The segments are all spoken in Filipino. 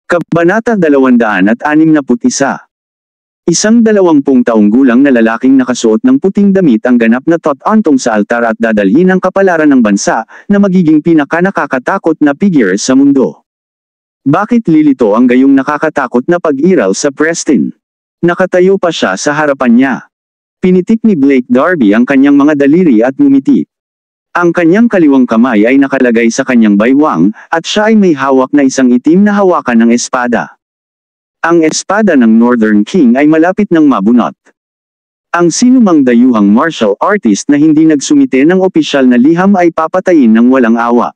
Kabanata 261. Isang 20 taong gulang na lalaking nakasuot ng puting damit ang ganap na totantong sa altar at dadalhin ang kapalaran ng bansa na magiging pinakanakakatakot na figure sa mundo. Bakit lilito ang gayong nakakatakot na pag-iral sa Preston? Nakatayo pa siya sa harapan niya. Pinitik ni Blake Darby ang kanyang mga daliri at ngumiti. Ang kanyang kaliwang kamay ay nakalagay sa kanyang baywang, at siya ay may hawak na isang itim na hawakan ng espada. Ang espada ng Northern King ay malapit ng mabunot. Ang sinumang dayuhang martial artist na hindi nagsumite ng opisyal na liham ay papatayin ng walang awa.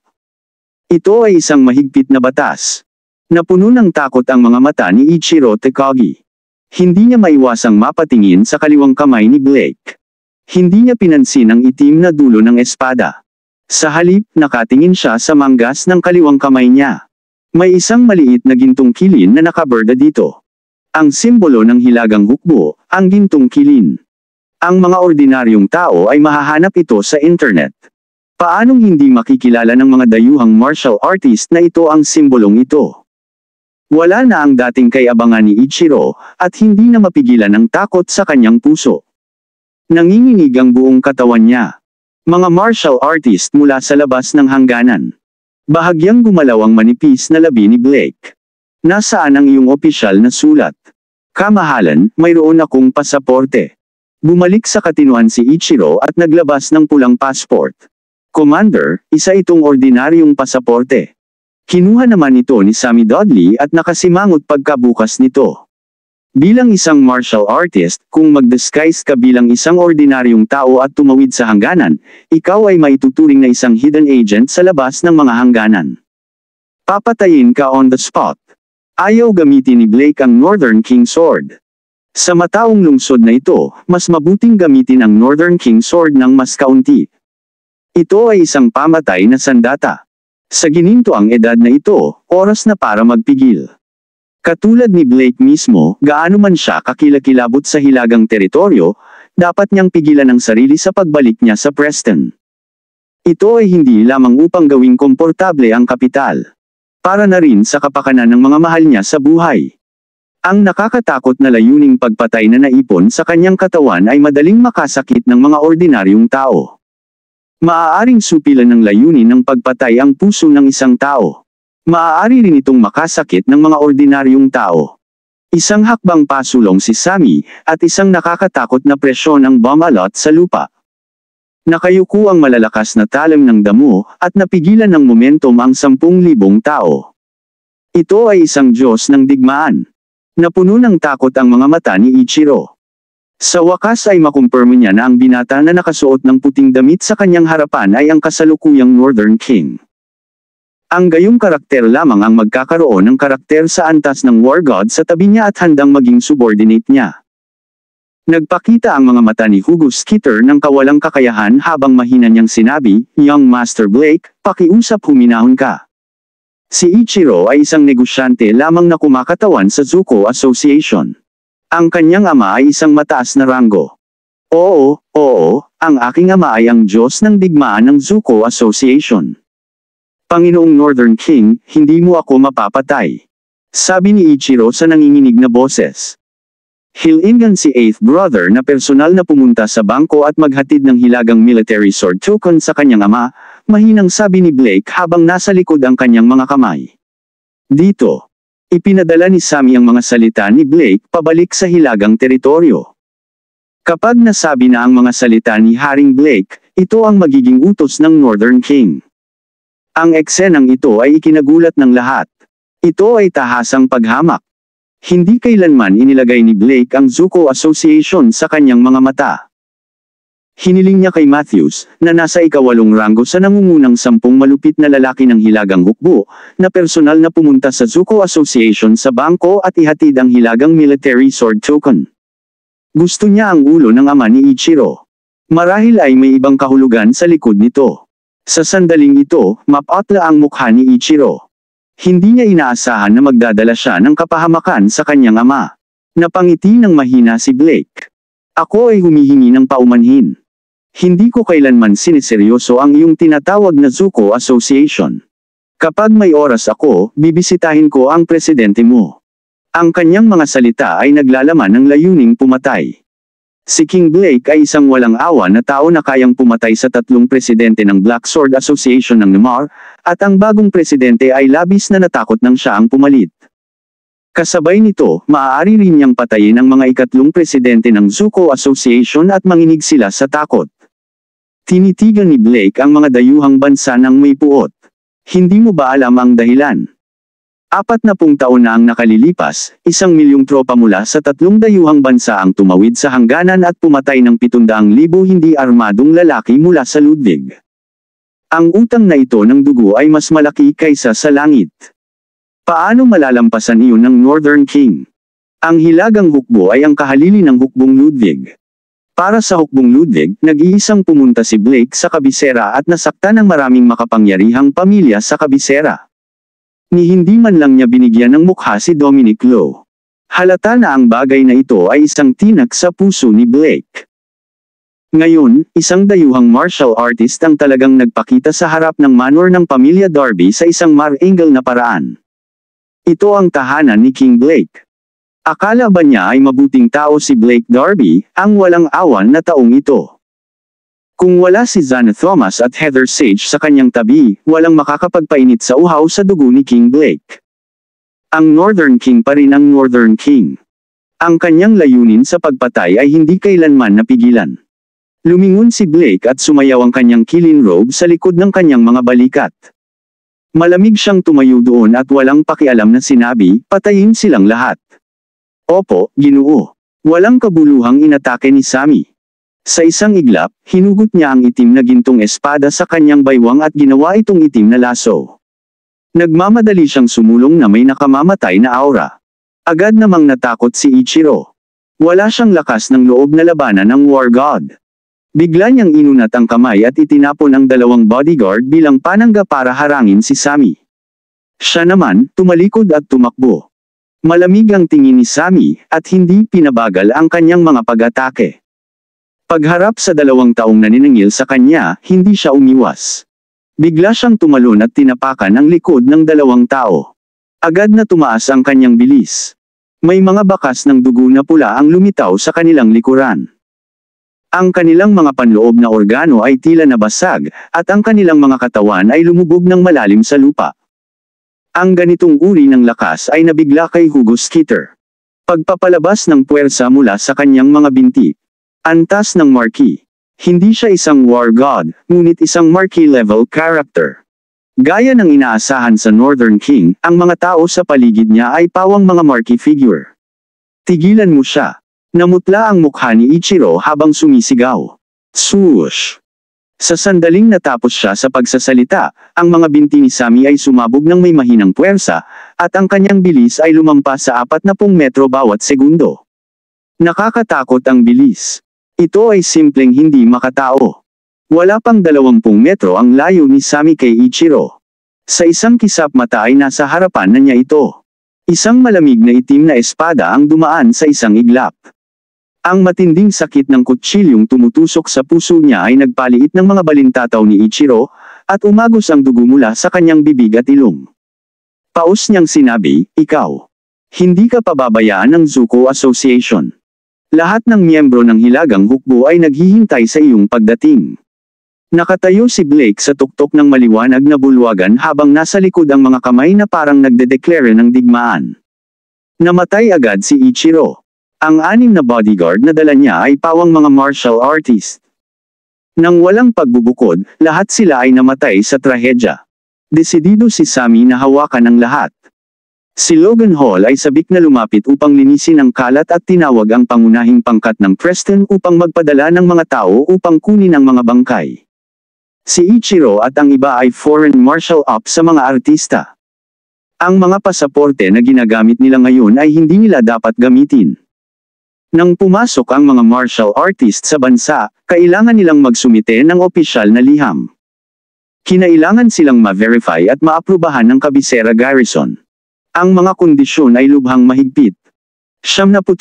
Ito ay isang mahigpit na batas. Napuno ng takot ang mga mata ni Ichiro Takagi. Hindi niya maiwasang mapatingin sa kaliwang kamay ni Blake. Hindi niya pinansin ang itim na dulo ng espada. Sa halip, nakatingin siya sa manggas ng kaliwang kamay niya. May isang maliit na gintong kilin na nakaberda dito. Ang simbolo ng hilagang hukbo, ang gintong kilin. Ang mga ordinaryong tao ay mahahanap ito sa internet. Paanong hindi makikilala ng mga dayuhang martial artist na ito ang simbolong ito? Wala na ang dating kay-abangan ni Ichiro, at hindi na mapigilan ang takot sa kanyang puso. Nanginginig ang buong katawan niya. Mga martial artist mula sa labas ng hangganan. Bahagyang gumalaw ang manipis na labi ni Blake. Nasaan ang iyong opisyal na sulat? Kamahalan, mayroon akong pasaporte. Bumalik sa katinuan si Ichiro at naglabas ng pulang passport. Commander, isa itong ordinaryong pasaporte. Kinuha naman ito ni Sammy Dudley at nakasimangot pagkabukas nito. Bilang isang martial artist, kung mag-disguise ka bilang isang ordinaryong tao at tumawid sa hangganan, ikaw ay maituturing na isang hidden agent sa labas ng mga hangganan. Papatayin ka on the spot. Ayaw gamitin ni Blake ang Northern King Sword. Sa mataong lungsod na ito, mas mabuting gamitin ang Northern King Sword ng mas kaunti. Ito ay isang pamatay na sandata. Sa ginintoang edad na ito, oras na para magpigil. Katulad ni Blake mismo, gaano man siya kakilakilabot sa hilagang teritoryo, dapat niyang pigilan ang sarili sa pagbalik niya sa Preston. Ito ay hindi lamang upang gawing komportable ang kapital. Para na rin sa kapakanan ng mga mahal niya sa buhay. Ang nakakatakot na layuning pagpatay na naipon sa kanyang katawan ay madaling makasakit ng mga ordinaryong tao. Maaaring supilan ng layunin ng pagpatay ang puso ng isang tao. Maaari rin itong makasakit ng mga ordinaryong tao. Isang hakbang pasulong si Sammy, at isang nakakatakot na presyon ang bumalot sa lupa. Nakayuko ang malalakas na talim ng damo, at napigilan ng momentum ang 10,000 tao. Ito ay isang Diyos ng digmaan. Napuno ng takot ang mga mata ni Ichiro. Sa wakas ay makumpirma niya na ang binata na nakasuot ng puting damit sa kanyang harapan ay ang kasalukuyang Northern King. Ang gayong karakter lamang ang magkakaroon ng karakter sa antas ng War God sa tabi niya at handang maging subordinate niya. Nagpakita ang mga mata ni Hugo Skeeter ng kawalang kakayahan habang mahina niyang sinabi, "Young Master Blake, pakiusap huminahon ka." Si Ichiro ay isang negosyante lamang na kumakatawan sa Zuko Association. Ang kanyang ama ay isang mataas na ranggo. Oo, ang aking ama ay ang Diyos ng digmaan ng Zuko Association. Panginoong Northern King, hindi mo ako mapapatay. Sabi ni Ichiro sa nanginginig na boses. Hilingan si 8th brother na personal na pumunta sa bangko at maghatid ng hilagang military sword token sa kanyang ama, mahinang sabi ni Blake habang nasa likod ang kanyang mga kamay. Dito, ipinadala ni Sammy ang mga salita ni Blake pabalik sa hilagang teritoryo. Kapag nasabi na ang mga salita ni Haring Blake, ito ang magiging utos ng Northern King. Ang eksenang ito ay ikinagulat ng lahat. Ito ay tahasang paghamak. Hindi kailanman inilagay ni Blake ang Zuko Association sa kanyang mga mata. Hiniling niya kay Matthews, na nasa ika-8 ranggo sa nangungunang 10 malupit na lalaki ng hilagang hukbo, na personal na pumunta sa Zuko Association sa bangko at ihatid ang hilagang military sword token. Gusto niya ang ulo ng ama ni Ichiro. Marahil ay may ibang kahulugan sa likod nito. Sa sandaling ito, mapatla ang mukha ni Ichiro. Hindi niya inaasahan na magdadala siya ng kapahamakan sa kanyang ama. Napangiti ng mahina si Blake. Ako ay humihingi ng paumanhin. Hindi ko kailanman siniseryoso ang iyong tinatawag na Zuko Association. Kapag may oras ako, bibisitahin ko ang presidente mo. Ang kanyang mga salita ay naglalaman ng layuning pumatay. Si King Blake ay isang walang awa na tao na kayang pumatay sa 3 presidente ng Black Sword Association ng Myanmar, at ang bagong presidente ay labis na natakot nang siya ang pumalit. Kasabay nito, maaari rin niyang patayin ang mga 3 presidente ng Zuko Association at manginig sila sa takot. Tinitigan ni Blake ang mga dayuhang bansa ng may puot. Hindi mo ba alam ang dahilan? 40 taon na ang nakalilipas, 1,000,000 tropa mula sa 3 dayuhang bansa ang tumawid sa hangganan at pumatay ng 700,000 hindi armadong lalaki mula sa Ludwig. Ang utang na ito ng dugo ay mas malaki kaysa sa langit. Paano malalampasan iyon ng Northern King? Ang hilagang hukbo ay ang kahalili ng hukbong Ludwig. Para sa hukbong Ludwig, nag-iisang pumunta si Blake sa kabisera at nasaktan ng maraming makapangyarihang pamilya sa kabisera. Ni hindi man lang niya binigyan ng mukha si Dominic Lowe. Halata na ang bagay na ito ay isang tinak sa puso ni Blake. Ngayon, isang dayuhang martial artist ang talagang nagpakita sa harap ng manor ng pamilya Darby sa isang mar-angle na paraan. Ito ang tahanan ni King Blake. Akala ba niya ay mabuting tao si Blake Darby, ang walang awan na taong ito? Kung wala si Zana Thomas at Heather Sage sa kanyang tabi, walang makakapagpainit sa uhaw sa dugo ni King Blake. Ang Northern King pa rin ang Northern King. Ang kanyang layunin sa pagpatay ay hindi kailanman napigilan. Lumingon si Blake at sumayaw ang kanyang killing robe sa likod ng kanyang mga balikat. Malamig siyang tumayo doon at walang pakialam na sinabi, patayin silang lahat. Opo, Ginoo. Walang kabuluhang inatake ni Sammy. Sa isang iglap, hinugot niya ang itim na gintong espada sa kanyang baywang at ginawa itong itim na laso. Nagmamadali siyang sumulong na may nakamamatay na aura. Agad namang natakot si Ichiro. Wala siyang lakas ng loob na labanan ng War God. Bigla niyang inunat ang kamay at itinapon ang 2 bodyguard bilang panangga para harangin si Sammy. Siya naman, tumalikod at tumakbo. Malamig ang tingin ni Sammy, at hindi pinabagal ang kanyang mga pag-atake. Pagharap sa 2 taong naniningil sa kanya, hindi siya umiwas. Bigla siyang tumalon at tinapakan ang likod ng 2 tao. Agad na tumaas ang kanyang bilis. May mga bakas ng dugo na pula ang lumitaw sa kanilang likuran. Ang kanilang mga panloob na organo ay tila nabasag, at ang kanilang mga katawan ay lumubog ng malalim sa lupa. Ang ganitong uri ng lakas ay nabigla kay Hugo Skeeter. Pagpapalabas ng puwersa mula sa kanyang mga binti. Antas ng Marquis. Hindi siya isang war god, ngunit isang Marquis-level character. Gaya ng inaasahan sa Northern King, ang mga tao sa paligid niya ay pawang mga Marquis figure. Tigilan mo siya. Namutla ang mukha ni Ichiro habang sumisigaw. Swoosh! Sa sandaling natapos siya sa pagsasalita, ang mga binti ni Sammy ay sumabog ng may mahinang puwersa, at ang kanyang bilis ay lumampas sa 40 metro bawat segundo. Nakakatakot ang bilis. Ito ay simpleng hindi makatao. Wala pang 20 metro ang layo ni Sammy kay Ichiro. Sa isang kisap mata ay nasa harapan na niya ito. Isang malamig na itim na espada ang dumaan sa isang iglap. Ang matinding sakit ng kutsilyong tumutusok sa puso niya ay nagpaliit ng mga balintataw ni Ichiro, at umagos ang dugo mula sa kanyang bibig at ilong. Paus niyang sinabi, ikaw. Hindi ka pababayaan ng Zuko Association. Lahat ng miyembro ng Hilagang Hukbo ay naghihintay sa iyong pagdating. Nakatayo si Blake sa tuktok ng maliwanag na bulwagan habang nasa likod ang mga kamay na parang nagdedeklara ng digmaan. Namatay agad si Ichiro. Ang 6 na bodyguard na dala niya ay pawang mga martial artist. Nang walang pagbubukod, lahat sila ay namatay sa trahedya. Desidido si Sammy na hawakan ang lahat. Si Logan Hall ay sabik na lumapit upang linisin ang kalat at tinawag ang pangunahing pangkat ng Preston upang magpadala ng mga tao upang kunin ang mga bangkay. Si Ichiro at ang iba ay foreign martial ops sa mga artista. Ang mga pasaporte na ginagamit nila ngayon ay hindi nila dapat gamitin. Nang pumasok ang mga martial artist sa bansa, kailangan nilang magsumite ng opisyal na liham. Kinailangan silang ma-verify at maaprubahan ng Cabecera Garrison. Ang mga kondisyon ay lubhang mahigpit. 79%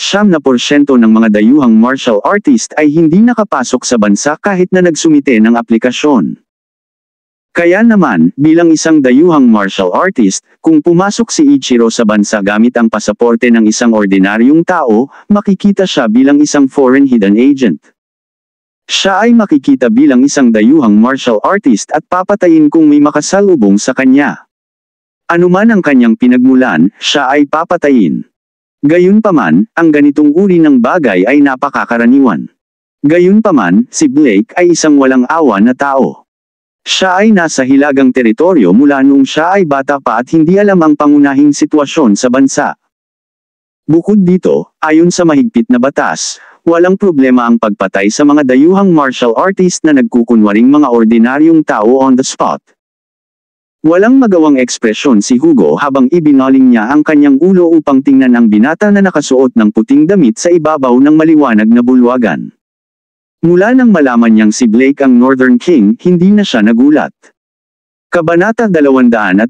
ng mga dayuhang martial artist ay hindi nakapasok sa bansa kahit na nagsumite ng aplikasyon. Kaya naman, bilang isang dayuhang martial artist, kung pumasok si Ichiro sa bansa gamit ang pasaporte ng isang ordinaryong tao, makikita siya bilang isang foreign hidden agent. Siya ay makikita bilang isang dayuhang martial artist at papatayin kung may makasalubong sa kanya. Anuman ang kanyang pinagmulan, siya ay papatayin. Gayunpaman, ang ganitong uri ng bagay ay napakakaraniwan. Gayunpaman, si Blake ay isang walang awa na tao. Siya ay nasa hilagang teritoryo mula noong siya ay bata pa at hindi alam ang pangunahing sitwasyon sa bansa. Bukod dito, ayon sa mahigpit na batas, walang problema ang pagpatay sa mga dayuhang martial artist na nagkukunwaring mga ordinaryong tao on the spot. Walang magawang ekspresyon si Hugo habang ibinaling niya ang kanyang ulo upang tingnan ang binata na nakasuot ng puting damit sa ibabaw ng maliwanag na bulwagan. Mula nang malaman niyang si Blake ang Northern King, hindi na siya nagulat. Kabanata 262.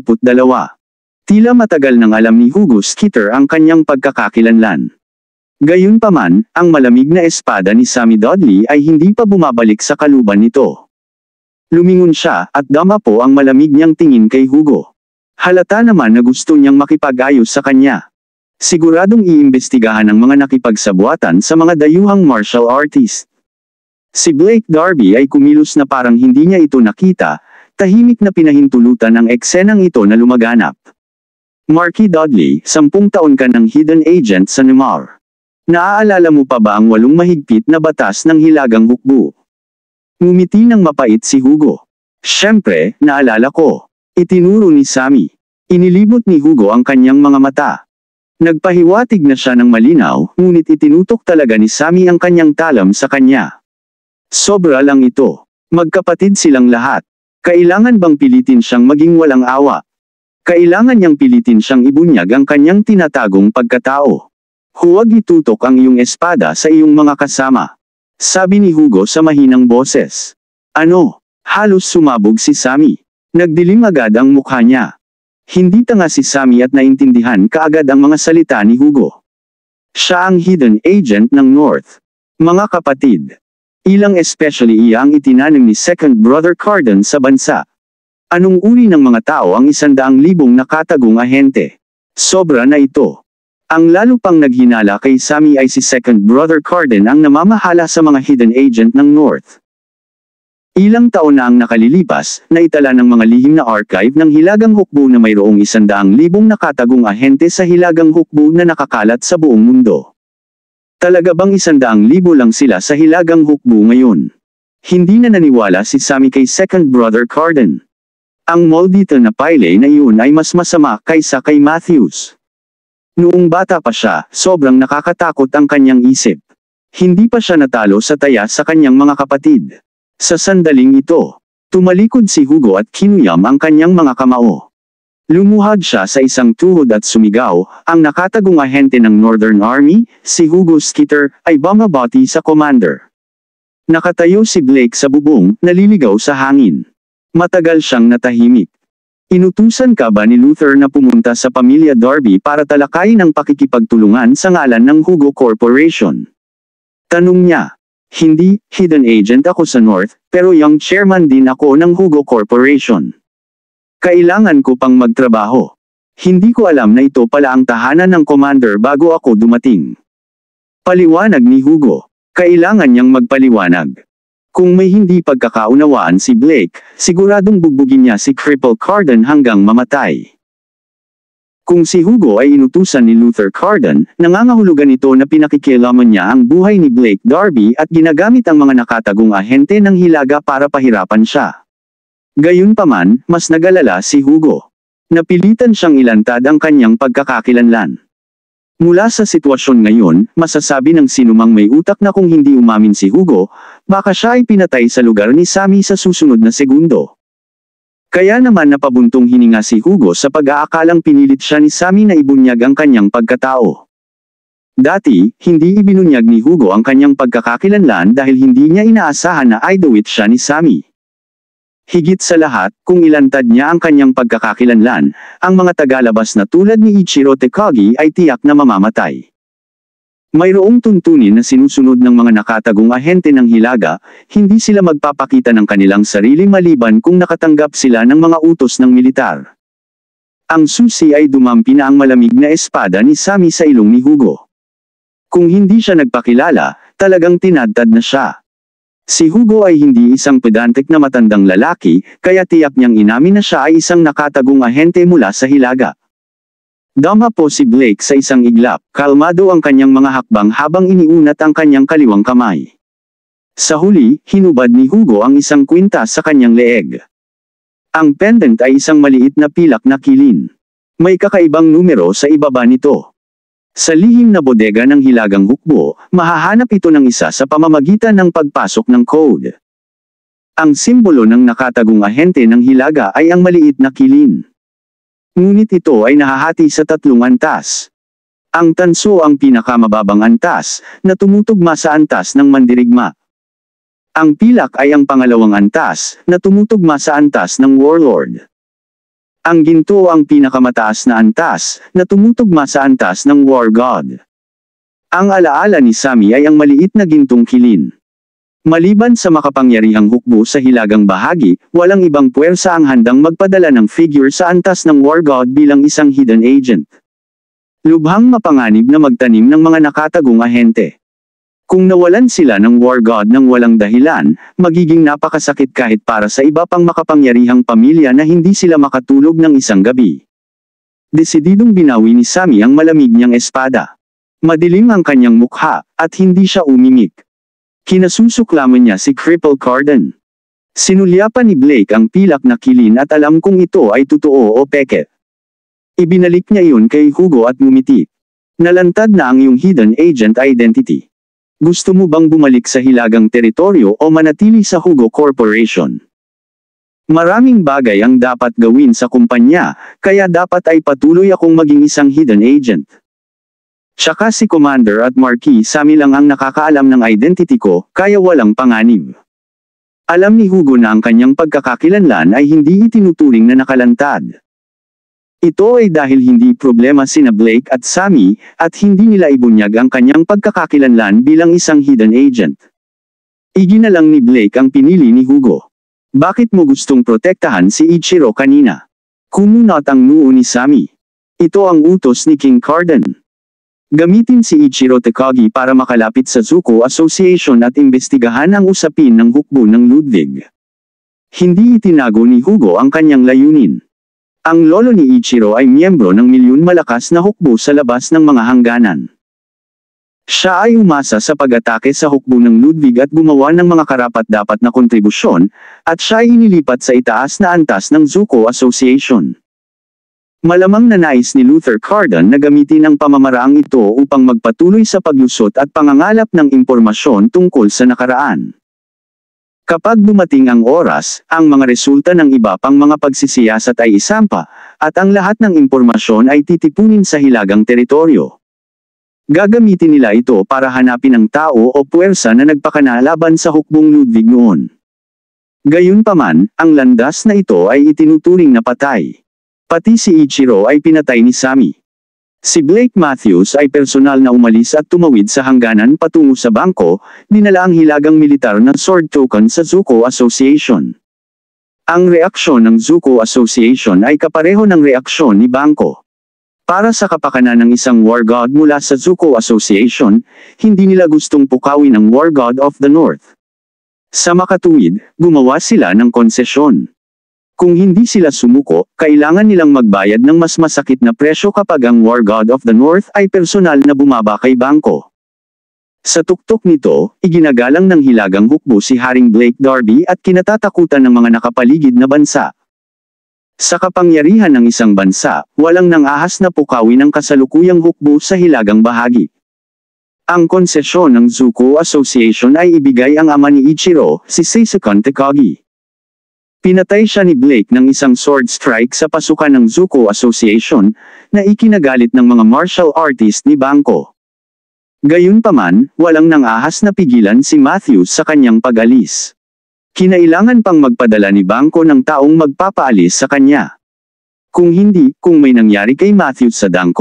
Tila matagal nang alam ni Hugo Skeeter ang kanyang pagkakakilanlan. Gayunpaman, ang malamig na espada ni Sammy Dudley ay hindi pa bumabalik sa kaluban nito. Lumingon siya at dama po ang malamig niyang tingin kay Hugo. Halata naman na gusto niyang makipag-ayos sa kanya. Siguradong iimbestigahan ang mga nakipagsabuatan sa mga dayuhang martial artist. Si Blake Darby ay kumilos na parang hindi niya ito nakita, tahimik na pinahintulutan ang eksenang ito na lumaganap. Marky Dudley, 10 taon ka ng hidden agent sa Neymar. Naaalala mo pa ba ang 8 mahigpit na batas ng hilagang hukbo? Ngumiti ng mapait si Hugo. Siyempre, naalala ko. Itinuro ni Sammy. Inilibot ni Hugo ang kanyang mga mata. Nagpahiwatig na siya ng malinaw, ngunit itinutok talaga ni Sammy ang kanyang talam sa kanya. Sobra lang ito. Magkapatid silang lahat. Kailangan bang pilitin siyang maging walang awa? Kailangan niyang pilitin siyang ibunyag ang kanyang tinatagong pagkatao. Huwag itutok ang iyong espada sa iyong mga kasama. Sabi ni Hugo sa mahinang boses. Ano? Halos sumabog si Sammy. Nagdilim agad ang mukha niya. Hindi tanga si Sammy at naintindihan kaagad ang mga salita ni Hugo. Siya ang hidden agent ng North. Mga kapatid. Ilang especially iya ang itinanim ni Second Brother Carden sa bansa. Anong uri ng mga tao ang 100,000 nakatagong ahente? Sobra na ito. Ang lalo pang naghinala kay Sammy ay si Second Brother Carden ang namamahala sa mga hidden agent ng North. Ilang taon na ang nakalilipas, naitala ng mga lihim na archive ng hilagang hukbo na mayroong 100,000 nakatagong ahente sa hilagang hukbo na nakakalat sa buong mundo. Talaga bang 100,000 lang sila sa hilagang hukbo ngayon? Hindi na naniwala si Sammy kay Second Brother Carden. Ang maldita na pile na iyon ay mas masama kaysa kay Matthews. Noong bata pa siya, sobrang nakakatakot ang kanyang isip. Hindi pa siya natalo sa taya sa kanyang mga kapatid. Sa sandaling ito, tumalikod si Hugo at kinuyam ang kanyang mga kamao. Lumuhad siya sa isang tuhod at sumigaw, ang nakatagong ahente ng Northern Army, si Hugo Skeeter, ay bumabati sa commander. Nakatayo si Blake sa bubong, naliligaw sa hangin. Matagal siyang natahimik. Inutusan ka ba ni Luther na pumunta sa pamilya Darby para talakayin ang pakikipagtulungan sa ngalan ng Hugo Corporation? Tanong niya. Hindi, hidden agent ako sa North, pero young chairman din ako ng Hugo Corporation. Kailangan ko pang magtrabaho. Hindi ko alam na ito pala ang tahanan ng commander bago ako dumating. Paliwanag ni Hugo. Kailangan niyang magpaliwanag. Kung may hindi pagkakaunawaan si Blake, siguradong bugbugin niya si Cripple Carden hanggang mamatay. Kung si Hugo ay inutusan ni Luther Carden, nangangahulugan ito na pinakikialaman niya ang buhay ni Blake Darby at ginagamit ang mga nakatagong ahente ng hilaga para pahirapan siya. Gayunpaman, mas nagalala si Hugo. Napilitan siyang ilantad ang kanyang pagkakakilanlan. Mula sa sitwasyon ngayon, masasabi ng sinumang may utak na kung hindi umamin si Hugo, baka siya ay pinatay sa lugar ni Sammy sa susunod na segundo. Kaya naman napabuntong hininga si Hugo sa pag-aakalang pinilit siya ni Sammy na ibunyag ang kanyang pagkatao. Dati, hindi ibinunyag ni Hugo ang kanyang pagkakakilanlan dahil hindi niya inaasahan na idowit siya ni Sammy. Higit sa lahat, kung ilantad niya ang kanyang pagkakakilanlan, ang mga tagalabas na tulad ni Ichiro Takagi ay tiyak na mamamatay. Mayroong tuntunin na sinusunod ng mga nakatagong ahente ng Hilaga, hindi sila magpapakita ng kanilang sarili maliban kung nakatanggap sila ng mga utos ng militar. Ang susi ay dumampi na ang malamig na espada ni Sammy sa ilong ni Hugo. Kung hindi siya nagpakilala, talagang tinadtad na siya. Si Hugo ay hindi isang pedantic na matandang lalaki, kaya tiyak niyang inamin na siya ay isang nakatagong ahente mula sa Hilaga. Dama po si Blake sa isang iglap, kalmado ang kanyang mga hakbang habang iniunat ang kanyang kaliwang kamay. Sa huli, hinubad ni Hugo ang isang kwintas sa kanyang leeg. Ang pendant ay isang maliit na pilak na kilin. May kakaibang numero sa ibaba nito. Sa lihim na bodega ng Hilagang Hukbo, mahahanap ito ng isa sa pamamagitan ng pagpasok ng code. Ang simbolo ng nakatagong ahente ng Hilaga ay ang maliit na kilin. Ngunit ito ay nahahati sa 3 antas. Ang tanso ang pinakamababang antas, na tumutugma sa antas ng mandirigma. Ang pilak ay ang pangalawang antas, na tumutugma sa antas ng warlord. Ang ginto ang pinakamataas na antas, na tumutugma sa antas ng war god. Ang alaala ni Sammy ay ang maliit na gintong kilin. Maliban sa makapangyarihang hukbo sa hilagang bahagi, walang ibang puwersa ang handang magpadala ng figure sa antas ng war god bilang isang hidden agent. Lubhang mapanganib na magtanim ng mga nakatagong ahente. Kung nawalan sila ng war god ng walang dahilan, magiging napakasakit kahit para sa iba pang makapangyarihang pamilya na hindi sila makatulog ng isang gabi. Desididong binawi ni Sammy ang malamig niyang espada. Madilim ang kanyang mukha, at hindi siya umimik. Kinasusuklaman niya si Cripple Carden. Sinulyapan ni Blake ang pilak na kilin at alam kung ito ay totoo o peke. Ibinalik niya iyon kay Hugo at ngumiti. Nalantad na ang iyong hidden agent identity. Gusto mo bang bumalik sa hilagang teritoryo o manatili sa Hugo Corporation? Maraming bagay ang dapat gawin sa kumpanya, kaya dapat ay patuloy akong maging isang hidden agent. Tsaka si Commander at Marquis Sammy lang ang nakakaalam ng identity ko, kaya walang panganib. Alam ni Hugo na ang kanyang pagkakakilanlan ay hindi itinuturing na nakalantad. Ito ay dahil hindi problema sina Blake at Sammy, at hindi nila ibunyag ang kanyang pagkakakilanlan bilang isang hidden agent. Iginalang ni Blake ang pinili ni Hugo. Bakit mo gustong protektahan si Ichiro kanina? Kumunot ang noo ni Sammy. Ito ang utos ni King Carden. Gamitin si Ichiro Takagi para makalapit sa Zuko Association at imbestigahan ang usapin ng hukbo ng Ludwig. Hindi itinago ni Hugo ang kanyang layunin. Ang lolo ni Ichiro ay miyembro ng milyon malakas na hukbo sa labas ng mga hangganan. Siya ay umasa sa pag-atake sa hukbo ng Ludwig at gumawa ng mga karapat-dapat na kontribusyon, at siya ay inilipat sa itaas na antas ng Zuko Association. Malamang na nais ni Luther Carden na gamitin ang pamamaraang ito upang magpatuloy sa paglusot at pangangalap ng impormasyon tungkol sa nakaraan. Kapag dumating ang oras, ang mga resulta ng iba pang mga pagsisiyasat ay isampa, at ang lahat ng impormasyon ay titipunin sa hilagang teritoryo. Gagamitin nila ito para hanapin ang tao o puwersa na nagpakanalaban sa hukbong Ludwig noon. Gayunpaman, ang landas na ito ay itinuturing na patay. Pati si Ichiro ay pinatay ni Sammy. Si Blake Matthews ay personal na umalis at tumawid sa hangganan patungo sa bangko, dinala ang hilagang militar na sword token sa Zuko Association. Ang reaksyon ng Zuko Association ay kapareho ng reaksyon ni Bangko. Para sa kapakanan ng isang war god mula sa Zuko Association, hindi nila gustong pukawin ang war god of the North. Sa makatuwid, gumawa sila ng konsesyon. Kung hindi sila sumuko, kailangan nilang magbayad ng mas masakit na presyo kapag ang War God of the North ay personal na bumaba kay Bangko. Sa tuktok nito, iginagalang ng hilagang hukbo si Haring Blake Darby at kinatatakutan ng mga nakapaligid na bansa. Sa kapangyarihan ng isang bansa, walang nang-ahas na pukawin ang kasalukuyang hukbo sa hilagang bahagi. Ang konsesyon ng Zuko Association ay ibigay ang ama ni Ichiro, si Seisukon Takagi. Pinatay siya ni Blake ng isang sword strike sa pasukan ng Zuko Association, na ikinagalit ng mga martial artist ni Bangko. Gayunpaman, walang nang-ahas na pigilan si Matthews sa kanyang pag-alis. Kinailangan pang magpadala ni Bangko ng taong magpapaalis sa kanya. Kung hindi, kung may nangyari kay Matthews sa Danko,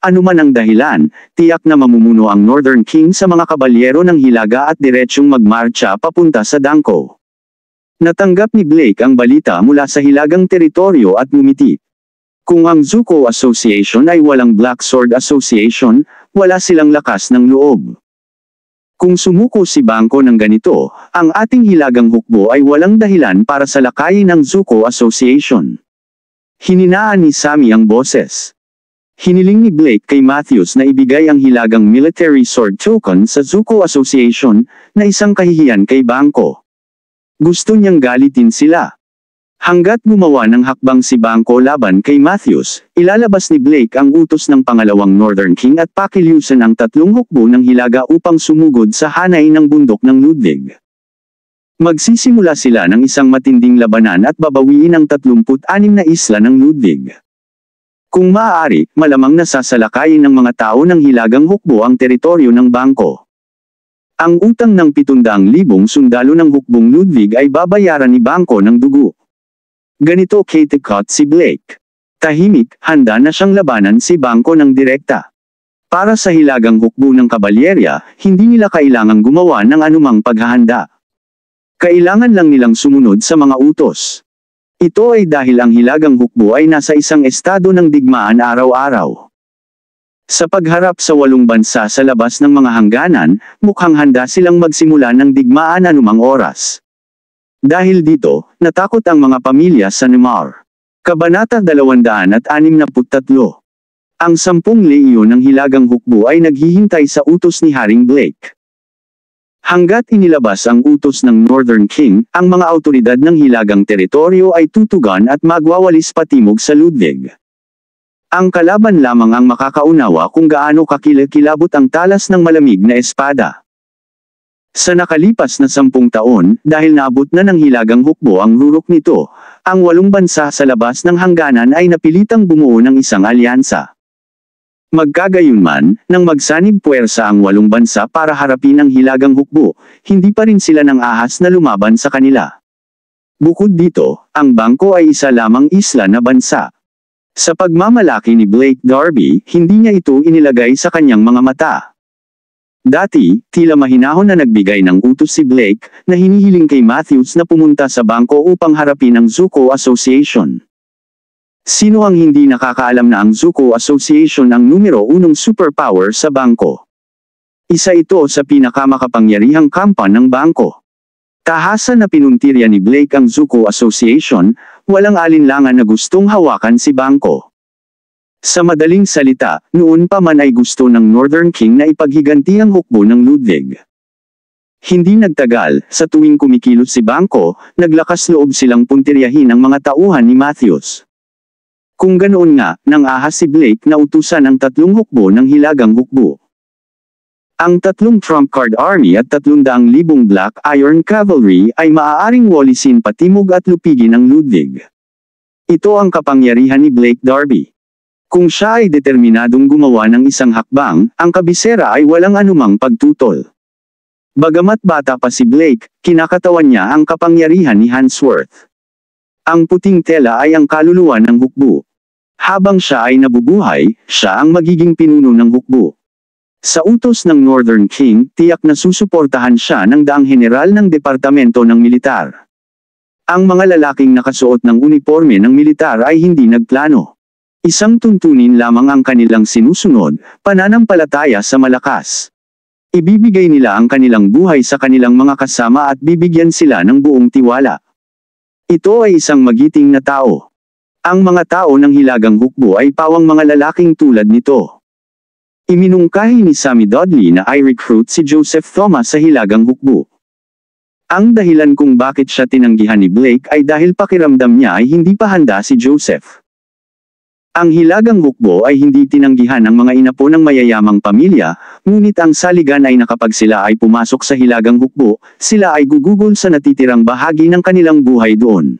Anuman ang dahilan, tiyak na mamumuno ang Northern King sa mga kabalyero ng Hilaga at diretsyong magmarcha papunta sa Dangko. Natanggap ni Blake ang balita mula sa Hilagang teritoryo at ngumiti. Kung ang Zuko Association ay walang Black Sword Association, wala silang lakas ng loob. Kung sumuko si Bangko ng ganito, ang ating Hilagang Hukbo ay walang dahilan para salakayin ang Zuko Association. Hininaan ni Sammy ang boses. Hiniling ni Blake kay Matthews na ibigay ang Hilagang Military Sword Token sa Zuko Association, na isang kahihiyan kay Bangko. Gusto niyang galitin sila. Hanggat gumawa ng hakbang si Bangko laban kay Matthews, ilalabas ni Blake ang utos ng pangalawang Northern King at pakilusan ang tatlong hukbo ng Hilaga upang sumugod sa hanay ng bundok ng Ludwig. Magsisimula sila ng isang matinding labanan at babawiin ang 36 na isla ng Ludwig. Kung maaari, malamang nasasalakayin ng mga tao ng Hilagang Hukbo ang teritoryo ng Bangko. Ang utang ng 700,000 sundalo ng hukbong Ludwig ay babayaran ni Bangko ng dugo. Ganito kitikot si Blake. Tahimik, handa na siyang labanan si Bangko ng direkta. Para sa Hilagang Hukbo ng Kabalyerya, hindi nila kailangang gumawa ng anumang paghahanda. Kailangan lang nilang sumunod sa mga utos. Ito ay dahil ang Hilagang Hukbo ay nasa isang estado ng digmaan araw-araw. Sa pagharap sa 8 bansa sa labas ng mga hangganan, mukhang handa silang magsimula ng digmaan anumang oras. Dahil dito, natakot ang mga pamilya sa Namar. Kabanata 263. Ang 10 leyon ng Hilagang Hukbo ay naghihintay sa utos ni Haring Blake. Hanggat inilabas ang utos ng Northern King, ang mga awtoridad ng Hilagang teritoryo ay tutugan at magwawalis patimog sa Ludwig. Ang kalaban lamang ang makakaunawa kung gaano kakilakilabot ang talas ng malamig na espada. Sa nakalipas na 10 taon, dahil naabot na ng Hilagang Hukbo ang rurok nito, ang 8 bansa sa labas ng hangganan ay napilitang bumuo ng isang alyansa. Magkagayunman, nang magsanib puwersa ang 8 bansa para harapin ang Hilagang Hukbo, hindi pa rin sila ng ahas na lumaban sa kanila. Bukod dito, ang Bangko ay isa lamang isla na bansa. Sa pagmamalaki ni Blake Darby, hindi niya ito inilagay sa kanyang mga mata. Dati, tila mahinahon na nagbigay ng utos si Blake, na hinihiling kay Matthews na pumunta sa Bangko upang harapin ang Zuko Association. Sino ang hindi nakakaalam na ang Zuko Association ang numero 1 superpower sa Bangko? Isa ito sa pinakamakapangyarihang kampan ng Bangko. Tahasan na pinuntirya ni Blake ang Zuko Association, walang alinlangan na gustong hawakan si Bangko. Sa madaling salita, noon pa man ay gusto ng Northern King na ipaghiganti ang hukbo ng Ludwig. Hindi nagtagal, sa tuwing kumikilos si Bangko, naglakas loob silang puntiryahin ang mga tauhan ni Matthews. Kung ganoon nga, nang ahas si Blake na utusan ang 3 hukbo ng Hilagang Hukbo. Ang 3 Trump Card Army at 300,000 Black Iron Cavalry ay maaaring walisin patimog at lupigin ang Ludwig. Ito ang kapangyarihan ni Blake Darby. Kung siya ay determinadong gumawa ng isang hakbang, ang kabisera ay walang anumang pagtutol. Bagamat bata pa si Blake, kinakatawan niya ang kapangyarihan ni Hansworth. Ang puting tela ay ang kaluluwa ng hukbo. Habang siya ay nabubuhay, siya ang magiging pinuno ng hukbo. Sa utos ng Northern King, tiyak na susuportahan siya ng daang general ng Departamento ng Militar. Ang mga lalaking nakasuot ng uniforme ng militar ay hindi nagplano. Isang tuntunin lamang ang kanilang sinusunod, pananampalataya sa malakas. Ibibigay nila ang kanilang buhay sa kanilang mga kasama at bibigyan sila ng buong tiwala. Ito ay isang magiting na tao. Ang mga tao ng Hilagang Hukbo ay pawang mga lalaking tulad nito. Iminungkahi ni Sammy Dudley na i-recruit si Joseph Thomas sa Hilagang Hukbo. Ang dahilan kung bakit siya tinanggihan ni Blake ay dahil pakiramdam niya ay hindi pa handa si Joseph. Ang Hilagang Hukbo ay hindi tinanggihan ng mga inapo ng mayayamang pamilya, ngunit ang saligan ay nakapag sila ay pumasok sa Hilagang Hukbo, sila ay gugugol sa natitirang bahagi ng kanilang buhay doon.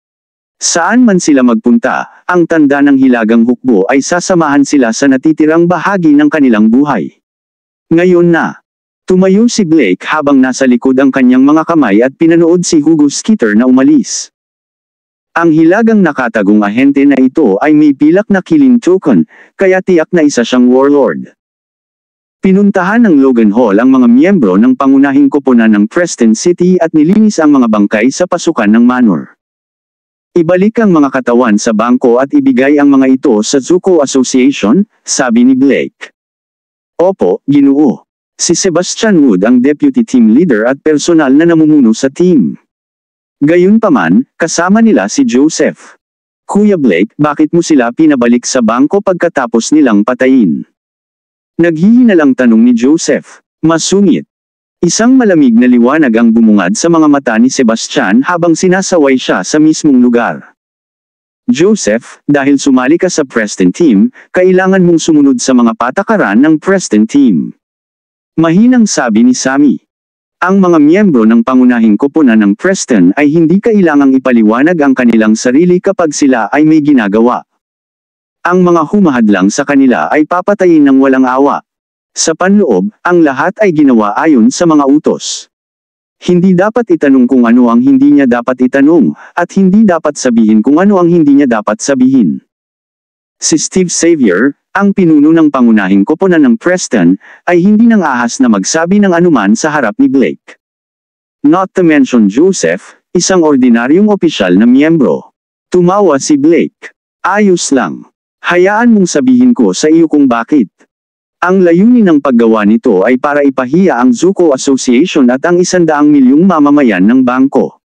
Saan man sila magpunta, ang tanda ng Hilagang Hukbo ay sasamahan sila sa natitirang bahagi ng kanilang buhay. Ngayon na, tumayo si Blake habang nasa likod ang kanyang mga kamay at pinanood si Hugo Skeeter na umalis. Ang hilagang nakatagong ahente na ito ay may pilak na killing token, kaya tiyak na isa siyang warlord. Pinuntahan ng Logan Hall ang mga miyembro ng pangunahing koponan ng Preston City at nilinis ang mga bangkay sa pasukan ng Manor. Ibalik ang mga katawan sa bangko at ibigay ang mga ito sa Zuko Association, sabi ni Blake. Opo, Ginoo. Si Sebastian Wood ang deputy team leader at personal na namumuno sa team. Gayunpaman, kasama nila si Joseph. Kuya Blake, bakit mo sila pinabalik sa bangko pagkatapos nilang patayin? Naghihinalang tanong ni Joseph. Masungit. Isang malamig na liwanag ang bumungad sa mga mata ni Sebastian habang sinasaway siya sa mismong lugar. Joseph, dahil sumali ka sa Preston team, kailangan mong sumunod sa mga patakaran ng Preston team. Mahinang sabi ni Sammy. Ang mga miyembro ng pangunahing koponan ng Preston ay hindi kailangang ipaliwanag ang kanilang sarili kapag sila ay may ginagawa. Ang mga humahadlang sa kanila ay papatayin ng walang awa. Sa panloob, ang lahat ay ginawa ayon sa mga utos. Hindi dapat itanong kung ano ang hindi niya dapat itanong, at hindi dapat sabihin kung ano ang hindi niya dapat sabihin. Si Steve Xavier, ang pinuno ng pangunahing koponan ng Preston, ay hindi nang ahas na magsabi ng anuman sa harap ni Blake. Not to mention Joseph, isang ordinaryong opisyal na miyembro. Tumawa si Blake. Ayos lang. Hayaan mong sabihin ko sa iyo kung bakit. Ang layunin ng paggawa nito ay para ipahiya ang Zuko Association at ang 100 milyong mamamayan ng bangko.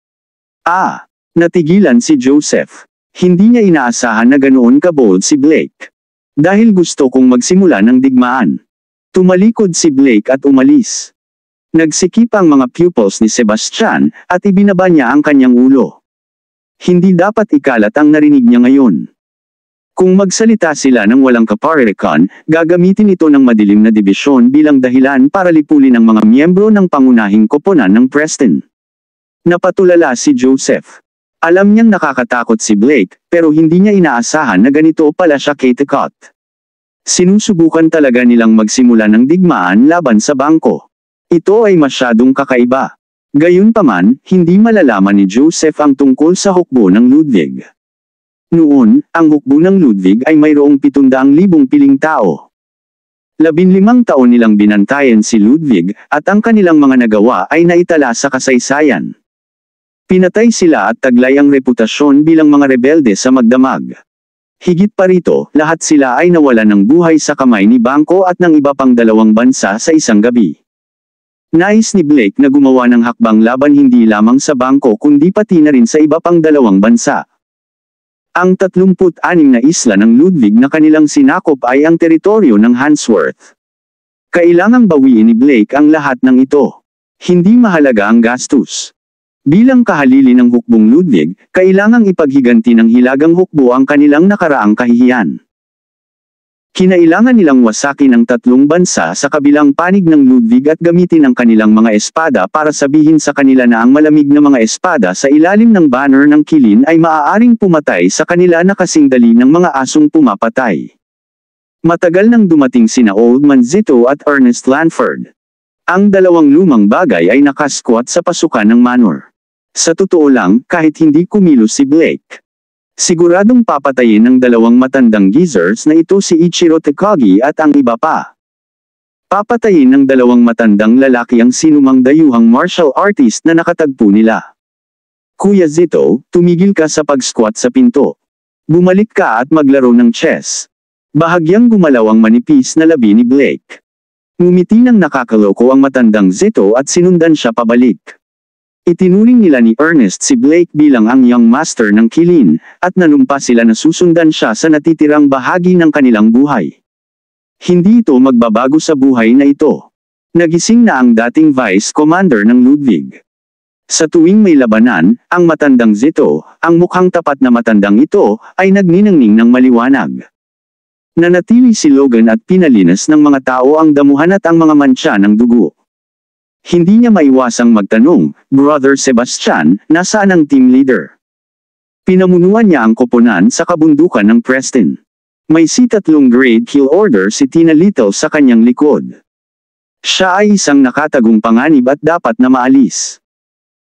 Natigilan si Joseph. Hindi niya inaasahan na ganoon ka-bold si Blake. Dahil gusto kong magsimula ng digmaan. Tumalikod si Blake at umalis. Nagsikip ang mga pupils ni Sebastian at ibinaba niya ang kanyang ulo. Hindi dapat ikalat ang narinig niya ngayon. Kung magsalita sila ng walang kaparekan, gagamitin ito ng madilim na dibisyon bilang dahilan para lipulin ang mga miyembro ng pangunahing koponan ng Preston. Napatulala si Joseph. Alam niyang nakakatakot si Blake, pero hindi niya inaasahan na ganito pala siya katakot. Sinusubukan talaga nilang magsimula ng digmaan laban sa bangko. Ito ay masyadong kakaiba. Gayunpaman, hindi malalaman ni Joseph ang tungkol sa hukbo ng Ludwig. Noon, ang hukbo ng Ludwig ay mayroong 700,000 piling tao. 15 taon nilang binantayan si Ludwig, at ang kanilang mga nagawa ay naitala sa kasaysayan. Pinatay sila at taglay ang reputasyon bilang mga rebelde sa magdamag. Higit pa rito, lahat sila ay nawalan ng buhay sa kamay ni Bangko at ng iba pang 2 bansa sa isang gabi. Nais ni Blake na gumawa ng hakbang laban hindi lamang sa Bangko kundi pati na rin sa iba pang 2 bansa. Ang 36 na isla ng Ludwig na kanilang sinakop ay ang teritoryo ng Handsworth. Kailangang bawiin ni Blake ang lahat ng ito. Hindi mahalaga ang gastos. Bilang kahalili ng hukbong Ludwig, kailangang ipaghiganti ng hilagang hukbo ang kanilang nakaraang kahihiyan. Kinailangan nilang wasakin ang 3 bansa sa kabilang panig ng Ludwig at gamitin ang kanilang mga espada para sabihin sa kanila na ang malamig na mga espada sa ilalim ng banner ng kilin ay maaaring pumatay sa kanila na kasing dali ng mga asong pumapatay. Matagal nang dumating sina Old Man Zito at Ernest Lanford. Ang 2 lumang bagay ay nakasquat sa pasukan ng Manor. Sa totoo lang, kahit hindi kumilos si Blake, siguradong papatayin ng 2 matandang geezers na ito si Ichiro Takagi at ang iba pa. Papatayin ng 2 matandang lalaki ang sinumang dayuhang martial artist na nakatagpo nila. Kuya Zito, tumigil ka sa pag-squat sa pinto. Bumalik ka at maglaro ng chess. Bahagyang gumalaw ang manipis na labi ni Blake. Ngumiti ng nakakaloko ang matandang Zito at sinundan siya pabalik. Itinuring nila ni Ernest si Blake bilang ang young master ng kilin, at nanumpa sila na susundan siya sa natitirang bahagi ng kanilang buhay. Hindi ito magbabago sa buhay na ito. Nagising na ang dating vice commander ng Ludwig. Sa tuwing may labanan, ang matandang Zito, ang mukhang tapat na matandang ito, ay nagniningning ng maliwanag. Nanatili si Logan at pinalinas ng mga tao ang damuhan at ang mga mantsa ng dugo. Hindi niya maiwasang magtanong, Brother Sebastian, nasaan ang team leader? Pinamunuan niya ang koponan sa kabundukan ng Preston. May C3 grade kill order si Tina Little sa kanyang likod. Siya ay isang nakatagong panganib at dapat na maalis.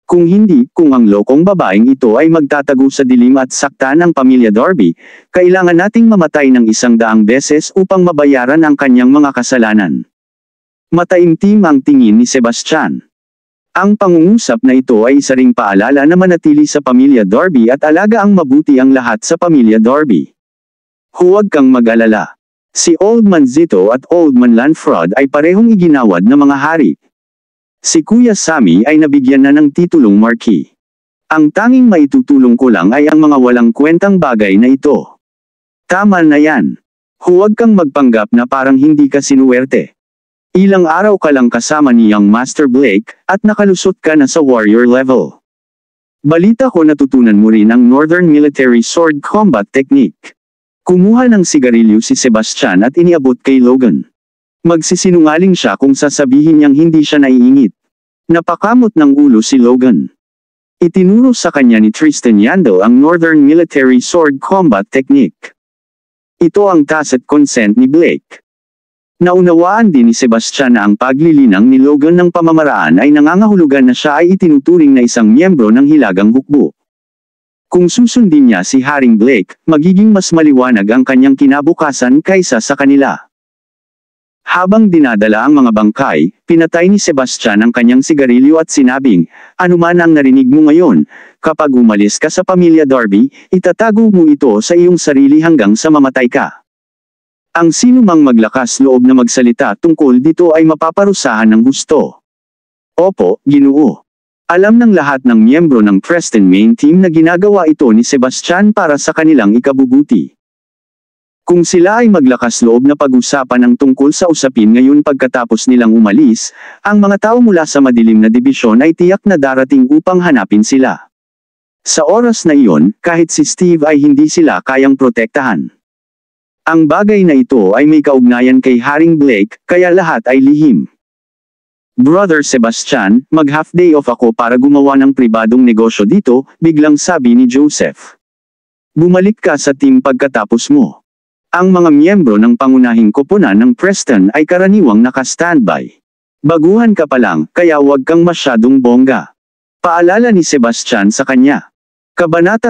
Kung hindi, kung ang lokong babaeng ito ay magtatago sa dilim at saktan ang pamilya Darby, kailangan nating mamatay ng 100 beses upang mabayaran ang kanyang mga kasalanan. Mataimtim ang tingin ni Sebastian. Ang pangungusap na ito ay isa ring paalala na manatili sa pamilya Darby at alaga ang mabuti ang lahat sa pamilya Darby. Huwag kang mag-alala. Si Old Man Zito at Old Man Lanfrod ay parehong iginawad na mga hari. Si Kuya Sammy ay nabigyan na ng titulong Marquis. Ang tanging maitutulong ko lang ay ang mga walang kwentang bagay na ito. Tama na yan. Huwag kang magpanggap na parang hindi ka sinuwerte. Ilang araw ka lang kasama ni Young Master Blake, at nakalusot ka na sa warrior level. Balita ko natutunan mo rin ang Northern Military Sword Combat Technique. Kumuha ng sigarilyo si Sebastian at iniabot kay Logan. Magsisinungaling siya kung sasabihin niyang hindi siya naiingit. Napakamot ng ulo si Logan. Itinuro sa kanya ni Tristan Yandel ang Northern Military Sword Combat Technique. Ito ang tacit consent ni Blake. Naunawaan din ni Sebastian na ang paglilinang ni Logan ng pamamaraan ay nangangahulugan na siya ay itinuturing na isang miyembro ng Hilagang Hukbo. Kung susundin niya si Haring Blake, magiging mas maliwanag ang kanyang kinabukasan kaysa sa kanila. Habang dinadala ang mga bangkay, pinatay ni Sebastian ang kanyang sigarilyo at sinabing, "Anuman ang narinig mo ngayon, kapag umalis ka sa pamilya Darby, itatago mo ito sa iyong sarili hanggang sa mamatay ka." Ang sinumang maglakas loob na magsalita tungkol dito ay mapaparusahan ng gusto. Opo, Ginoo. Alam ng lahat ng miyembro ng Preston Main Team na ginagawa ito ni Sebastian para sa kanilang ikabubuti. Kung sila ay maglakas loob na pag-usapan ang tungkol sa usapin ngayon pagkatapos nilang umalis, ang mga tao mula sa madilim na dibisyon ay tiyak na darating upang hanapin sila. Sa oras na iyon, kahit si Steve ay hindi sila kayang protektahan. Ang bagay na ito ay may kaugnayan kay Haring Blake, kaya lahat ay lihim. Brother Sebastian, mag-half day off ako para gumawa ng pribadong negosyo dito, biglang sabi ni Joseph. Bumalik ka sa team pagkatapos mo. Ang mga miyembro ng pangunahing koponan ng Preston ay karaniwang naka-standby. Baguhan ka pa lang, kaya huwag kang masyadong bongga. Paalala ni Sebastian sa kanya. Kabanata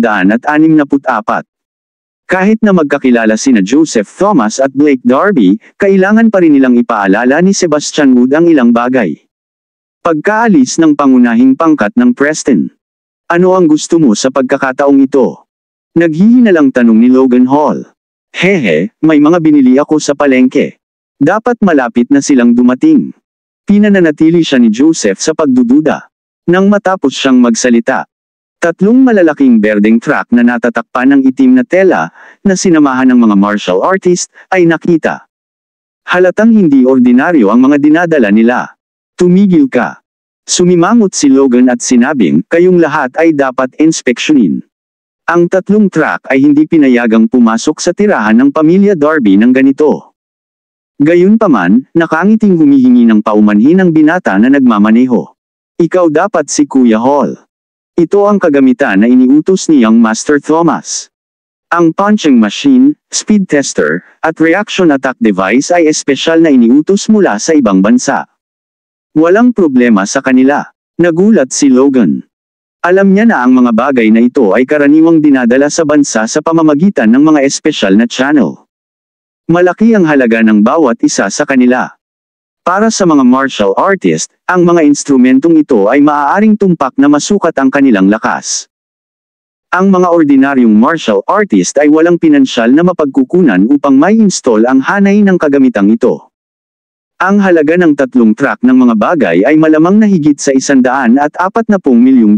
264. Kahit na magkakilala sina Joseph Thomas at Blake Darby, kailangan pa rin nilang ipaalala ni Sebastian Wood ang ilang bagay. Pagkaalis ng pangunahing pangkat ng Preston. Ano ang gusto mo sa pagkakataong ito? Naghihinalang tanong ni Logan Hall. Hehe, may mga binili ako sa palengke. Dapat malapit na silang dumating. Pinananatili siya ni Joseph sa pagdududa. Nang matapos siyang magsalita. 3 malalaking berdeng truck na natatakpan ng itim na tela, na sinamahan ng mga martial artist, ay nakita. Halatang hindi ordinaryo ang mga dinadala nila. Tumigil ka. Sumimangot si Logan at sinabing, kayong lahat ay dapat inspeksyonin. Ang 3 truck ay hindi pinayagang pumasok sa tirahan ng pamilya Darby ng ganito. Gayunpaman, nakangiting humihingi ng paumanhin ang binata na nagmamaneho. Ikaw dapat si Kuya Hall. Ito ang kagamitan na iniutos ni Young Master Thomas. Ang punching machine, speed tester, at reaction attack device ay espesyal na iniutos mula sa ibang bansa. Walang problema sa kanila. Nagulat si Logan. Alam niya na ang mga bagay na ito ay karaniwang dinadala sa bansa sa pamamagitan ng mga espesyal na channel. Malaki ang halaga ng bawat isa sa kanila. Para sa mga martial artist, ang mga instrumentong ito ay maaaring tumpak na masukat ang kanilang lakas. Ang mga ordinaryong martial artist ay walang pinansyal na mapagkukunan upang mai-install ang hanay ng kagamitang ito. Ang halaga ng 3 truck ng mga bagay ay malamang na higit sa $140 milyong.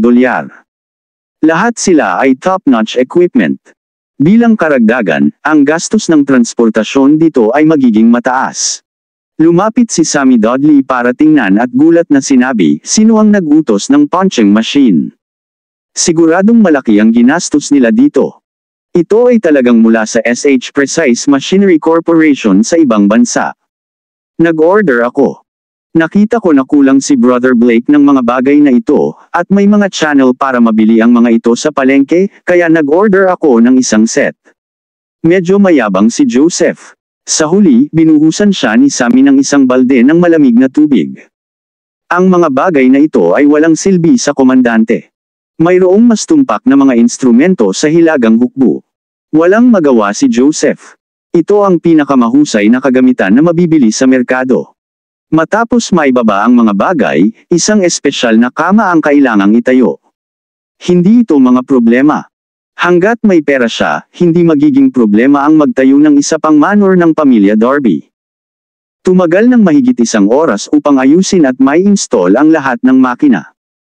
Lahat sila ay top-notch equipment. Bilang karagdagan, ang gastos ng transportasyon dito ay magiging mataas. Lumapit si Sammy Dudley para tingnan at gulat na sinabi, sino ang nag-utos ng punching machine? Siguradong malaki ang ginastos nila dito. Ito ay talagang mula sa SH Precise Machinery Corporation sa ibang bansa. Nag-order ako. Nakita ko na kulang si Brother Blake ng mga bagay na ito, at may mga channel para mabili ang mga ito sa palengke, kaya nag-order ako ng isang set. Medyo mayabang si Joseph. Sa huli, binuhusan siya ni Sammy ng isang balde ng malamig na tubig. Ang mga bagay na ito ay walang silbi sa komandante. Mayroong mas tumpak na mga instrumento sa hilagang hukbo. Walang magawa si Joseph. Ito ang pinakamahusay na kagamitan na mabibili sa merkado. Matapos maibaba ang mga bagay, isang espesyal na kama ang kailangang itayo. Hindi ito mga problema. Hanggat may pera siya, hindi magiging problema ang magtayo ng isa pang manor ng pamilya Darby. Tumagal ng mahigit 1 oras upang ayusin at mai-install ang lahat ng makina.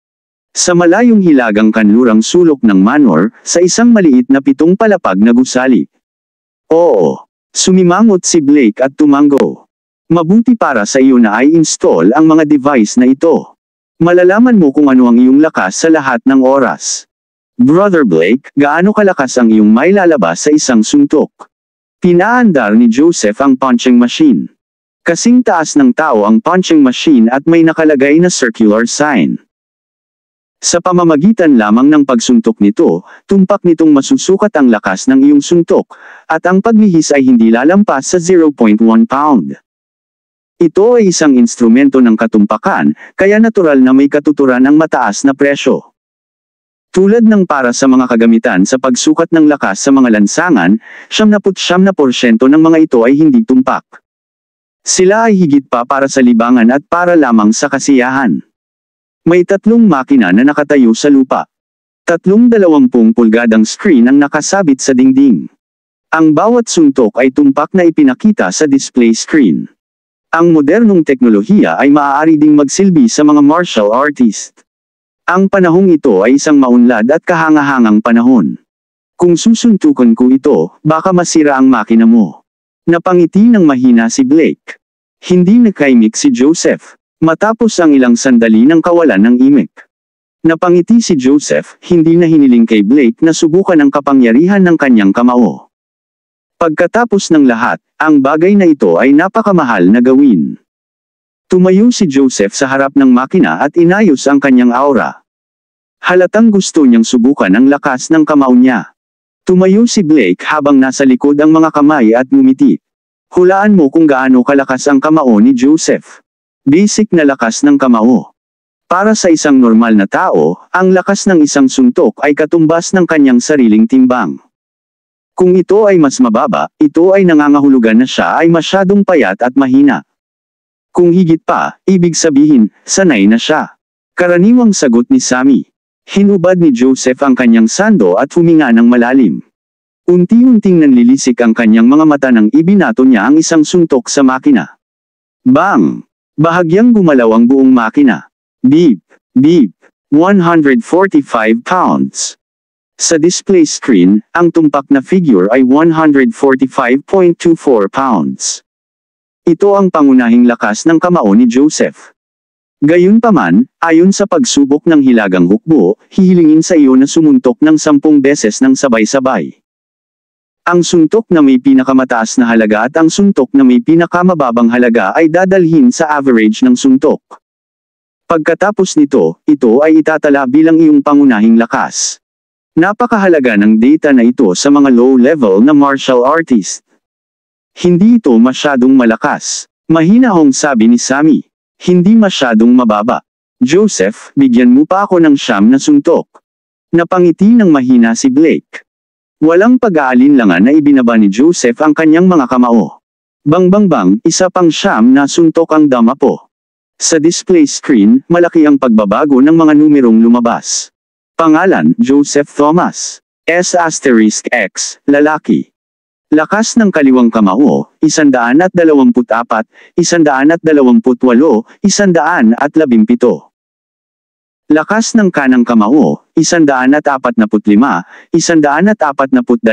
Sa malayong hilagang kanlurang sulok ng manor, sa isang maliit na 7 palapag na gusali. Oo, sumimangot si Blake at tumango. Mabuti para sa iyo na i-install ang mga device na ito. Malalaman mo kung ano ang iyong lakas sa lahat ng oras. Brother Blake, gaano kalakas ang iyong mailalabas sa isang suntok? Pinaandar ni Joseph ang punching machine. Kasing taas ng tao ang punching machine at may nakalagay na circular sign. Sa pamamagitan lamang ng pagsuntok nito, tumpak nitong masusukat ang lakas ng iyong suntok, at ang paglihis ay hindi lalampas sa 0.1 pound. Ito ay isang instrumento ng katumpakan, kaya natural na may katuturan ang mataas na presyo. Tulad ng para sa mga kagamitan sa pagsukat ng lakas sa mga lansangan, 99% ng mga ito ay hindi tumpak. Sila ay higit pa para sa libangan at para lamang sa kasiyahan. May 3 makina na nakatayo sa lupa. 3 20 pulgadang screen ang nakasabit sa dingding. Ang bawat suntok ay tumpak na ipinakita sa display screen. Ang modernong teknolohiya ay maaari ding magsilbi sa mga martial artist. Ang panahong ito ay isang maunlad at kahangahangang panahon. Kung susuntukan ko ito, baka masira ang makina mo. Napangiti ng mahina si Blake. Hindi nakaimik si Joseph. Matapos ang ilang sandali ng kawalan ng imik. Napangiti si Joseph, hindi na hiniling kay Blake na subukan ang kapangyarihan ng kanyang kamao. Pagkatapos ng lahat, ang bagay na ito ay napakamahal na gawin. Tumayo si Joseph sa harap ng makina at inayos ang kanyang aura. Halatang gusto niyang subukan ang lakas ng kamao niya. Tumayo si Blake habang nasa likod ang mga kamay at ngumiti. Hulaan mo kung gaano kalakas ang kamao ni Joseph. Basic na lakas ng kamao. Para sa isang normal na tao, ang lakas ng isang suntok ay katumbas ng kanyang sariling timbang. Kung ito ay mas mababa, ito ay nangangahulugan na siya ay masyadong payat at mahina. Kung higit pa, ibig sabihin, sanay na siya. Karaniwang sagot ni Sammy. Hinubad ni Joseph ang kanyang sando at huminga ng malalim. Unti-unting nanlilisik ang kanyang mga mata nang ibinato niya ang isang suntok sa makina. Bang! Bahagyang gumalaw ang buong makina. Beep! Beep! 145 pounds. Sa display screen, ang tumpak na figure ay 145.24 pounds. Ito ang pangunahing lakas ng kamao ni Joseph. Gayunpaman, ayon sa pagsubok ng hilagang hukbo, hihilingin sa iyo na sumuntok ng 10 beses ng sabay-sabay. Ang suntok na may pinakamataas na halaga at ang suntok na may pinakamababang halaga ay dadalhin sa average ng suntok. Pagkatapos nito, ito ay itatala bilang iyong pangunahing lakas. Napakahalaga ng data na ito sa mga low-level na martial artist. Hindi ito masyadong malakas. Mahinahong sabi ni Sammy. Hindi masyadong mababa. Joseph, bigyan mo pa ako ng 9 na suntok. Napangiti ng mahina si Blake. Walang pag-aalinlangan na ibinaba ni Joseph ang kanyang mga kamao. Bang, isa pang 9 na suntok ang dama po. Sa display screen, malaki ang pagbabago ng mga numerong lumabas. Pangalan, Joseph Thomas. S*X, lalaki. Lakas ng kaliwang kamao, 124, 128, 117. Lakas ng kanang kamao, 145, 142,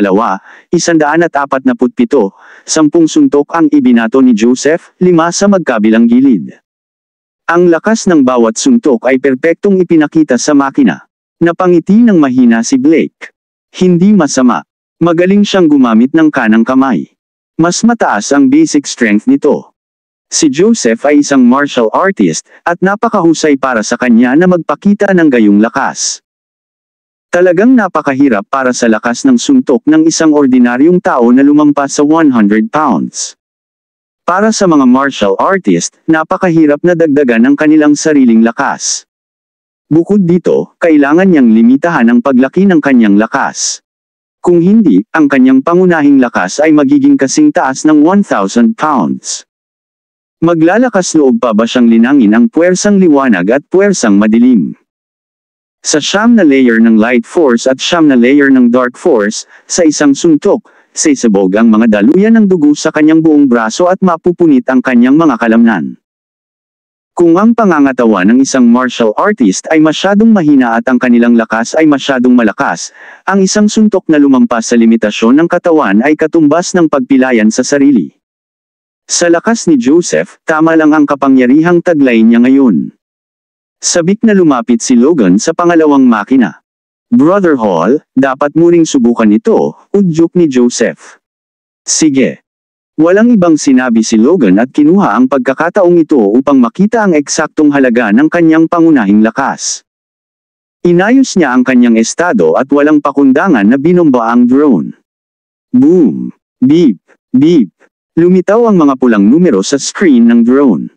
147. 10 suntok ang ibinato ni Joseph, 5 sa magkabilang gilid. Ang lakas ng bawat suntok ay perpektong ipinakita sa makina. Napangiti ng mahina si Blake. Hindi masama. Magaling siyang gumamit ng kanang kamay. Mas mataas ang basic strength nito. Si Joseph ay isang martial artist, at napakahusay para sa kanya na magpakita ng gayong lakas. Talagang napakahirap para sa lakas ng suntok ng isang ordinaryong tao na lumampas sa 100 pounds. Para sa mga martial artist, napakahirap na dagdagan ang kanilang sariling lakas. Bukod dito, kailangan niyang limitahan ang paglaki ng kanyang lakas. Kung hindi, ang kanyang pangunahing lakas ay magiging kasing taas ng 1,000 pounds. Maglalakas loob pa ba siyang linangin ang puwersang liwanag at puwersang madilim? Sa siyam na layer ng light force at siyam na layer ng dark force, sa isang suntok, sisabog ang mga daluyan ng dugo sa kanyang buong braso at mapupunit ang kanyang mga kalamnan. Kung ang pangangatawan ng isang martial artist ay masyadong mahina at ang kanilang lakas ay masyadong malakas, ang isang suntok na lumampas sa limitasyon ng katawan ay katumbas ng pagpilayan sa sarili. Sa lakas ni Joseph, tama lang ang kapangyarihang taglay niya ngayon. Sabik na lumapit si Logan sa pangalawang makina. Brother Hall, dapat mo ring subukan ito, udyok ni Joseph. Sige. Walang ibang sinabi si Logan at kinuha ang pagkakataong ito upang makita ang eksaktong halaga ng kanyang pangunahing lakas. Inayos niya ang kanyang estado at walang pakundangan na binomba ang drone. Boom! Beep! Beep! Lumitaw ang mga pulang numero sa screen ng drone.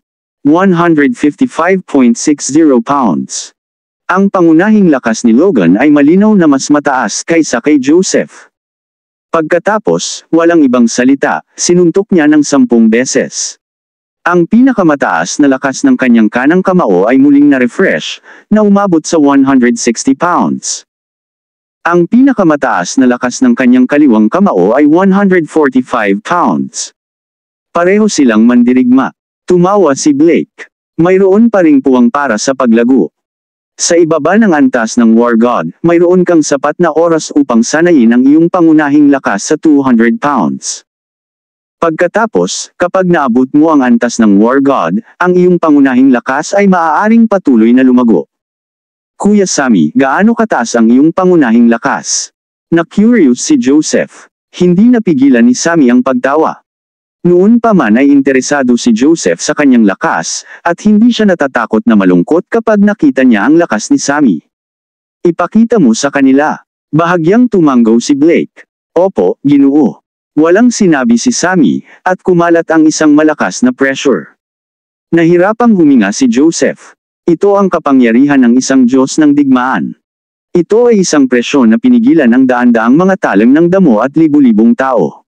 155.60 pounds. Ang pangunahing lakas ni Logan ay malinaw na mas mataas kaysa kay Joseph. Pagkatapos, walang ibang salita, sinuntok niya ng 10 beses. Ang pinakamataas na lakas ng kanyang kanang kamao ay muling na-refresh, na umabot sa 160 pounds. Ang pinakamataas na lakas ng kanyang kaliwang kamao ay 145 pounds. Pareho silang mandirigma. Tumawa si Blake. Mayroon pa ring puwang para sa paglago. Sa ibaba ng antas ng War God, mayroon kang sapat na oras upang sanayin ang iyong pangunahing lakas sa 200 pounds. Pagkatapos, kapag naabot mo ang antas ng War God, ang iyong pangunahing lakas ay maaaring patuloy na lumago. Kuya Sammy, gaano kataas ang iyong pangunahing lakas? Na-curious si Joseph. Hindi napigilan ni Sammy ang pagtawa. Noon pa man ay interesado si Joseph sa kanyang lakas, at hindi siya natatakot na malungkot kapag nakita niya ang lakas ni Sammy. Ipakita mo sa kanila. Bahagyang tumanggaw si Blake. Opo, Ginoo. Walang sinabi si Sammy, at kumalat ang isang malakas na pressure. Nahirapang huminga si Joseph. Ito ang kapangyarihan ng isang Diyos ng digmaan. Ito ay isang presyon na pinigilan ng daan-daang mga talang ng damo at libu-libong tao.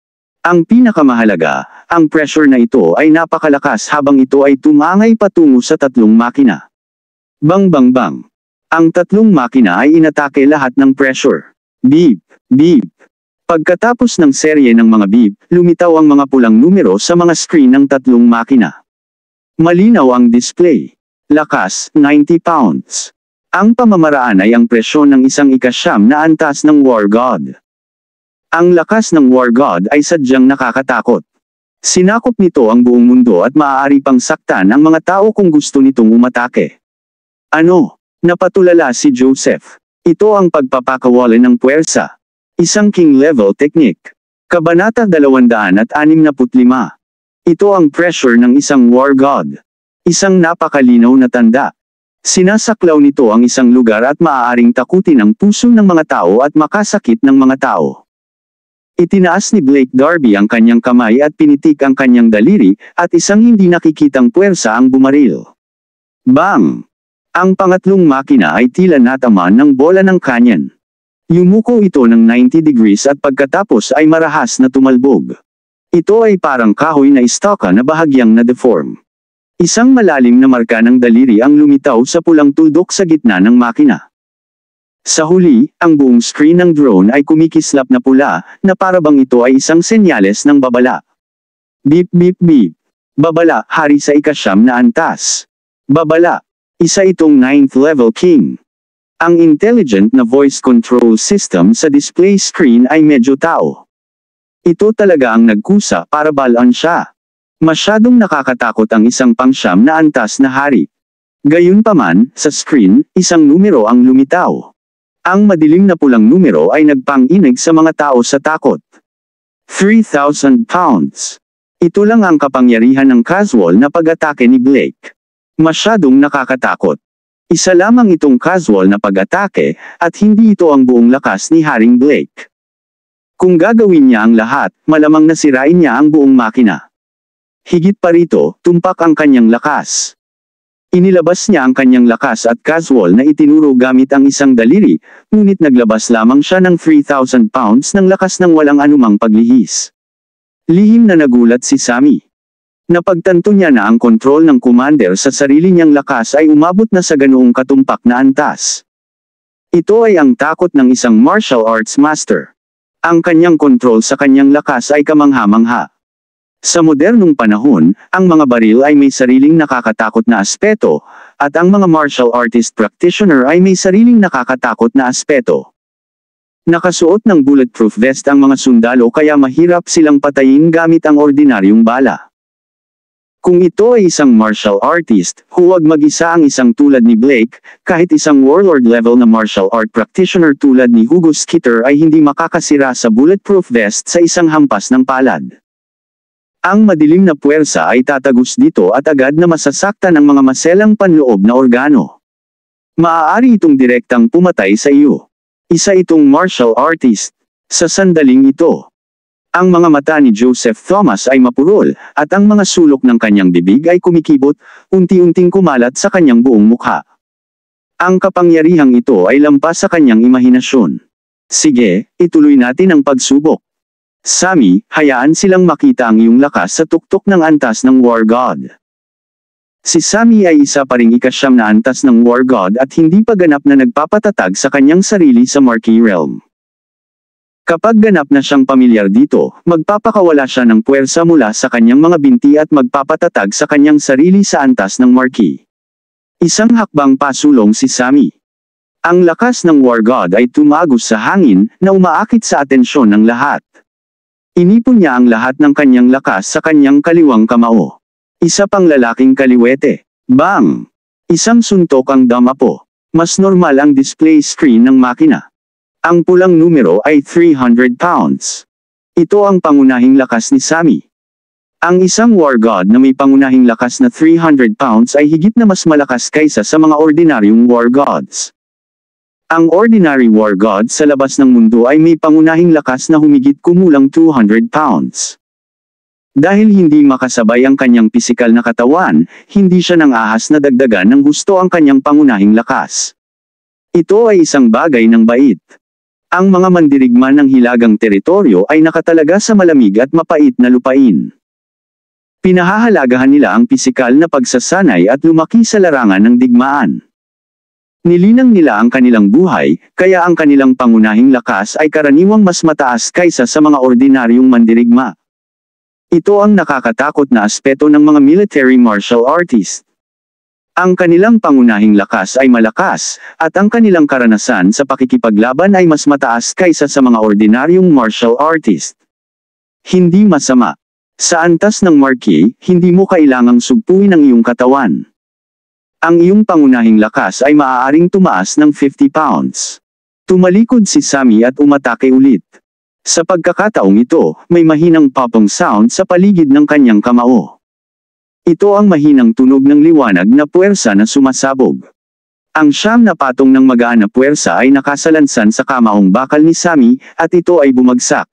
Ang pinakamahalaga, ang pressure na ito ay napakalakas habang ito ay tumangay patungo sa tatlong makina. Bang bang bang. Ang tatlong makina ay inatake lahat ng pressure. Beep, beep. Pagkatapos ng serye ng mga beep, lumitaw ang mga pulang numero sa mga screen ng tatlong makina. Malinaw ang display. Lakas, 90 pounds. Ang pamamaraan ay ang presyon ng isang ikasyam na antas ng War God. Ang lakas ng War God ay sadyang nakakatakot. Sinakop nito ang buong mundo at maaari pang saktan ang mga tao kung gusto nitong umatake. Ano? Napatulala si Joseph. Ito ang pagpapakawalan ng puwersa. Isang king-level technique. Kabanata 265. Ito ang pressure ng isang War God. Isang napakalinaw na tanda. Sinasaklaw nito ang isang lugar at maaaring takutin ang puso ng mga tao at makasakit ng mga tao. Itinaas ni Blake Darby ang kanyang kamay at pinitik ang kanyang daliri, at isang hindi nakikitang puwersa ang bumaril. Bang! Ang pangatlong makina ay tila natamaan ng bola ng kanyan. Yumuko ito ng 90 degrees at pagkatapos ay marahas na tumalbog. Ito ay parang kahoy na istaka na bahagyang na-deform. Isang malalim na marka ng daliri ang lumitaw sa pulang tuldok sa gitna ng makina. Sa huli, ang buong screen ng drone ay kumikislap na pula, na parabang ito ay isang senyales ng babala. Beep beep beep. Babala, hari sa ikasyam na antas. Babala. Isa itong 9th level king. Ang intelligent na voice control system sa display screen ay medyo tao. Ito talaga ang nagkusa para balaan siya. Masyadong nakakatakot ang isang pangsyam na antas na hari. Gayunpaman, sa screen, isang numero ang lumitaw. Ang madilim na pulang numero ay nagpang-inig sa mga tao sa takot. 3,000 pounds. Ito lang ang kapangyarihan ng casual na pag-atake ni Blake. Masyadong nakakatakot. Isa lamang itong casual na pag-atake, at hindi ito ang buong lakas ni Haring Blake. Kung gagawin niya ang lahat, malamang nasirain niya ang buong makina. Higit pa rito, tumpak ang kanyang lakas. Inilabas niya ang kanyang lakas at casual na itinuro gamit ang isang daliri, ngunit naglabas lamang siya ng 3,000 pounds ng lakas ng walang anumang paglihis. Lihim na nagulat si Sammy. Napagtanto niya na ang kontrol ng commander sa sarili niyang lakas ay umabot na sa ganoong katumpak na antas. Ito ay ang takot ng isang martial arts master. Ang kanyang kontrol sa kanyang lakas ay kamangha-mangha. Sa modernong panahon, ang mga baril ay may sariling nakakatakot na aspeto, at ang mga martial artist practitioner ay may sariling nakakatakot na aspeto. Nakasuot ng bulletproof vest ang mga sundalo kaya mahirap silang patayin gamit ang ordinaryong bala. Kung ito ay isang martial artist, huwag mag-isa ang isang tulad ni Blake, kahit isang warlord level na martial art practitioner tulad ni Hugo Skeeter ay hindi makakasira sa bulletproof vest sa isang hampas ng palad. Ang madilim na puwersa ay tatagos dito at agad na masasaktan ang mga maselang panloob na organo. Maaari itong direktang pumatay sa iyo. Isa itong martial artist. Sa sandaling ito, ang mga mata ni Joseph Thomas ay mapurol, at ang mga sulok ng kanyang bibig ay kumikibot, unti-unting kumalat sa kanyang buong mukha. Ang kapangyarihang ito ay lampas sa kanyang imahinasyon. Sige, ituloy natin ang pagsubok. Sammy, hayaan silang makita ang iyong lakas sa tuktok ng antas ng War God. Si Sammy ay isa pa ring ika-9 na antas ng War God at hindi pa ganap na nagpapatatag sa kanyang sarili sa Marquee Realm. Kapag ganap na siyang pamilyar dito, magpapakawala siya ng puwersa mula sa kanyang mga binti at magpapatatag sa kanyang sarili sa antas ng Marquee. Isang hakbang pasulong si Sammy. Ang lakas ng War God ay tumagos sa hangin na umaakit sa atensyon ng lahat. Inipon niya ang lahat ng kanyang lakas sa kanyang kaliwang kamao. Isa pang lalaking kaliwete. Bang! Isang suntok ang damapo. Mas normal ang display screen ng makina. Ang pulang numero ay 300 pounds. Ito ang pangunahing lakas ni Sammy. Ang isang War God na may pangunahing lakas na 300 pounds ay higit na mas malakas kaysa sa mga ordinaryong War Gods. Ang ordinary War God sa labas ng mundo ay may pangunahing lakas na humigit kumulang 200 pounds. Dahil hindi makasabay ang kanyang pisikal na katawan, hindi siya nang ahas na dagdagan ng gusto ang kanyang pangunahing lakas. Ito ay isang bagay ng bait. Ang mga mandirigma ng hilagang teritoryo ay nakatalaga sa malamig at mapait na lupain. Pinahahalagahan nila ang pisikal na pagsasanay at lumaki sa larangan ng digmaan. Nilinang nila ang kanilang buhay, kaya ang kanilang pangunahing lakas ay karaniwang mas mataas kaysa sa mga ordinaryong mandirigma. Ito ang nakakatakot na aspeto ng mga military martial artists. Ang kanilang pangunahing lakas ay malakas, at ang kanilang karanasan sa pakikipaglaban ay mas mataas kaysa sa mga ordinaryong martial artists. Hindi masama. Sa antas ng Marquee, hindi mo kailangang sugpuin ang iyong katawan. Ang iyong pangunahing lakas ay maaaring tumaas ng 50 pounds. Tumalikod si Sammy at umatake ulit. Sa pagkakataong ito, may mahinang popping sound sa paligid ng kanyang kamao. Ito ang mahinang tunog ng liwanag na puwersa na sumasabog. Ang 9 na patong ng magaan na puwersa ay nakasalansan sa kamaong bakal ni Sammy, at ito ay bumagsak.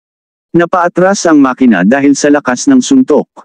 Napaatras ang makina dahil sa lakas ng suntok.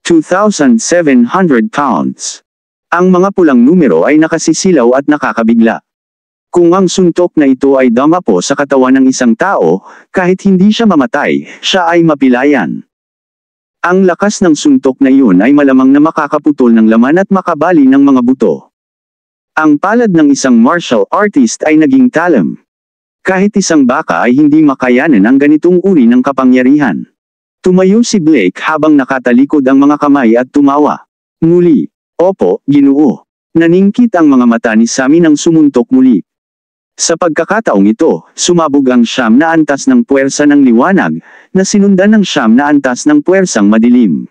2,700 pounds. Ang mga pulang numero ay nakasisilaw at nakakabigla. Kung ang suntok na ito ay damapo sa katawan ng isang tao, kahit hindi siya mamatay, siya ay mapilayan. Ang lakas ng suntok na iyon ay malamang na makakaputol ng laman at makabali ng mga buto. Ang palad ng isang martial artist ay naging talam. Kahit isang baka ay hindi makayanan ang ganitong uri ng kapangyarihan. Tumayo si Blake habang nakatalikod ang mga kamay at tumawa. Muli. Opo, Ginoo. Naningkit ang mga mata ni Sammy nang sumuntok muli. Sa pagkakataong ito, sumabog ang 9 na antas ng puwersa ng liwanag, na sinundan ng 9 na antas ng puwersang madilim.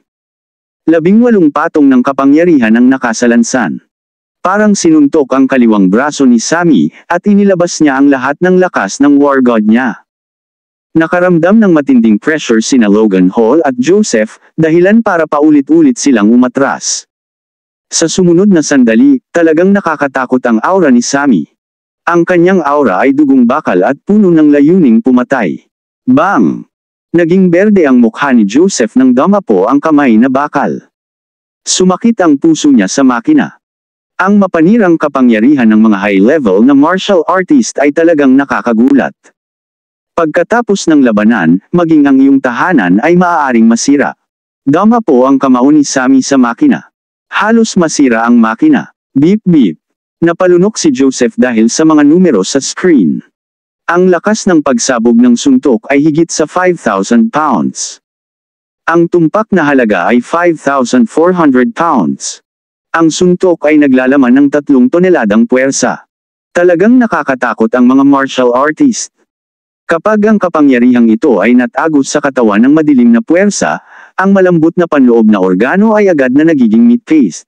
18 patong ng kapangyarihan ang nakasalansan. Parang sinuntok ang kaliwang braso ni Sammy, at inilabas niya ang lahat ng lakas ng War God niya. Nakaramdam ng matinding pressure sina Logan Hall at Joseph, dahilan para paulit-ulit silang umatras. Sa sumunod na sandali, talagang nakakatakot ang aura ni Sammy. Ang kanyang aura ay dugong bakal at puno ng layuning pumatay. Bang! Naging berde ang mukha ni Joseph nang damapo ang kamay na bakal. Sumakit ang puso niya sa makina. Ang mapanirang kapangyarihan ng mga high-level na martial artist ay talagang nakakagulat. Pagkatapos ng labanan, maging ang iyong tahanan ay maaaring masira. Damapo ang kamao ni Sammy sa makina. Halos masira ang makina. Beep beep. Napalunok si Joseph dahil sa mga numero sa screen. Ang lakas ng pagsabog ng suntok ay higit sa 5,000 pounds. Ang tumpak na halaga ay 5,400 pounds. Ang suntok ay naglalaman ng 3 toneladang puwersa. Talagang nakakatakot ang mga martial artist. Kapag ang kapangyarihang ito ay natagos sa katawan ng madilim na puwersa, ang malambot na panloob na organo ay agad na nagiging meat paste.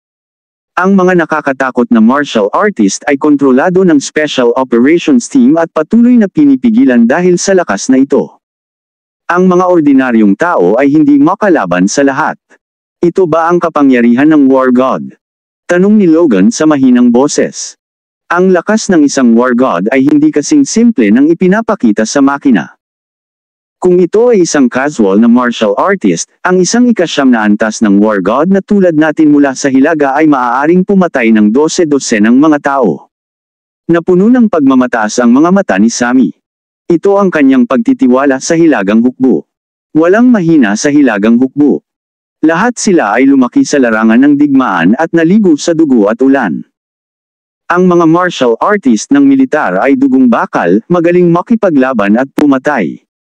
Ang mga nakakatakot na martial artist ay kontrolado ng Special Operations Team at patuloy na pinipigilan dahil sa lakas na ito. Ang mga ordinaryong tao ay hindi makalaban sa lahat. Ito ba ang kapangyarihan ng War God? Tanong ni Logan sa mahinang boses. Ang lakas ng isang War God ay hindi kasing simple nang ipinapakita sa makina. Kung ito ay isang casual na martial artist, ang isang ika-9 na antas ng War God na tulad natin mula sa Hilaga ay maaaring pumatay ng 12 ng mga tao. Napuno ng pagmamataas ang mga mata ni Sammy. Ito ang kanyang pagtitiwala sa Hilagang Hukbo. Walang mahina sa Hilagang Hukbo. Lahat sila ay lumaki sa larangan ng digmaan at naligo sa dugo at ulan. Ang mga martial artist ng militar ay dugong bakal, magaling makipaglaban at pumatay.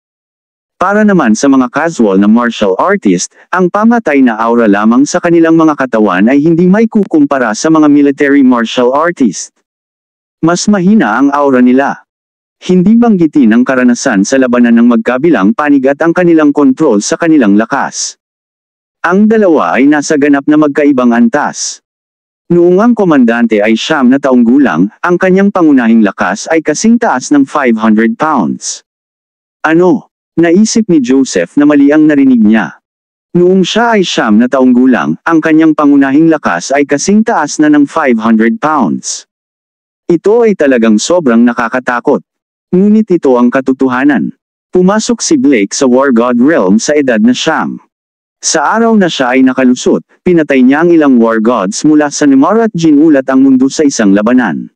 Para naman sa mga casual na martial artist, ang pamatay na aura lamang sa kanilang mga katawan ay hindi may kukumpara sa mga military martial artist. Mas mahina ang aura nila. Hindi banggitin ang karanasan sa labanan ng magkabilang panig at ang kanilang kontrol sa kanilang lakas. Ang dalawa ay nasa ganap na magkaibang antas. Noong ang komandante ay 9 na taong gulang, ang kanyang pangunahing lakas ay kasing taas ng 500 pounds. Ano? Naisip ni Joseph na mali ang narinig niya. Noong siya ay 9 na taong gulang, ang kanyang pangunahing lakas ay kasing taas na ng 500 pounds. Ito ay talagang sobrang nakakatakot. Ngunit ito ang katotohanan. Pumasok si Blake sa War God Realm sa edad na 9. Sa araw na siya ay nakalusot, pinatay niya ang ilang War Gods mula sa Nemar at ginulat ang mundo sa isang labanan.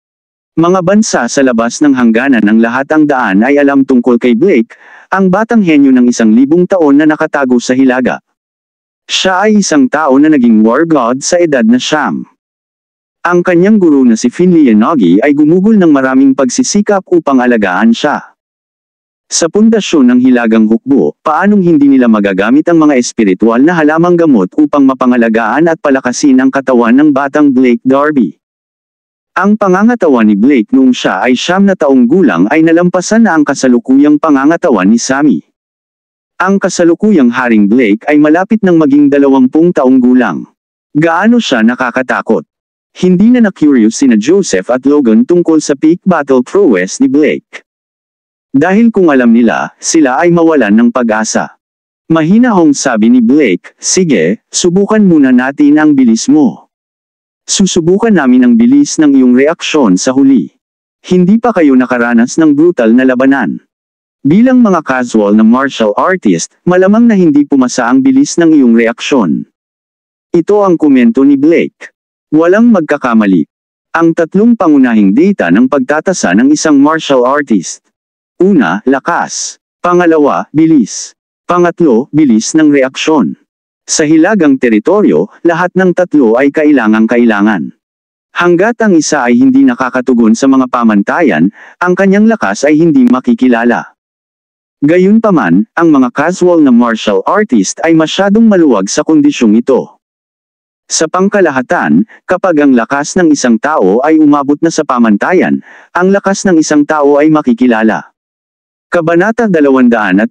Mga bansa sa labas ng hangganan ng lahat ang daan ay alam tungkol kay Blake, ang batang henyo ng 1,000 taon na nakatago sa Hilaga. Siya ay isang tao na naging War God sa edad na 9. Ang kanyang guro na si Finley Yanogi ay gumugol ng maraming pagsisikap upang alagaan siya. Sa pundasyon ng Hilagang Hukbo, paanong hindi nila magagamit ang mga espiritual na halamang gamot upang mapangalagaan at palakasin ang katawan ng batang Blake Darby? Ang pangangatawan ni Blake noong siya ay 9 na taong gulang ay nalampasan na ang kasalukuyang pangangatawan ni Sammy. Ang kasalukuyang Haring Blake ay malapit ng maging 20 taong gulang. Gaano siya nakakatakot? Hindi na na-curious sina Joseph at Logan tungkol sa peak battle prowess ni Blake. Dahil kung alam nila, sila ay mawalan ng pag-asa. Mahinahong sabi ni Blake, sige, subukan muna natin ang bilis mo. Susubukan namin ang bilis ng iyong reaksyon sa huli. Hindi pa kayo nakaranas ng brutal na labanan. Bilang mga casual na martial artist, malamang na hindi pumasa ang bilis ng iyong reaksyon. Ito ang komento ni Blake. Walang magkakamali. Ang 3 pangunahing data ng pagtatasa ng isang martial artist. Una, lakas. Pangalawa, bilis. Pangatlo, bilis ng reaksyon. Sa hilagang teritoryo, lahat ng 3 ay kailangang-kailangan. Hanggat ang isa ay hindi nakakatugon sa mga pamantayan, ang kanyang lakas ay hindi makikilala. Gayunpaman, ang mga casual na martial artist ay masyadong maluwag sa kondisyong ito. Sa pangkalahatan, kapag ang lakas ng isang tao ay umabot na sa pamantayan, ang lakas ng isang tao ay makikilala. Kabanata 266.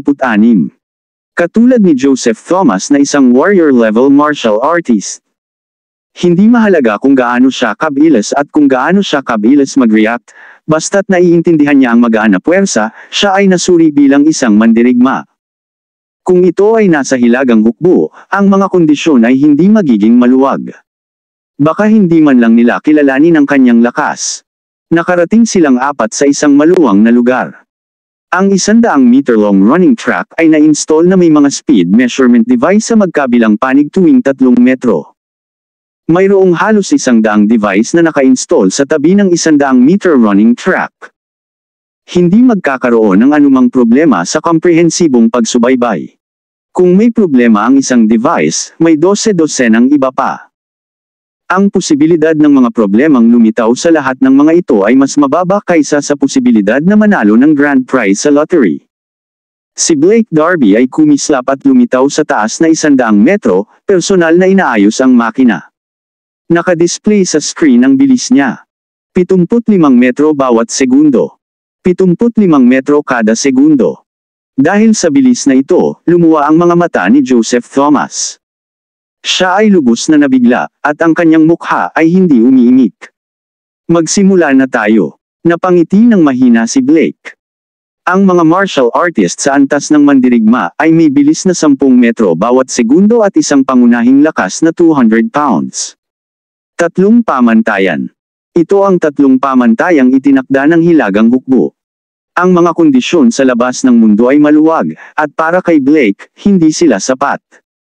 Katulad ni Joseph Thomas na isang warrior-level martial artist. Hindi mahalaga kung gaano siya kabilis at kung gaano siya kabilis mag-react, basta't naiintindihan niya ang magaan na puwersa, siya ay nasuri bilang isang mandirigma. Kung ito ay nasa hilagang hukbo, ang mga kondisyon ay hindi magiging maluwag. Baka hindi man lang nila kilalanin ang kanyang lakas. Nakarating silang 4 sa isang maluwang na lugar. Ang 100-meter long running track ay na-install na may mga speed measurement device sa magkabilang panig tuwing 3 metro. Mayroong halos 100 device na naka-install sa tabi ng 100-meter running track. Hindi magkakaroon ng anumang problema sa komprehensibong pagsubaybay. Kung may problema ang isang device, may 12-dosenang iba pa. Ang posibilidad ng mga problemang lumitaw sa lahat ng mga ito ay mas mababa kaysa sa posibilidad na manalo ng grand prize sa lottery. Si Blake Darby ay kumislap at lumitaw sa taas na 100 metro, personal na inaayos ang makina. Nakadisplay sa screen ang bilis niya. 75 metro bawat segundo. 75 metro kada segundo. Dahil sa bilis na ito, lumuwa ang mga mata ni Joseph Thomas. Siya ay lubos na nabigla, at ang kanyang mukha ay hindi umiimik. Magsimula na tayo. Napangiti ng mahina si Blake. Ang mga martial artist sa antas ng mandirigma ay may bilis na 10 metro bawat segundo at isang pangunahing lakas na 200 pounds. 3 pamantayan. Ito ang 3 pamantayang itinakda ng Hilagang Hukbo. Ang mga kondisyon sa labas ng mundo ay maluwag, at para kay Blake, hindi sila sapat.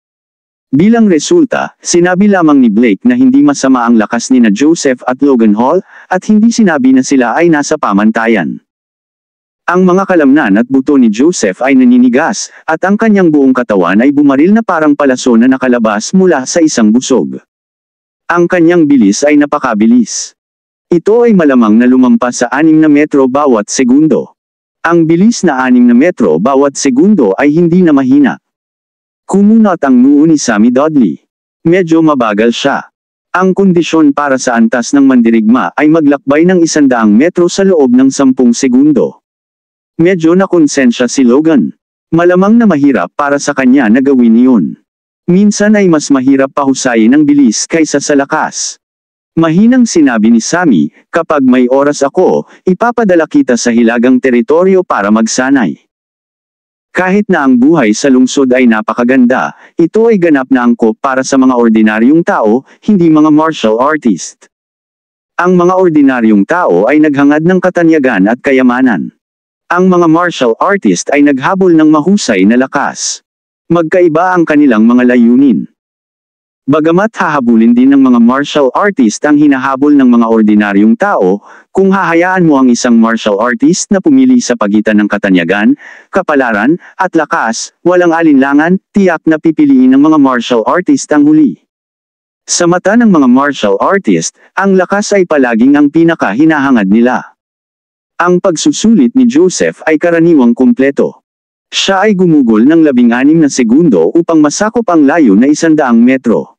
Bilang resulta, sinabi lamang ni Blake na hindi masama ang lakas nina Joseph at Logan Hall, at hindi sinabi na sila ay nasa pamantayan. Ang mga kalamnan at buto ni Joseph ay naninigas, at ang kanyang buong katawan ay bumaril na parang palaso na nakalabas mula sa isang busog. Ang kanyang bilis ay napakabilis. Ito ay malamang na lumampas sa 6 na metro bawat segundo. Ang bilis na 6 na metro bawat segundo ay hindi na mahina. Kumunot ang noo ni Sammy Dudley. Medyo mabagal siya. Ang kondisyon para sa antas ng mandirigma ay maglakbay ng 100 metro sa loob ng 10 segundo. Medyo nakonsensya si Logan. Malamang na mahirap para sa kanya na gawin iyon. Minsan ay mas mahirap pahusayin ang bilis kaysa sa lakas. Mahinang sinabi ni Sammy, kapag may oras ako, ipapadala kita sa hilagang teritoryo para magsanay. Kahit na ang buhay sa lungsod ay napakaganda, ito ay ganap na angkop para sa mga ordinaryong tao, hindi mga martial artist. Ang mga ordinaryong tao ay naghangad ng katanyagan at kayamanan. Ang mga martial artist ay naghabol ng mahusay na lakas. Magkaiba ang kanilang mga layunin. Bagamat hahabulin din ng mga martial artist ang hinahabol ng mga ordinaryong tao, kung hahayaan mo ang isang martial artist na pumili sa pagitan ng katanyagan, kapalaran, at lakas, walang alinlangan, tiyak na pipiliin ng mga martial artist ang huli. Sa mata ng mga martial artist, ang lakas ay palaging ang pinaka-hinahangad nila. Ang pagsusulit ni Joseph ay karaniwang kumpleto. Siya ay gumugol ng 16 na segundo upang masakop ang layo na 100 metro.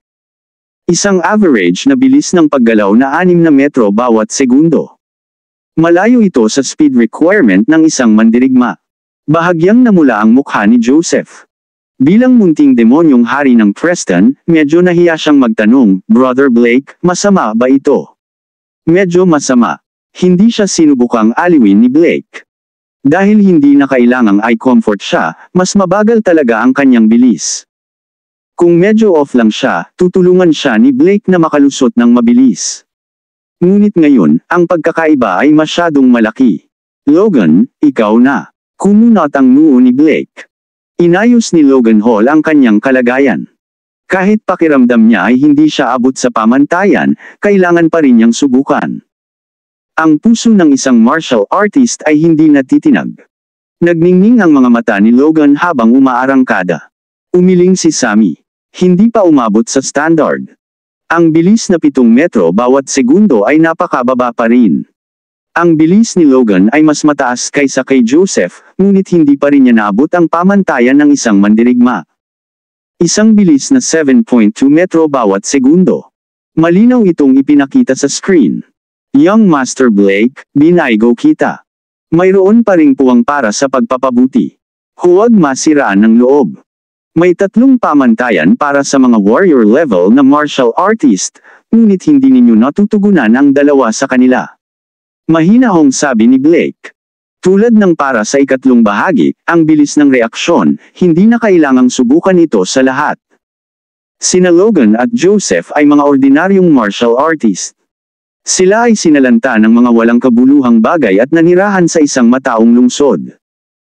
Isang average na bilis ng paggalaw na 6 na metro bawat segundo. Malayo ito sa speed requirement ng isang mandirigma. Bahagyang namula ang mukha ni Joseph. Bilang munting demonyong hari ng Preston, medyo nahiya siyang magtanong, Brother Blake, masama ba ito? Medyo masama. Hindi siya sinubukang aliwin ni Blake. Dahil hindi na kailangang eye comfort siya, mas mabagal talaga ang kanyang bilis. Kung medyo off lang siya, tutulungan siya ni Blake na makalusot ng mabilis. Ngunit ngayon, ang pagkakaiba ay masyadong malaki. Logan, ikaw na. Kumunot ang noo ni Blake. Inayos ni Logan Hall ang kanyang kalagayan. Kahit pakiramdam niya ay hindi siya abot sa pamantayan, kailangan pa rin niyang subukan. Ang puso ng isang martial artist ay hindi natitinag. Nagningning ang mga mata ni Logan habang umaarangkada. Umiling si Sammy. Hindi pa umabot sa standard. Ang bilis na 7 metro bawat segundo ay napakababa pa rin. Ang bilis ni Logan ay mas mataas kaysa kay Joseph, ngunit hindi pa rin niya naabot ang pamantayan ng isang mandirigma. Isang bilis na 7.2 metro bawat segundo. Malinaw itong ipinakita sa screen. Young Master Blake, binaygo kita. Mayroon pa ring puwang para sa pagpapabuti. Huwag masiraan ng loob. May 3 pamantayan para sa mga warrior level na martial artist, ngunit hindi ninyo natutugunan ang 2 sa kanila. Mahinahong sabi ni Blake. Tulad ng para sa ikatlong bahagi, ang bilis ng reaksyon, hindi na kailangang subukan ito sa lahat. Sina Logan at Joseph ay mga ordinaryong martial artist. Sila ay sinalanta ng mga walang kabuluhang bagay at nanirahan sa isang mataong lungsod.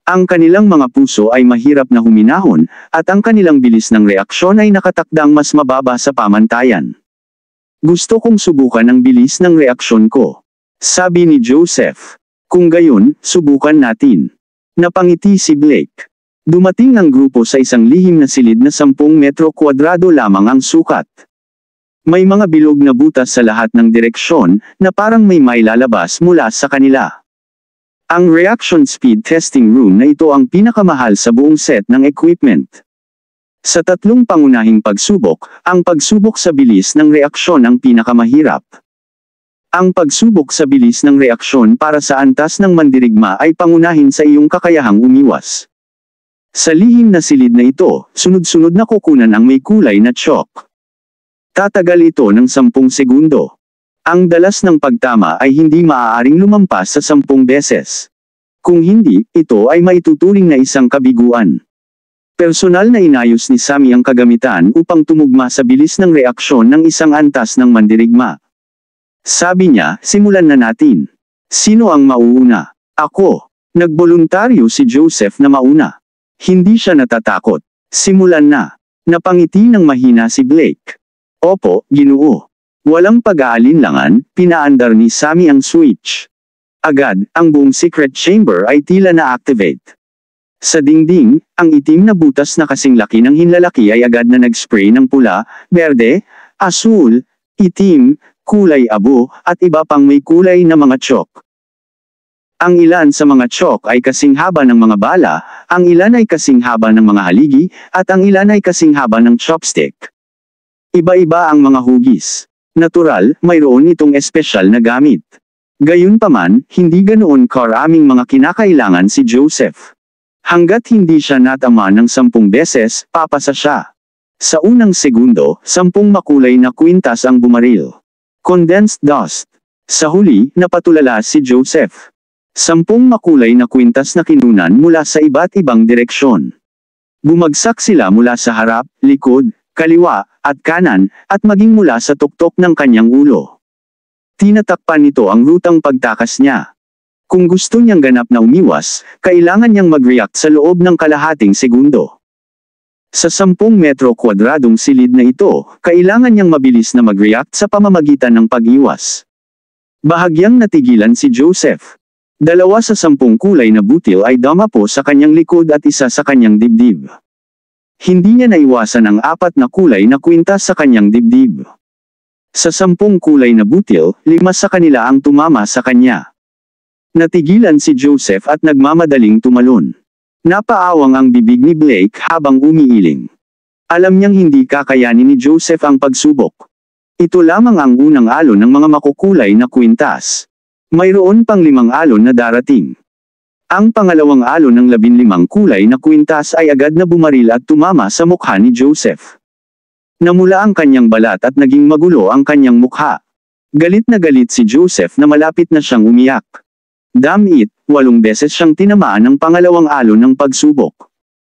Ang kanilang mga puso ay mahirap na huminahon, at ang kanilang bilis ng reaksyon ay nakatakdang mas mababa sa pamantayan. Gusto kong subukan ang bilis ng reaksyon ko, sabi ni Joseph. Kung gayon, subukan natin. Napangiti si Blake. Dumating ang grupo sa isang lihim na silid na 10 metro kwadrado lamang ang sukat. May mga bilog na butas sa lahat ng direksyon, na parang may lalabas mula sa kanila. Ang reaction speed testing room na ito ang pinakamahal sa buong set ng equipment. Sa 3 pangunahing pagsubok, ang pagsubok sa bilis ng reaksyon ang pinakamahirap. Ang pagsubok sa bilis ng reaksyon para sa antas ng mandirigma ay pangunahin sa iyong kakayahang umiwas. Sa lihim na silid na ito, sunod-sunod na kukunan ang may kulay na chalk. Tatagal ito ng 10 segundo. Ang dalas ng pagtama ay hindi maaaring lumampas sa 10 beses. Kung hindi, ito ay maituturing na isang kabiguan. Personal na inayos ni Sammy ang kagamitan upang tumugma sa bilis ng reaksyon ng isang antas ng mandirigma. Sabi niya, simulan na natin. Sino ang mauuna? Ako. Nagboluntaryo si Joseph na mauna. Hindi siya natatakot. Simulan na. Napangiti ng mahina si Blake. Opo, Ginoo. Walang pag-aalinlangan, pinaandar ni Sammy ang switch. Agad, ang buong secret chamber ay tila na-activate. Sa dingding, ang itim na butas na kasing laki ng hinlalaki ay agad na nag-spray ng pula, berde, asul, itim, kulay abo, at iba pang may kulay na mga chalk. Ang ilan sa mga chalk ay kasing haba ng mga bala, ang ilan ay kasing haba ng mga haligi, at ang ilan ay kasing haba ng chopstick. Iba-iba ang mga hugis. Natural, mayroon itong espesyal na gamit. Gayunpaman, hindi ganoon karaming mga kinakailangan si Joseph. Hanggat hindi siya natama ng 10 beses, papasa siya. Sa unang segundo, 10 makulay na kwintas ang bumaril. Condensed dust. Sa huli, napatulala si Joseph. 10 makulay na kwintas na kinunan mula sa iba't ibang direksyon. Bumagsak sila mula sa harap, likod, kaliwa, at kanan, at maging mula sa tuktok ng kanyang ulo. Tinatakpan nito ang rutang pagtakas niya. Kung gusto niyang ganap na umiwas, kailangan niyang mag-react sa loob ng kalahating segundo. Sa 10 metro kwadradong silid na ito, kailangan niyang mabilis na mag-react sa pamamagitan ng pag-iwas. Bahagyang natigilan si Joseph. 2 sa 10 kulay na butil ay dumapo sa kanyang likod at isa sa kanyang dibdib. Hindi niya naiwasan ang 4 na kulay na kwintas sa kanyang dibdib. Sa 10 kulay na butil, 5 sa kanila ang tumama sa kanya. Natigilan si Joseph at nagmamadaling tumalon. Napaawang ang bibig ni Blake habang umiiling. Alam niyang hindi kakayanin ni Joseph ang pagsubok. Ito lamang ang unang alon ng mga makukulay na kwintas. Mayroon pang 5 alon na darating. Ang pangalawang alon ng 15 kulay na kwintas ay agad na bumaril at tumama sa mukha ni Joseph. Namula ang kanyang balat at naging magulo ang kanyang mukha. Galit na galit si Joseph na malapit na siyang umiyak. Damit, 8 beses siyang tinamaan ng pangalawang alon ng pagsubok.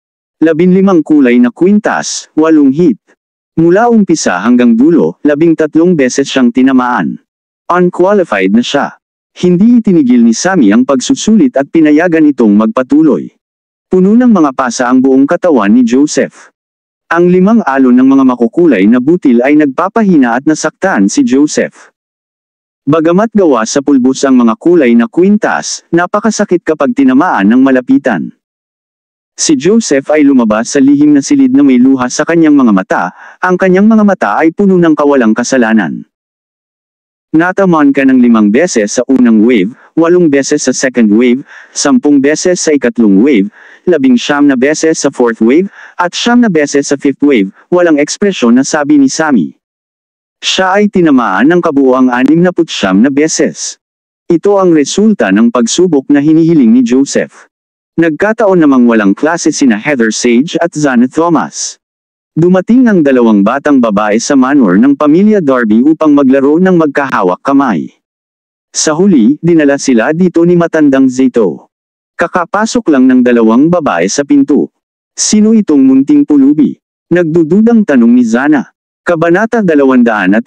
15 kulay na kwintas, 8 hit. Mula umpisa hanggang dulo, 13 beses siyang tinamaan. Unqualified na siya. Hindi itinigil ni Sammy ang pagsusulit at pinayagan itong magpatuloy. Puno ng mga pasa ang buong katawan ni Joseph. Ang 5 alon ng mga makukulay na butil ay nagpapahina at nasaktan si Joseph. Bagamat gawa sa pulbos ang mga kulay na kwintas, napakasakit kapag tinamaan ng malapitan. Si Joseph ay lumabas sa lihim na silid na may luha sa kanyang mga mata, ang kanyang mga mata ay puno ng kawalang kasalanan. Natamaan ka ng 5 beses sa unang wave, 8 beses sa second wave, 10 beses sa ikatlong wave, 19 na beses sa fourth wave, at 9 na beses sa fifth wave, walang ekspresyon na sabi ni Sammy. Siya ay tinamaan ng kabuuang 69 na beses. Ito ang resulta ng pagsubok na hinihiling ni Joseph. Nagkataon namang walang klase sina Heather Sage at Zana Thomas. Dumating ang 2 batang babae sa manor ng pamilya Darby upang maglaro ng magkahawak kamay. Sa huli, dinala sila dito ni matandang Zito. Kakapasok lang ng 2 babae sa pinto. Sino itong munting pulubi? Nagdududang tanong ni Zana. Kabanata 267.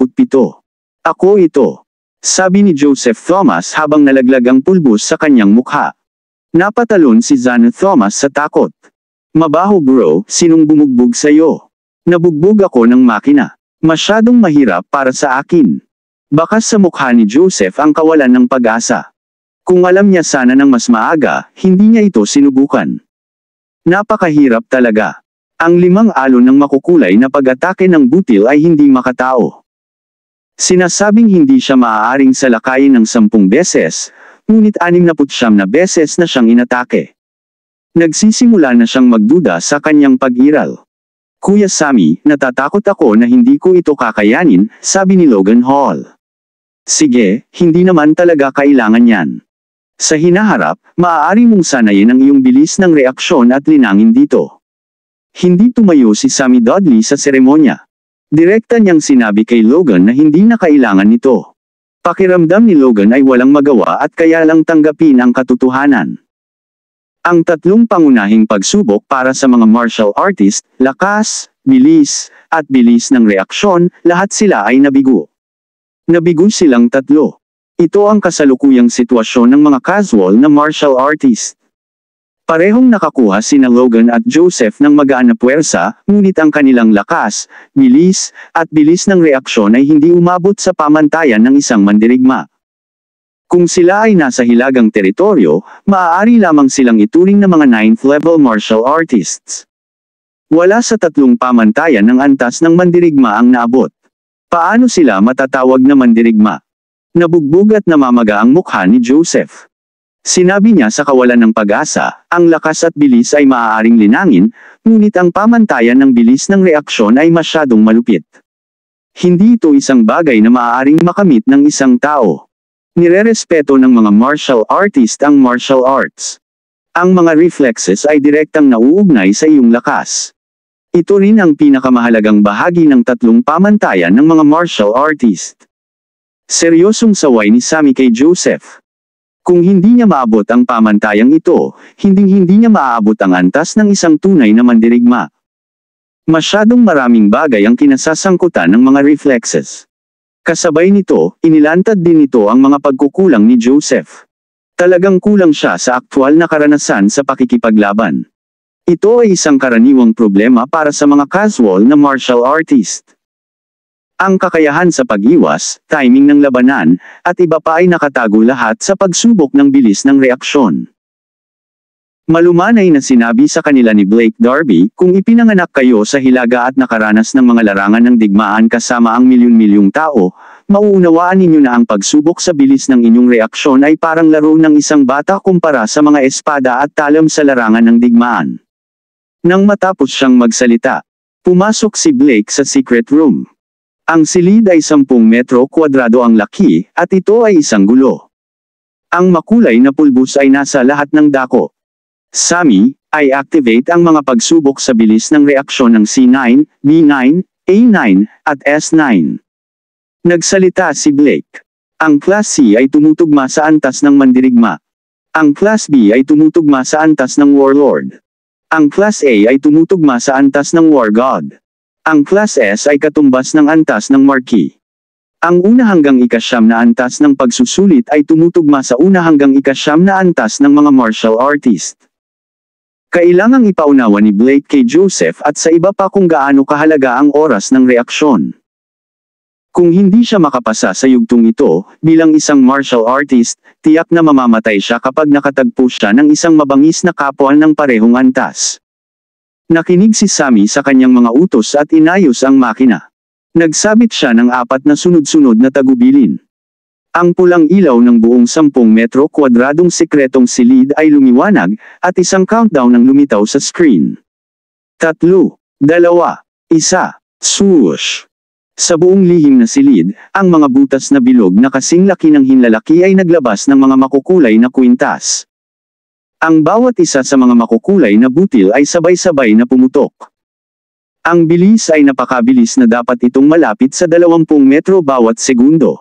Ako ito. Sabi ni Joseph Thomas habang nalaglag ang pulbos sa kanyang mukha. Napatalon si Zana Thomas sa takot. Mabaho bro, sinong bumugbog sa'yo? Nabugbog ako ng makina. Masyadong mahirap para sa akin. Bakas sa mukha ni Joseph ang kawalan ng pag-asa. Kung alam niya sana ng mas maaga, hindi niya ito sinubukan. Napakahirap talaga. Ang 5 alon ng makukulay na pag-atake ng butil ay hindi makatao. Sinasabing hindi siya maaaring salakayin ng 10 beses, ngunit 69 na beses na siyang inatake. Nagsisimula na siyang magduda sa kanyang pag-iral. Kuya Sammy, natatakot ako na hindi ko ito kakayanin, sabi ni Logan Hall. Sige, hindi naman talaga kailangan yan. Sa hinaharap, maaari mong sanayin ang iyong bilis ng reaksyon at linangin dito. Hindi tumayo si Sammy Dudley sa seremonya. Direkta niyang sinabi kay Logan na hindi na kailangan nito. Pakiramdam ni Logan ay walang magawa at kaya lang tanggapin ang katotohanan. Ang 3 pangunahing pagsubok para sa mga martial artist, lakas, bilis, at bilis ng reaksyon, lahat sila ay nabigo. Nabigo silang 3. Ito ang kasalukuyang sitwasyon ng mga casual na martial artist. Parehong nakakuha sina Logan at Joseph ng magaan na puwersa, ngunit ang kanilang lakas, bilis, at bilis ng reaksyon ay hindi umabot sa pamantayan ng isang mandirigma. Kung sila ay nasa hilagang teritoryo, maaari lamang silang ituring na mga 9th level martial artists. Wala sa 3 pamantayan ng antas ng mandirigma ang naabot. Paano sila matatawag na mandirigma? Nabugbog at namamaga ang mukha ni Joseph. Sinabi niya sa kawalan ng pag-asa, ang lakas at bilis ay maaaring linangin, ngunit ang pamantayan ng bilis ng reaksyon ay masyadong malupit. Hindi ito isang bagay na maaaring makamit ng isang tao. Nirerespeto ng mga martial artist ang martial arts. Ang mga reflexes ay direktang nauugnay sa iyong lakas. Ito rin ang pinakamahalagang bahagi ng 3 pamantayan ng mga martial artist. Seryosong saway ni Sammy kay Joseph. Kung hindi niya maabot ang pamantayang ito, hindi niya maaabot ang antas ng isang tunay na mandirigma. Masyadong maraming bagay ang kinasasangkutan ng mga reflexes. Kasabay nito, inilantad din nito ang mga pagkukulang ni Joseph. Talagang kulang siya sa aktwal na karanasan sa pakikipaglaban. Ito ay isang karaniwang problema para sa mga casual na martial artist. Ang kakayahan sa pag-iwas, timing ng labanan, at iba pa ay nakatago lahat sa pagsubok ng bilis ng reaksyon. Malumanay na sinabi sa kanila ni Blake Darby, kung ipinanganak kayo sa hilaga at nakaranas ng mga larangan ng digmaan kasama ang milyon-milyong tao, mauunawaan ninyo na ang pagsubok sa bilis ng inyong reaksyon ay parang laro ng isang bata kumpara sa mga espada at talam sa larangan ng digmaan. Nang matapos siyang magsalita, pumasok si Blake sa secret room. Ang silid ay 10 metro kwadrado ang laki, at ito ay isang gulo. Ang makulay na pulbos ay nasa lahat ng dako. Sammy, ay activate ang mga pagsubok sa bilis ng reaksyon ng C9, B9, A9, at S9. Nagsalita si Blake. Ang Class C ay tumutugma sa antas ng mandirigma. Ang Class B ay tumutugma sa antas ng Warlord. Ang Class A ay tumutugma sa antas ng War God. Ang Class S ay katumbas ng antas ng Marquis. Ang 1 hanggang 9 na antas ng pagsusulit ay tumutugma sa 1 hanggang 9 na antas ng mga martial artist. Kailangang ipaunawa ni Blake kay Joseph at sa iba pa kung gaano kahalaga ang oras ng reaksyon. Kung hindi siya makapasa sa yugtong ito, bilang isang martial artist, tiyak na mamamatay siya kapag nakatagpo siya ng isang mabangis na kapwa ng parehong antas. Nakinig si Sammy sa kanyang mga utos at inayos ang makina. Nagsabit siya ng 4 na sunod-sunod na tagubilin. Ang pulang ilaw ng buong 10 metro kwadradong sekretong silid ay lumiwanag, at isang countdown ang lumitaw sa screen. 3, 2, 1, swoosh. Sa buong lihim na silid, ang mga butas na bilog na kasing laki ng hinlalaki ay naglabas ng mga makukulay na kwintas. Ang bawat isa sa mga makukulay na butil ay sabay-sabay na pumutok. Ang bilis ay napakabilis na dapat itong malapit sa 20 metro bawat segundo.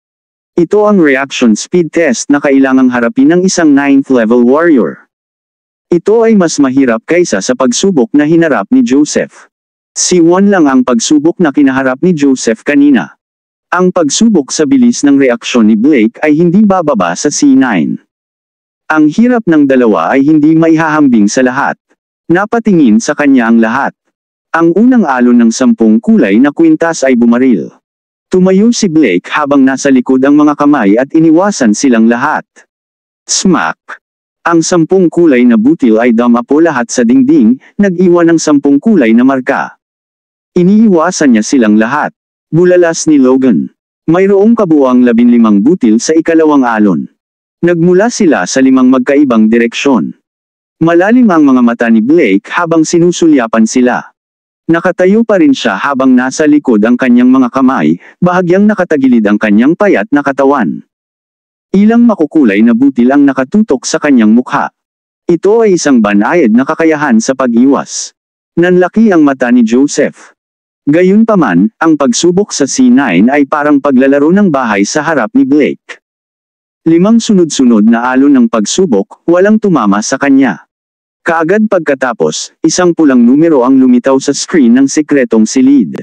Ito ang reaction speed test na kailangang harapin ng isang 9th level warrior. Ito ay mas mahirap kaysa sa pagsubok na hinarap ni Joseph. C1 lang ang pagsubok na kinaharap ni Joseph kanina. Ang pagsubok sa bilis ng reaksyon ni Blake ay hindi bababa sa C9. Ang hirap ng dalawa ay hindi maihahambing sa lahat. Napatingin sa kanya ang lahat. Ang unang alon ng 10 kulay na kwintas ay bumaril. Tumayo si Blake habang nasa likod ang mga kamay at iniwasan silang lahat. Smack! Ang 10 kulay na butil ay dumapo lahat sa dingding, nag-iwan ng 10 kulay na marka. Iniiwasan niya silang lahat. Bulalas ni Logan. Mayroong kabuuang 15 butil sa ikalawang alon. Nagmula sila sa 5 magkaibang direksyon. Malalim ang mga mata ni Blake habang sinusulyapan sila. Nakatayo pa rin siya habang nasa likod ang kanyang mga kamay, bahagyang nakatagilid ang kanyang payat na katawan. Ilang makukulay na butil ang nakatutok sa kanyang mukha. Ito ay isang banayad na kakayahan sa pag-iwas. Nanlaki ang mata ni Joseph. Gayunpaman, ang pagsubok sa C9 ay parang paglalaro ng bahay sa harap ni Blake. 5 sunod-sunod na alon ng pagsubok, walang tumama sa kanya. Kaagad pagkatapos, isang pulang numero ang lumitaw sa screen ng sikretong silid.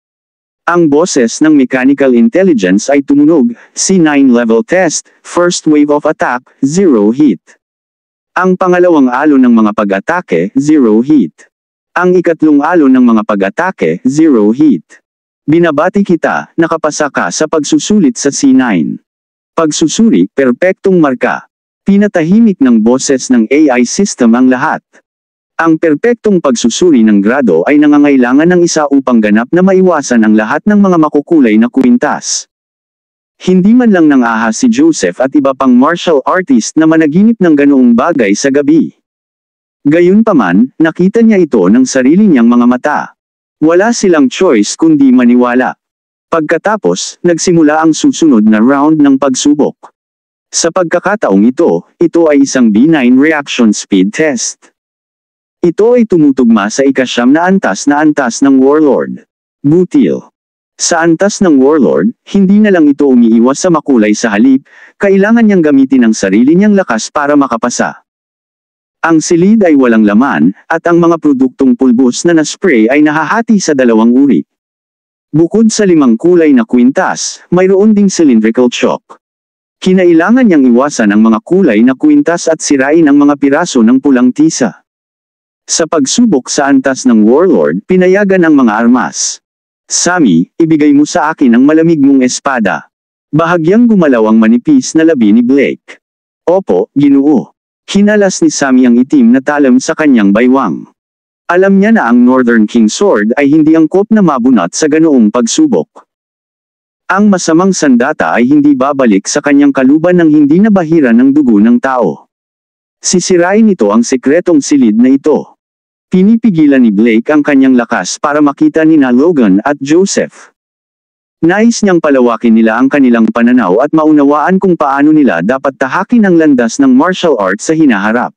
Ang boses ng mechanical intelligence ay tumunog, C9 level test, first wave of attack, 0 hit. Ang pangalawang alon ng mga pag-atake, 0 hit. Ang ikatlong alon ng mga pag-atake, 0 hit. Binabati kita, nakapasa ka sa pagsusulit sa C9. Pagsusuri, perpektong marka. Pinatahimik ng boses ng AI system ang lahat. Ang perpektong pagsusuri ng grado ay nangangailangan ng isa upang ganap na maiwasan ang lahat ng mga makukulay na kwintas. Hindi man lang nang-ahas si Joseph at iba pang martial artist na managinip ng ganoong bagay sa gabi. Gayunpaman, nakita niya ito ng sarili niyang mga mata. Wala silang choice kundi maniwala. Pagkatapos, nagsimula ang susunod na round ng pagsubok. Sa pagkakataong ito ay isang B9 reaction speed test. Ito ay tumutugma sa ika-9 na antas ng Warlord. Butil. Sa antas ng Warlord, hindi na lang ito umiiwas sa makulay sa halip, kailangan niyang gamitin ang sarili niyang lakas para makapasa. Ang silid ay walang laman, at ang mga produktong pulbos na na-spray ay nahahati sa 2 uri. Bukod sa 5 kulay na kwintas, mayroon ding cylindrical chalk. Kinailangan niyang iwasan ang mga kulay na kwintas at sirain ang mga piraso ng pulang tisa. Sa pagsubok sa antas ng Warlord, pinayagan ang mga armas. Sammy, ibigay mo sa akin ang malamig mong espada. Bahagyang gumalaw ang manipis na labi ni Blake. Opo, Ginoo. Hinalas ni Sammy ang itim na talam sa kanyang baywang. Alam niya na ang Northern King Sword ay hindi angkop na mabunot sa ganoong pagsubok. Ang masamang sandata ay hindi babalik sa kanyang kaluban ng hindi nabahira ng dugo ng tao. Sisirain nito ang sekretong silid na ito. Pinipigilan ni Blake ang kanyang lakas para makita nina Logan at Joseph. Nais niyang palawakin nila ang kanilang pananaw at maunawaan kung paano nila dapat tahakin ang landas ng martial arts sa hinaharap.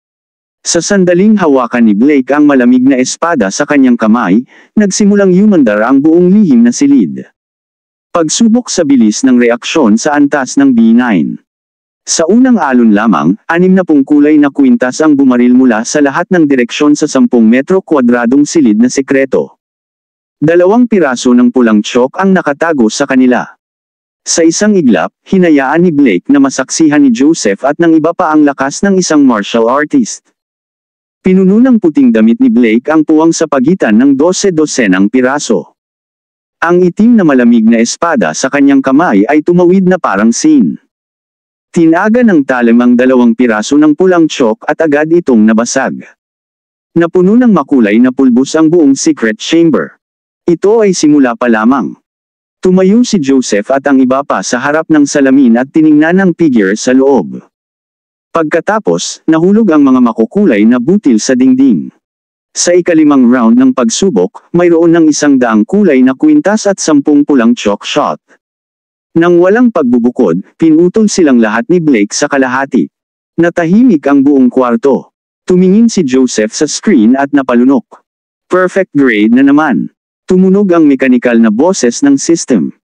Sa sandaling hawakan ni Blake ang malamig na espada sa kanyang kamay, nagsimulang yumandar ang buong lihim na silid. Pagsubok sa bilis ng reaksyon sa antas ng B9. Sa unang alon lamang, 60 kulay na kwintas ang bumaril mula sa lahat ng direksyon sa 10 metro kwadradong silid na sekreto. 2 piraso ng pulang chalk ang nakatago sa kanila. Sa isang iglap, hinayaan ni Blake na masaksihan ni Joseph at ng iba pa ang lakas ng isang martial artist. Pinuno ng puting damit ni Blake ang puwang sa pagitan ng 12-dosenang piraso. Ang itim na malamig na espada sa kanyang kamay ay tumawid na parang sin. Tinaga ng talim ang 2 piraso ng pulang chalk at agad itong nabasag. Napuno ng makulay na pulbos ang buong secret chamber. Ito ay simula pa lamang. Tumayo si Joseph at ang iba pa sa harap ng salamin at tiningnan ang figure sa loob. Pagkatapos, nahulog ang mga makukulay na butil sa dingding. Sa ika-5 round ng pagsubok, mayroon ng 100 kulay na kwintas at 10 pulang chalk shot. Nang walang pagbubukod, pinutol silang lahat ni Blake sa kalahati. Natahimik ang buong kwarto. Tumingin si Joseph sa screen at napalunok. Perfect grade na naman. Tumunog ang mekanikal na boses ng system.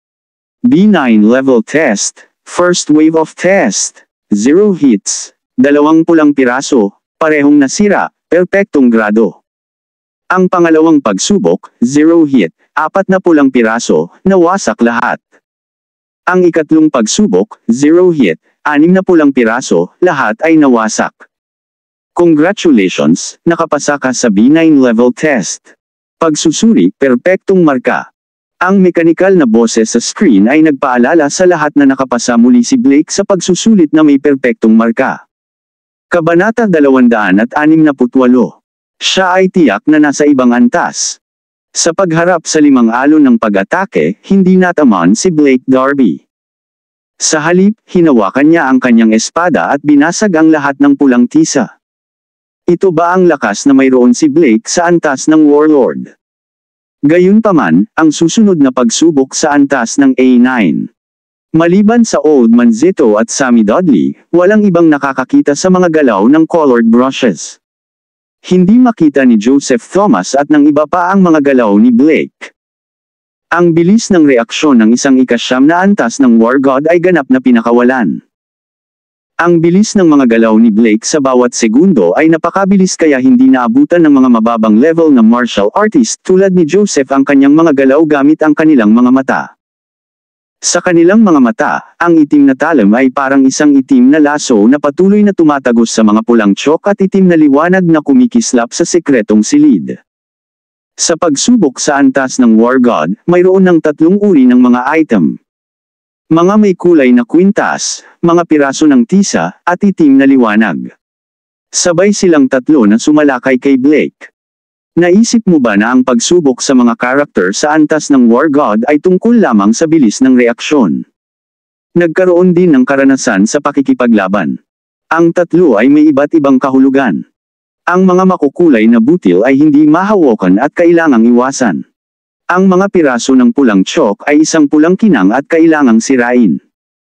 B9 level test, first wave of test, 0 hits. 2 pulang piraso, parehong nasira, perpektong grado. Ang pangalawang pagsubok, 0 hit, 4 na pulang piraso, nawasak lahat. Ang ikatlong pagsubok, 0 hit, 6 na pulang piraso, lahat ay nawasak. Congratulations, nakapasa ka sa B9 level test. Pagsusuri, perpektong marka. Ang mekanikal na boses sa screen ay nagpaalala sa lahat na nakapasa muli si Blake sa pagsusulit na may perpektong marka. Kabanata 268. Siya ay tiyak na nasa ibang antas. Sa pagharap sa 5 alon ng pag-atake, hindi natamaan si Blake Darby. Sa halip, hinawakan niya ang kanyang espada at binasag ang lahat ng pulang tisa. Ito ba ang lakas na mayroon si Blake sa antas ng Warlord? Gayunpaman, ang susunod na pagsubok sa antas ng A9. Maliban sa Old Man Zito at Sammy Dudley, walang ibang nakakakita sa mga galaw ng colored brushes. Hindi makita ni Joseph Thomas at ng iba pa ang mga galaw ni Blake. Ang bilis ng reaksyon ng isang ikasyam na antas ng War God ay ganap na pinakawalan. Ang bilis ng mga galaw ni Blake sa bawat segundo ay napakabilis kaya hindi naabutan ng mga mababang level na martial artist tulad ni Joseph ang kanyang mga galaw gamit ang kanilang mga mata. Sa kanilang mga mata, ang itim na talim ay parang isang itim na laso na patuloy na tumatagos sa mga pulang tsyok at itim na liwanag na kumikislap sa sekretong silid. Sa pagsubok sa antas ng War God, mayroon ng 3 uri ng mga item. Mga may kulay na kwintas, mga piraso ng tisa, at itim na liwanag. Sabay silang 3 na sumalakay kay Blake. Naisip mo ba na ang pagsubok sa mga karakter sa antas ng War God ay tungkol lamang sa bilis ng reaksyon? Nagkaroon din ng karanasan sa pakikipaglaban. Ang 3 ay may iba't ibang kahulugan. Ang mga makukulay na butil ay hindi mahawakan at kailangang iwasan. Ang mga piraso ng pulang tsyok ay isang pulang kinang at kailangang sirain.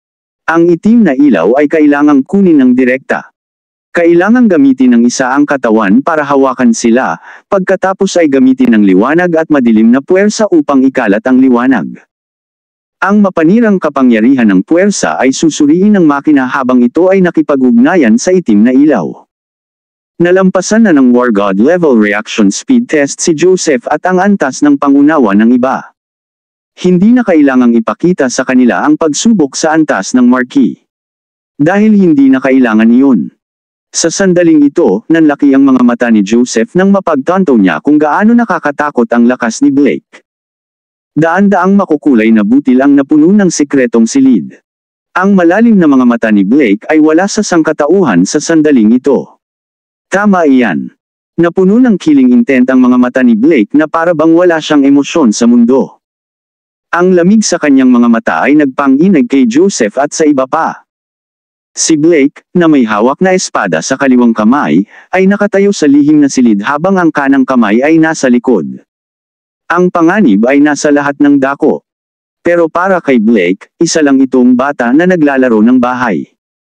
Ang itim na ilaw ay kailangang kunin ng direkta. Kailangang gamitin ng isa ang katawan para hawakan sila, pagkatapos ay gamitin ng liwanag at madilim na puwersa upang ikalat ang liwanag. Ang mapanirang kapangyarihan ng puwersa ay susuriin ng makina habang ito ay nakipag-ugnayan sa itim na ilaw. Nalampasan na ng War God level reaction speed test si Joseph at ang antas ng pangunawa ng iba. Hindi na kailangang ipakita sa kanila ang pagsubok sa antas ng Marquis. Dahil hindi na kailangan iyon. Sa sandaling ito, nanlaki ang mga mata ni Joseph nang mapagtanto niya kung gaano nakakatakot ang lakas ni Blake. Daan-daang makukulay na butil ang napuno ng sekretong silid. Ang malalim na mga mata ni Blake ay wala sa sangkatauhan sa sandaling ito. Tama iyan. Napuno ng killing intent ang mga mata ni Blake na para bang wala siyang emosyon sa mundo. Ang lamig sa kanyang mga mata ay nagpanginag kay Joseph at sa iba pa. Si Blake, na may hawak na espada sa kaliwang kamay, ay nakatayo sa lihim na silid habang ang kanang kamay ay nasa likod. Ang panganib ay nasa lahat ng dako. Pero para kay Blake, isa lang itong bata na naglalaro ng bahay.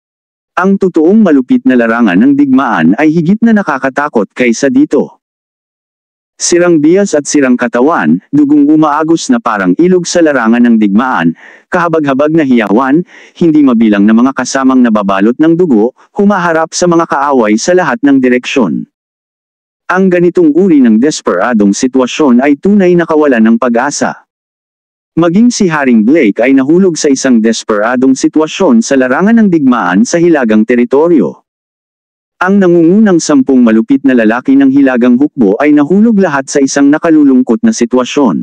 Ang totoong malupit na larangan ng digmaan ay higit na nakakatakot kaysa dito. Sirang bias at sirang katawan, dugong umaagos na parang ilog sa larangan ng digmaan, kahabag-habag na hiyawan, hindi mabilang na mga kasamang nababalot ng dugo, humaharap sa mga kaaway sa lahat ng direksyon. Ang ganitong uri ng desperadong sitwasyon ay tunay na kawalan ng pag-asa. Maging si Haring Blake ay nahulog sa isang desperadong sitwasyon sa larangan ng digmaan sa hilagang teritoryo. Ang nangungunang 10 malupit na lalaki ng hilagang hukbo ay nahulog lahat sa isang nakalulungkot na sitwasyon.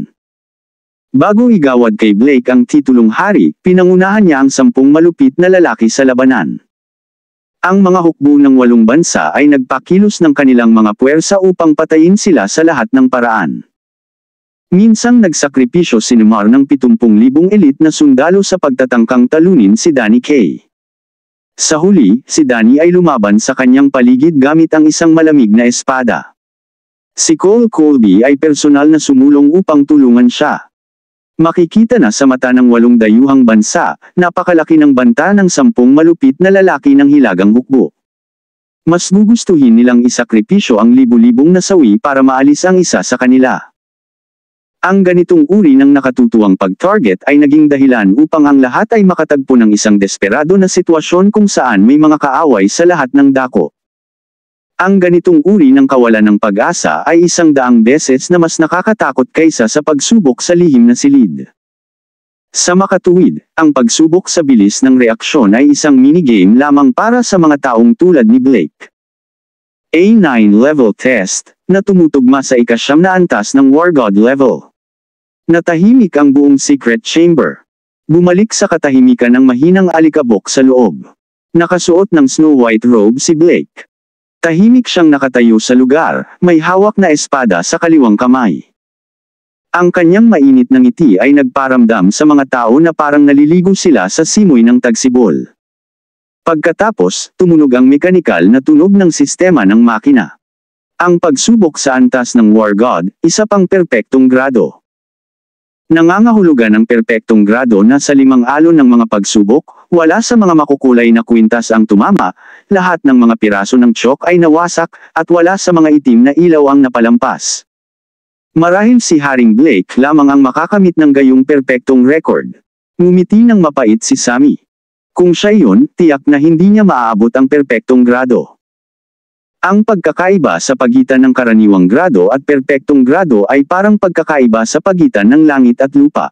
Bago igawad kay Blake ang titulong hari, pinangunahan niya ang 10 malupit na lalaki sa labanan. Ang mga hukbo ng 8 bansa ay nagpakilos ng kanilang mga puwersa upang patayin sila sa lahat ng paraan. Minsang nagsakripisyo si Neymar ng 70,000 elite na sundalo sa pagtatangkang talunin si Danny Kaye. Sa huli, si Danny ay lumaban sa kanyang paligid gamit ang isang malamig na espada. Si Cole Colby ay personal na sumulong upang tulungan siya. Makikita na sa mata ng 8 dayuhang bansa, napakalaki ng banta ng 10 malupit na lalaki ng hilagang hukbo. Mas gugustuhin nilang isakripisyo ang libu-libong nasawi para maalis ang isa sa kanila. Ang ganitong uri ng nakatutuwang pag-target ay naging dahilan upang ang lahat ay makatagpo ng isang desperado na sitwasyon kung saan may mga kaaway sa lahat ng dako. Ang ganitong uri ng kawalan ng pag-asa ay 100 beses na mas nakakatakot kaysa sa pagsubok sa lihim na silid. Sa makatuwid, ang pagsubok sa bilis ng reaksyon ay isang minigame lamang para sa mga taong tulad ni Blake. A9 level test, na tumutugma sa ika-9 na antas ng War God level. Natahimik ang buong secret chamber. Bumalik sa katahimikan ng mahinang alikabok sa loob. Nakasuot ng snow white robe si Blake. Tahimik siyang nakatayo sa lugar, may hawak na espada sa kaliwang kamay. Ang kanyang mainit na ngiti ay nagparamdam sa mga tao na parang naliligo sila sa simoy ng tagsibol. Pagkatapos, tumunog ang mekanikal na tunog ng sistema ng makina. Ang pagsubok sa antas ng War God, isa pang perpektong grado. Nangangahulugan ng perpektong grado na sa 5 alon ng mga pagsubok, wala sa mga makukulay na kwintas ang tumama, lahat ng mga piraso ng tiyok ay nawasak, at wala sa mga itim na ilaw ang napalampas. Marahil si Haring Blake lamang ang makakamit ng gayong perpektong record. Ngumiti ng mapait si Sammy. Kung siya yun, tiyak na hindi niya maaabot ang perpektong grado. Ang pagkakaiba sa pagitan ng karaniwang grado at perpektong grado ay parang pagkakaiba sa pagitan ng langit at lupa.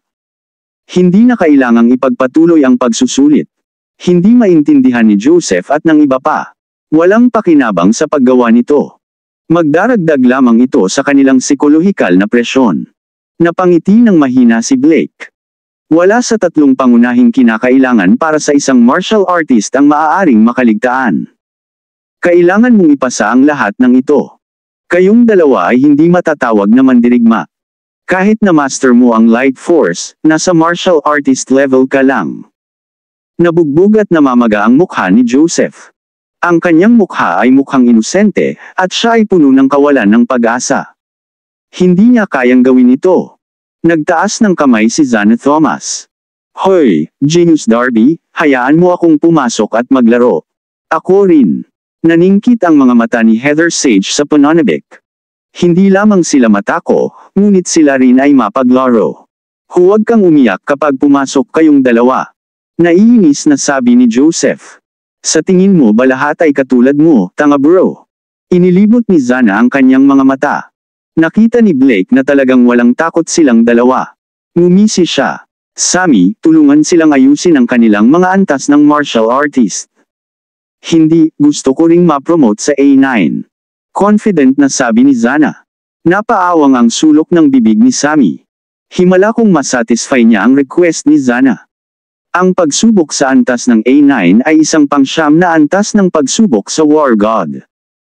Hindi na kailangang ipagpatuloy ang pagsusulit. Hindi maintindihan ni Joseph at ng iba pa. Walang pakinabang sa paggawa nito. Magdaragdag lamang ito sa kanilang psikolohikal na presyon. Napangiti ng mahina si Blake. Wala sa 3 pangunahing kinakailangan para sa isang martial artist ang maaaring makaligtaan. Kailangan mong ipasa ang lahat ng ito. Kayong dalawa ay hindi matatawag na mandirigma. Kahit na master mo ang light force, nasa martial artist level ka lang. Nabugbog at namamaga ang mukha ni Joseph. Ang kanyang mukha ay mukhang inosente, at siya ay puno ng kawalan ng pag-asa. Hindi niya kayang gawin ito. Nagtaas ng kamay si Zana Thomas. Hoy, Genius Darby, hayaan mo akong pumasok at maglaro. Ako rin. Naningkit ang mga mata ni Heather Sage sa pananabik. Hindi lamang sila matako, ngunit sila rin ay mapaglaro. Huwag kang umiyak kapag pumasok kayong dalawa. Naiinis na sabi ni Joseph. Sa tingin mo ba lahat ay katulad mo, tanga bro? Inilibot ni Zana ang kanyang mga mata. Nakita ni Blake na talagang walang takot silang dalawa. Ngumisi siya. Sammy, tulungan silang ayusin ang kanilang mga antas ng martial artist. Hindi, gusto ko ring ma-promote sa A9. Confident na sabi ni Zana. Napaawang ang sulok ng bibig ni Sammy. Himala kong masatisfy niya ang request ni Zana. Ang pagsubok sa antas ng A9 ay isang pang-9 na antas ng pagsubok sa War God.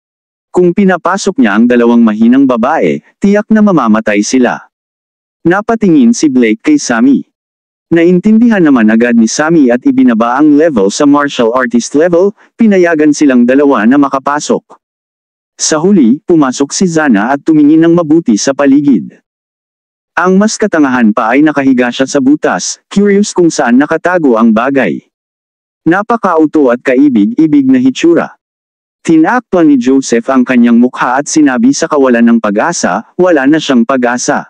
Kung pinapasok niya ang 2 mahinang babae, tiyak na mamamatay sila. Napatingin si Blake kay Sammy. Naintindihan naman agad ni Sammy at ibinaba ang level sa martial artist level, pinayagan silang 2 na makapasok. Sa huli, pumasok si Zana at tumingin ng mabuti sa paligid. Ang mas katangahan pa ay nakahiga siya sa butas, curious kung saan nakatago ang bagay. Napakauto at kaibig-ibig na hitsura. Tinakpan ni Joseph ang kanyang mukha at sinabi sa kawalan ng pag-asa, wala na siyang pag-asa.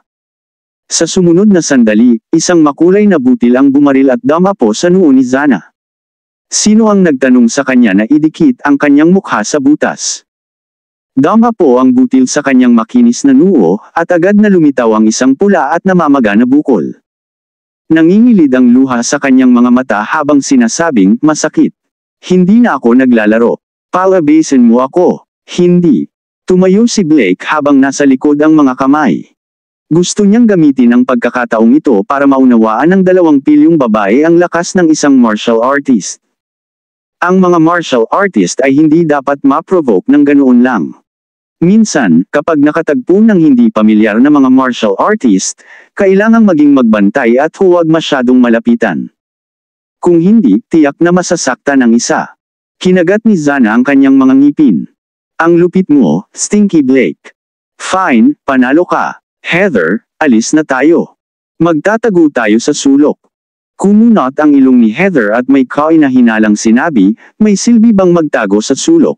Sa sumunod na sandali, isang makulay na butil ang bumaril at dumapo sa noo ni Zana. Sino ang nagtanong sa kanya na idikit ang kanyang mukha sa butas? Dumapo ang butil sa kanyang makinis na noo, at agad na lumitaw ang isang pula at namamaga na bukol. Nangingilid ang luha sa kanyang mga mata habang sinasabing, masakit. Hindi na ako naglalaro. Palabasin mo ako. Hindi. Tumayo si Blake habang nasa likod ang mga kamay. Gusto niyang gamitin ang pagkakataong ito para maunawaan ng 2 pilyong babae ang lakas ng isang martial artist. Ang mga martial artist ay hindi dapat ma-provoke ng ganoon lang. Minsan, kapag nakatagpo ng hindi pamilyar na mga martial artist, kailangang maging magbantay at huwag masyadong malapitan. Kung hindi, tiyak na masasaktan ang isa. Kinagat ni Zana ang kanyang mga ngipin. Ang lupit mo, Stinky Blake. Fine, panalo ka. Heather, alis na tayo. Magtatago tayo sa sulok. Kumunot ang ilong ni Heather at may kainahinalang sinabi, may silbi bang magtago sa sulok?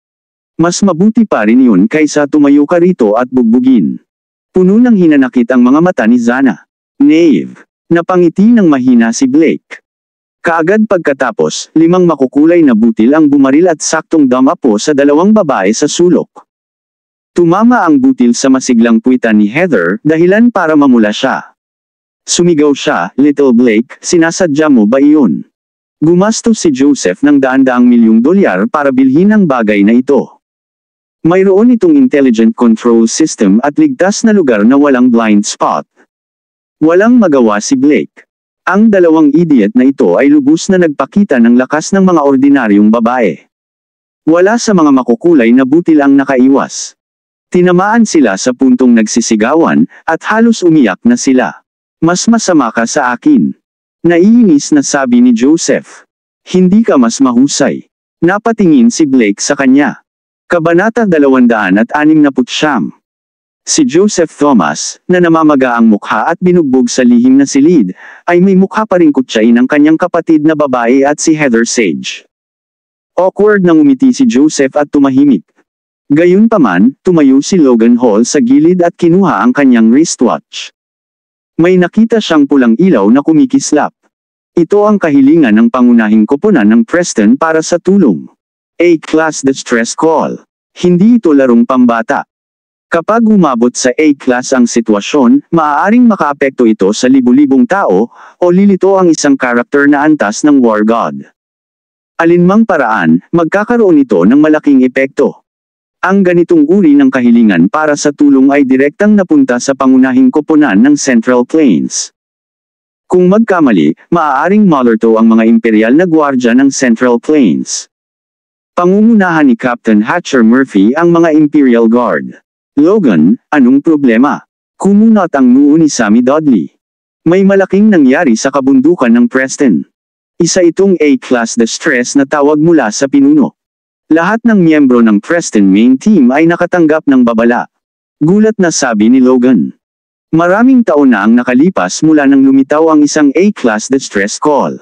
Mas mabuti pa rin yun kaysa tumayo ka rito at bugbugin. Puno ng hinanakit ang mga mata ni Zana. Knave. Napangiti ng mahina si Blake. Kaagad pagkatapos, 5 makukulay na butil ang bumaril at saktong dumapo sa 2 babae sa sulok. Tumama ang butil sa masiglang puwitan ni Heather, dahilan para mamula siya. Sumigaw siya, "Little Blake, sinasadya mo ba iyon?" Gumastos si Joseph ng daan-daang milyong dolyar para bilhin ang bagay na ito. Mayroon itong intelligent control system at ligtas na lugar na walang blind spot. Walang magawa si Blake. Ang dalawang idiot na ito ay lubos na nagpakita ng lakas ng mga ordinaryong babae. Wala sa mga makukulay na butil ang nakaiwas. Tinamaan sila sa puntong nagsisigawan, at halos umiyak na sila. "Mas masama ka sa akin." Naiinis na sabi ni Joseph. "Hindi ka mas mahusay." Napatingin si Blake sa kanya. Kabanata 269. Si Joseph Thomas, na namamaga ang mukha at binugbog sa lihim na silid, ay may mukha pa ring kutsain ng kanyang kapatid na babae at si Heather Sage. Awkward nang umiti si Joseph at tumahimik. Gayunpaman, tumayo si Logan Hall sa gilid at kinuha ang kanyang wristwatch. May nakita siyang pulang ilaw na kumikislap. Ito ang kahilingan ng pangunahing koponan ng Preston para sa tulong. A-class distress call. Hindi ito larong pambata. Kapag umabot sa A-class ang sitwasyon, maaaring makaapekto ito sa libu-libong tao, o lilito ang isang karakter na antas ng War God. Alinmang paraan, magkakaroon ito ng malaking epekto. Ang ganitong uri ng kahilingan para sa tulong ay direktang napunta sa pangunahing koponan ng Central Plains. Kung magkamali, maaaring malerto ang mga imperial na gwardya ng Central Plains. Pangungunahan ni Captain Hatcher Murphy ang mga Imperial Guard. "Logan, anong problema?" Kumunot ang noo ni Sammy Dudley. "May malaking nangyari sa kabundukan ng Preston. Isa itong A-class distress na tawag mula sa pinuno. Lahat ng miyembro ng Preston main team ay nakatanggap ng babala." Gulat na sabi ni Logan. Maraming taon na ang nakalipas mula nang lumitaw ang isang A-class distress call.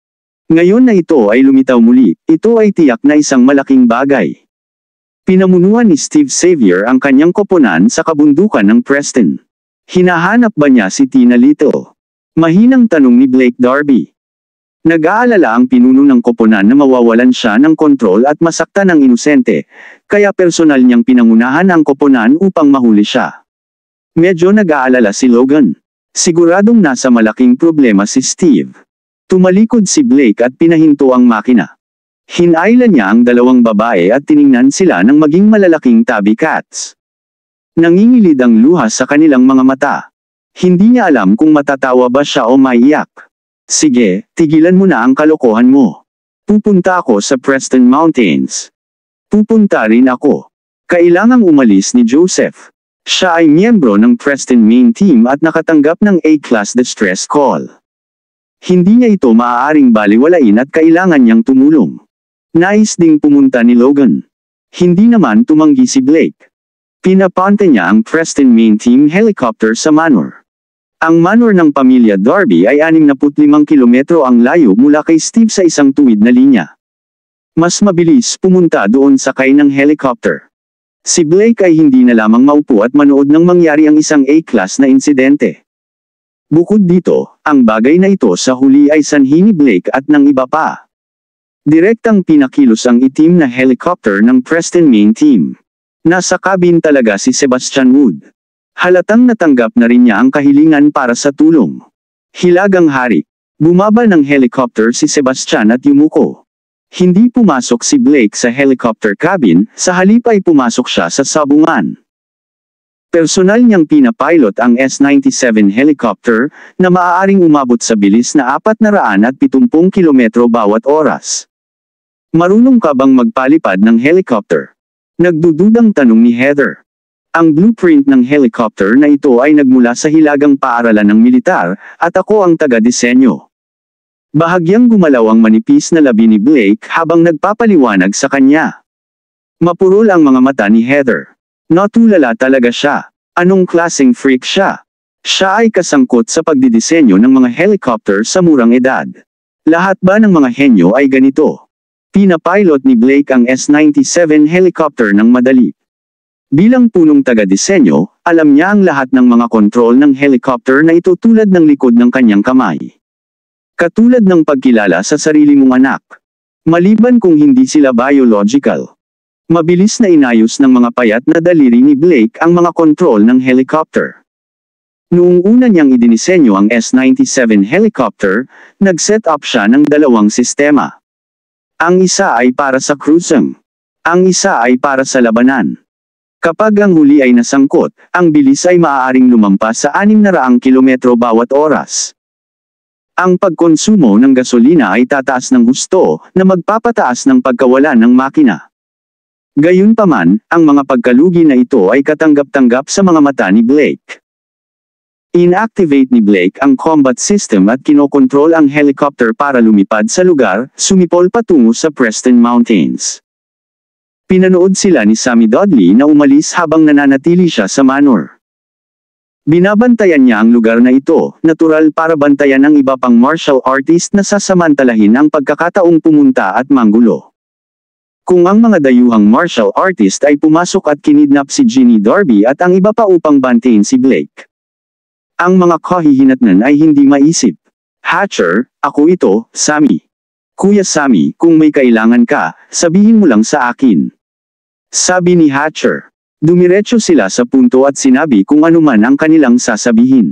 Ngayon na ito ay lumitaw muli, ito ay tiyak na isang malaking bagay. Pinamunuan ni Steve Xavier ang kanyang koponan sa kabundukan ng Preston. Hinahanap ba niya si Tina Little? Mahinang tanong ni Blake Darby. Nag-aalala ang pinuno ng koponan na mawawalan siya ng kontrol at masaktan ng inosente, kaya personal niyang pinangunahan ang koponan upang mahuli siya. Medyo nag-aalala si Logan. Siguradong nasa malaking problema si Steve. Tumalikod si Blake at pinahinto ang makina. Hinailan niya ang dalawang babae at tiningnan sila ng maging malalaking tabby cats. Nangingilid ang luha sa kanilang mga mata. Hindi niya alam kung matatawa ba siya o maiyak. "Sige, tigilan mo na ang kalokohan mo. Pupunta ako sa Preston Mountains." "Pupunta rin ako." Kailangang umalis ni Joseph. Siya ay miyembro ng Preston main team at nakatanggap ng A-class distress call. Hindi niya ito maaaring baliwalain at kailangan niyang tumulong. Nais ding pumunta ni Logan. Hindi naman tumanggi si Blake. Pinapante niya ang Preston main team helicopter sa manor. Ang manor ng pamilya Darby ay 65 kilometro ang layo mula kay Steve sa isang tuwid na linya. Mas mabilis pumunta doon sakay ng helicopter. Si Blake ay hindi na lamang maupo at manood ng mangyari ang isang A-class na insidente. Bukod dito, ang bagay na ito sa huli ay sanhi ni Blake at ng iba pa. Direktang pinakilos ang itim na helicopter ng Preston main team. Nasa cabin talaga si Sebastian Wood. Halatang natanggap na rin niya ang kahilingan para sa tulong. Hilagang hari. Bumaba ng helicopter si Sebastian at yumuko. Hindi pumasok si Blake sa helicopter cabin, sa halip ay pumasok siya sa sabungan. Personal niyang pinapilot ang S-97 helicopter, na maaaring umabot sa bilis na 470 kilometro bawat oras. "Marunong ka bang magpalipad ng helicopter?" Nagdududang tanong ni Heather. Ang blueprint ng helicopter na ito ay nagmula sa hilagang paaralan ng militar, at ako ang taga-disenyo. Bahagyang gumalaw ang manipis na labi ni Blake habang nagpapaliwanag sa kanya. Mapurol ang mga mata ni Heather. Natulala talaga siya. Anong klaseng freak siya? Siya ay kasangkot sa pagdidisenyo ng mga helicopter sa murang edad. Lahat ba ng mga henyo ay ganito? Pinapilot ni Blake ang S-97 helicopter ng madali. Bilang punong taga-disenyo, alam niya ang lahat ng mga kontrol ng helicopter na ito tulad ng likod ng kanyang kamay. Katulad ng pagkilala sa sarili mong anak. Maliban kung hindi sila biological. Mabilis na inayos ng mga payat na daliri ni Blake ang mga kontrol ng helicopter. Noong una niyang idinisenyo ang S-97 helicopter, nag-set up siya ng dalawang sistema. Ang isa ay para sa cruising. Ang isa ay para sa labanan. Kapag ang huli ay nasangkot, ang bilis ay maaaring lumampas sa 600 kilometro bawat oras. Ang pagkonsumo ng gasolina ay tataas ng husto na magpapataas ng pagkawalan ng makina. Gayunpaman, ang mga pagkalugi na ito ay katanggap-tanggap sa mga mata ni Blake. Inactivate ni Blake ang combat system at kinokontrol ang helicopter para lumipad sa lugar, sumipol patungo sa Preston Mountains. Pinanood sila ni Sammy Dudley na umalis habang nananatili siya sa manor. Binabantayan niya ang lugar na ito, natural para bantayan ang iba pang martial artist na sasamantalahin ang pagkakataong pumunta at manggulo. Kung ang mga dayuhang martial artist ay pumasok at kinidnap si Ginny Darby at ang iba pa upang bantayin si Blake. Ang mga kahihinatnan ay hindi maisip. Hatcher, ako ito, Sammy. Kuya Sammy, kung may kailangan ka, sabihin mo lang sa akin. Sabi ni Hatcher. Dumiretso sila sa punto at sinabi kung ano man ang kanilang sasabihin.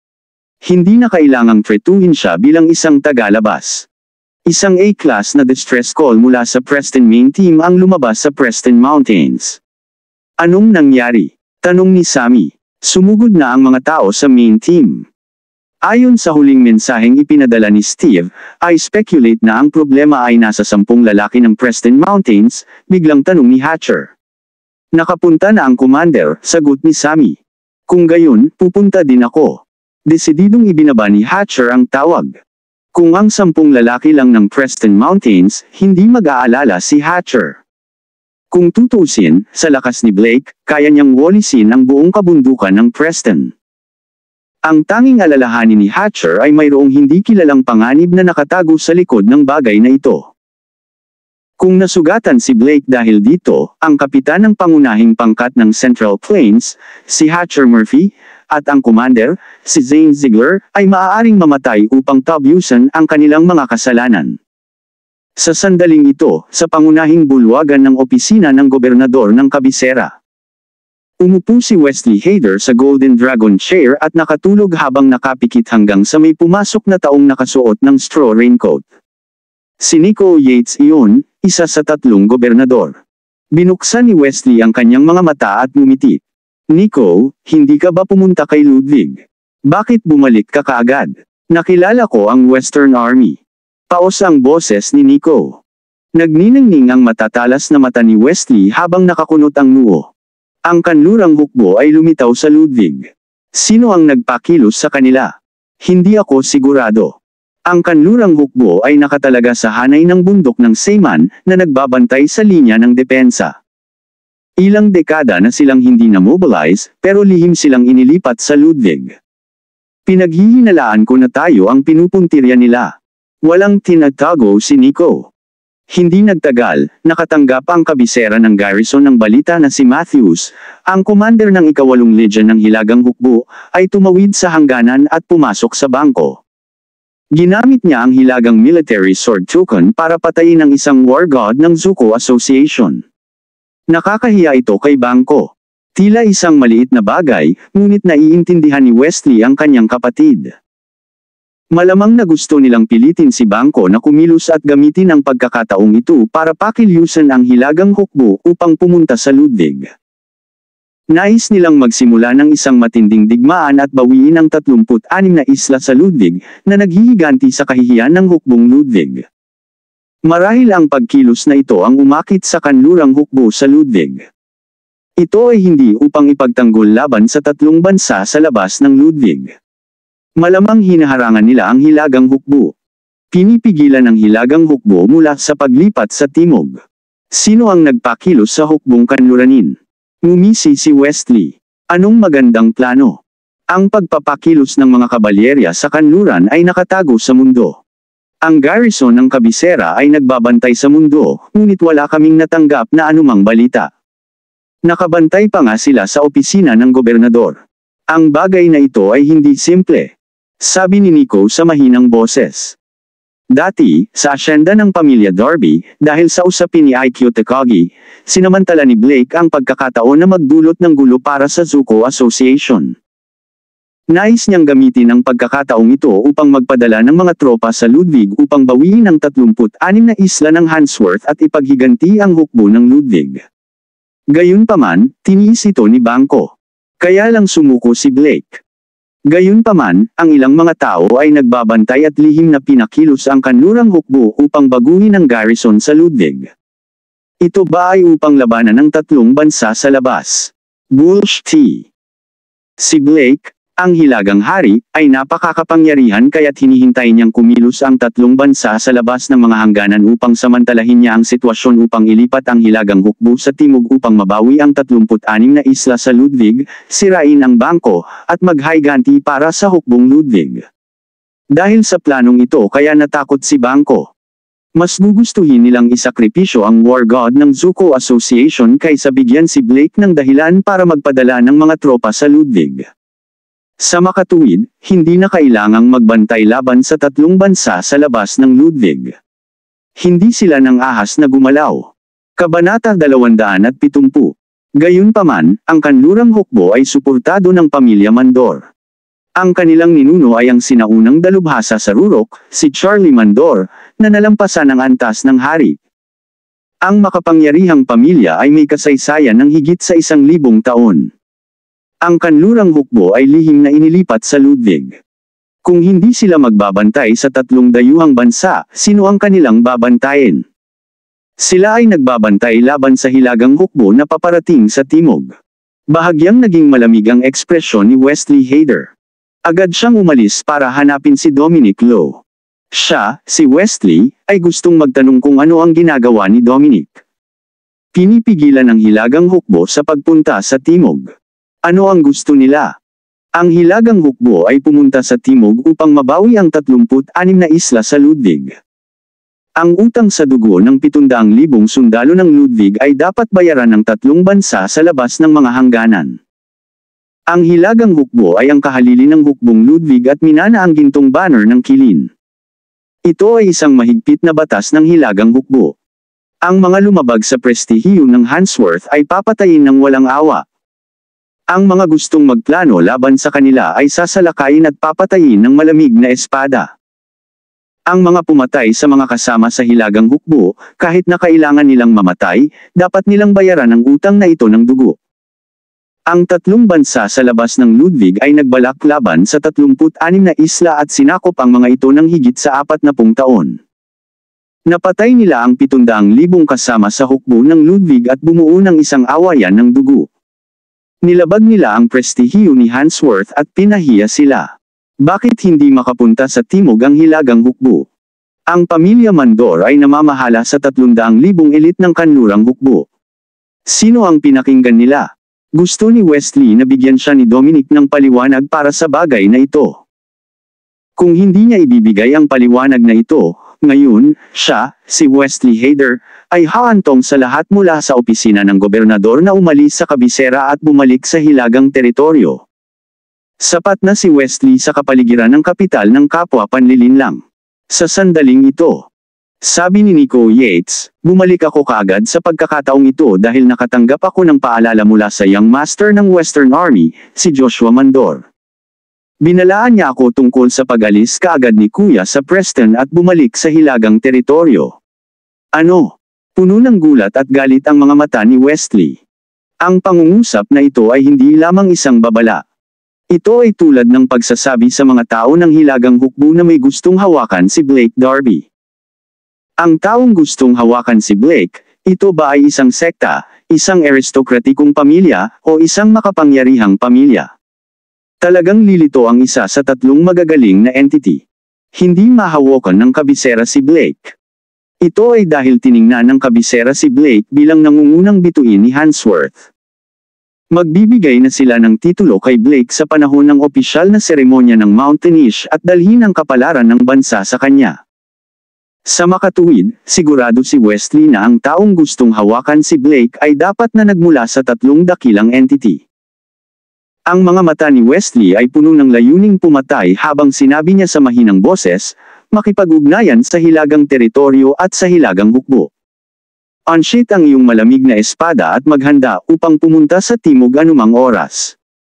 Hindi na kailangang tretuhin siya bilang isang tagalabas. Isang A-class na distress call mula sa Preston main team ang lumabas sa Preston Mountains. Anong nangyari? Tanong ni Sammy. Sumugod na ang mga tao sa main team. Ayon sa huling mensaheng ipinadala ni Steve, I speculate na ang problema ay nasa 10 lalaki ng Preston Mountains, biglang tanong ni Hatcher. Nakapunta na ang commander, sagot ni Sammy. Kung gayon, pupunta din ako. Desididong ibinaba ni Hatcher ang tawag. Kung ang 10 lalaki lang ng Preston Mountains, hindi mag-aalala si Hatcher. Kung tutusin, sa lakas ni Blake, kaya niyang walisin ang buong kabundukan ng Preston. Ang tanging alalahanin ni Hatcher ay mayroong hindi kilalang panganib na nakatago sa likod ng bagay na ito. Kung nasugatan si Blake dahil dito, ang kapitan ng pangunahing pangkat ng Central Plains, si Hatcher Murphy, at ang commander, si Zane Ziegler, ay maaaring mamatay upang tabyusan ang kanilang mga kasalanan. Sa sandaling ito, sa pangunahing bulwagan ng opisina ng gobernador ng kabisera. Umupo si Wesley Hader sa Golden Dragon chair at nakatulog habang nakapikit hanggang sa may pumasok na taong nakasuot ng straw raincoat. Si Nico Yates iyon, isa sa 3 gobernador. Binuksan ni Wesley ang kanyang mga mata at ngumiti. Nico, hindi ka ba pumunta kay Ludwig? Bakit bumalik ka kaagad? Nakilala ko ang Western Army. Paos ang boses ni Nico. Nagniningning ang matatalas na mata ni Wesley habang nakakunot ang noo. Ang kanlurang hukbo ay lumitaw sa Ludwig. Sino ang nagpakilos sa kanila? Hindi ako sigurado. Ang kanlurang hukbo ay nakatalaga sa hanay ng bundok ng Seaman na nagbabantay sa linya ng depensa. Ilang dekada na silang hindi na-mobilize, pero lihim silang inilipat sa Ludwig. Pinaghihinalaan ko na tayo ang pinupuntirya nila. Walang tinatago si Nico. Hindi nagtagal, nakatanggap ang kabisera ng garrison ng balita na si Matthews, ang commander ng ika-8 Legion ng Hilagang Hukbo, ay tumawid sa hangganan at pumasok sa bangko. Ginamit niya ang hilagang military sword token para patayin ang isang war god ng Zuko Association. Nakakahiya ito kay bangko. Tila isang maliit na bagay, ngunit naiintindihan ni Wesley ang kanyang kapatid. Malamang na gusto nilang pilitin si Bangko na kumilos at gamitin ang pagkakataong ito para pakilyusan ang hilagang hukbo upang pumunta sa Ludwig. Nais nilang magsimula ng isang matinding digmaan at bawiin ang 36 na isla sa Ludwig na naghihiganti sa kahihiyan ng hukbong Ludwig. Marahil ang pagkilos na ito ang umakit sa kanlurang hukbo sa Ludwig. Ito ay hindi upang ipagtanggol laban sa 3 bansa sa labas ng Ludwig. Malamang hinaharangan nila ang hilagang hukbo. Pinipigilan ang hilagang hukbo mula sa paglipat sa timog. Sino ang nagpakilos sa hukbong kanluranin? Ngumisi si Wesley. Anong magandang plano? Ang pagpapakilos ng mga kabalyerya sa kanluran ay nakatago sa mundo. Ang garrison ng kabisera ay nagbabantay sa mundo, ngunit wala kaming natanggap na anumang balita. Nakabantay pa nga sila sa opisina ng gobernador. Ang bagay na ito ay hindi simple. Sabi ni Nico sa mahinang boses. Dati, sa asyenda ng pamilya Darby, dahil sa usapin ni Aikyo Takagi, sinamantala ni Blake ang pagkakataon na magdulot ng gulo para sa Zuko Association. Nais niyang gamitin ang pagkakataong ito upang magpadala ng mga tropa sa Ludwig upang bawiin ang 36 na isla ng Handsworth at ipaghiganti ang hukbo ng Ludwig. Gayunpaman, tiniis ito ni Banco. Kaya lang sumuko si Blake. Gayunpaman, ang ilang mga tao ay nagbabantay at lihim na pinakilos ang kanlurang hukbo upang baguhin ang garrison sa Ludwig. Ito ba ay upang labanan ng 3 bansa sa labas? Bullshit. Si Blake, ang hilagang hari, ay napakakapangyarihan kaya't hinihintay niyang kumilos ang 3 bansa sa labas ng mga hangganan upang samantalahin niya ang sitwasyon upang ilipat ang hilagang hukbo sa timog upang mabawi ang 36 na isla sa Ludwig, sirain ang bangko, at maghiganti para sa hukbong Ludwig. Dahil sa planong ito kaya natakot si Banco. Mas gugustuhin nilang isakripisyo ang war god ng Zuko Association kaysa bigyan si Blake ng dahilan para magpadala ng mga tropa sa Ludwig. Sa makatuwid, hindi na kailangang magbantay laban sa 3 bansa sa labas ng Ludwig. Hindi sila ng ahas na gumalaw. Kabanata 270. Gayunpaman, ang kanlurang hukbo ay suportado ng pamilya Mandor. Ang kanilang ninuno ay ang sinaunang dalubhasa sa Rurok, si Charlie Mandor, na nalampasan ang antas ng hari. Ang makapangyarihang pamilya ay may kasaysayan ng higit sa 1,000 taon. Ang kanlurang hukbo ay lihim na inilipat sa Ludwig. Kung hindi sila magbabantay sa 3 dayuhang bansa, sino ang kanilang babantayin? Sila ay nagbabantay laban sa hilagang hukbo na paparating sa timog. Bahagyang naging malamig ang ekspresyon ni Wesley Hader. Agad siyang umalis para hanapin si Dominic Lowe. Siya, si Wesley, ay gustong magtanong kung ano ang ginagawa ni Dominic. Pinipigilan ang hilagang hukbo sa pagpunta sa timog. Ano ang gusto nila? Ang hilagang hukbo ay pumunta sa timog upang mabawi ang 36 na isla sa Ludwig. Ang utang sa dugo ng 700,000 sundalo ng Ludwig ay dapat bayaran ng 3 bansa sa labas ng mga hangganan. Ang hilagang hukbo ay ang kahalili ng hukbong Ludwig at minana ang gintong banner ng Kilin. Ito ay isang mahigpit na batas ng hilagang hukbo. Ang mga lumabag sa prestihiyo ng Handsworth ay papatayin ng walang awa. Ang mga gustong magplano laban sa kanila ay sasalakayin at papatayin ng malamig na espada. Ang mga pumatay sa mga kasama sa hilagang hukbo, kahit na kailangan nilang mamatay, dapat nilang bayaran ang utang na ito ng dugo. Ang 3 bansa sa labas ng Ludwig ay nagbalak laban sa 36 na isla at sinakop ang mga ito ng higit sa 40 taon. Napatay nila ang 700,000 kasama sa hukbo ng Ludwig at bumuo ng isang awayan ng dugo. Nilabag nila ang prestihiyo ni Handsworth at pinahiya sila. Bakit hindi makapunta sa timog ang hilagang hukbo? Ang pamilya Mandor ay namamahala sa 300,000 elit ng kanlurang hukbo. Sino ang pinakinggan nila? Gusto ni Wesley na bigyan siya ni Dominic ng paliwanag para sa bagay na ito. Kung hindi niya ibibigay ang paliwanag na ito, ngayon, siya, si Wesley Hader, ay haantong sa lahat mula sa opisina ng gobernador na umalis sa kabisera at bumalik sa hilagang teritoryo. Sapat na si Wesley sa kapaligiran ng kapital ng kapwa panlilinlang. Sa sandaling ito, sabi ni Nico Yates, bumalik ako kaagad sa pagkakataong ito dahil nakatanggap ako ng paalala mula sa Young Master ng Western Army, si Joshua Mandor. Binalaan niya ako tungkol sa pag-alis kaagad ni Kuya sa Preston at bumalik sa hilagang teritoryo. Ano? Puno ng gulat at galit ang mga mata ni Wesley. Ang pangungusap na ito ay hindi lamang isang babala. Ito ay tulad ng pagsasabi sa mga tao ng hilagang hukbo na may gustong hawakan si Blake Darby. Ang taong gustong hawakan si Blake, ito ba ay isang sekta, isang aristokratikong pamilya, o isang makapangyarihang pamilya? Talagang lilito ang isa sa 3 magagaling na entity. Hindi mahawakan ng kabisera si Blake. Ito ay dahil tiningnan ng kabisera si Blake bilang nangungunang bituin ni Handsworth. Magbibigay na sila ng titulo kay Blake sa panahon ng opisyal na seremonya ng Mountainish at dalhin ang kapalaran ng bansa sa kanya. Sa makatuwid, sigurado si Wesley na ang taong gustong hawakan si Blake ay dapat na nagmula sa 3 dakilang entity. Ang mga mata ni Wesley ay puno ng layuning pumatay habang sinabi niya sa mahinang boses, makipag-ugnayan sa hilagang teritoryo at sa hilagang hukbo. Unsheath ang iyong malamig na espada at maghanda upang pumunta sa timog anumang oras.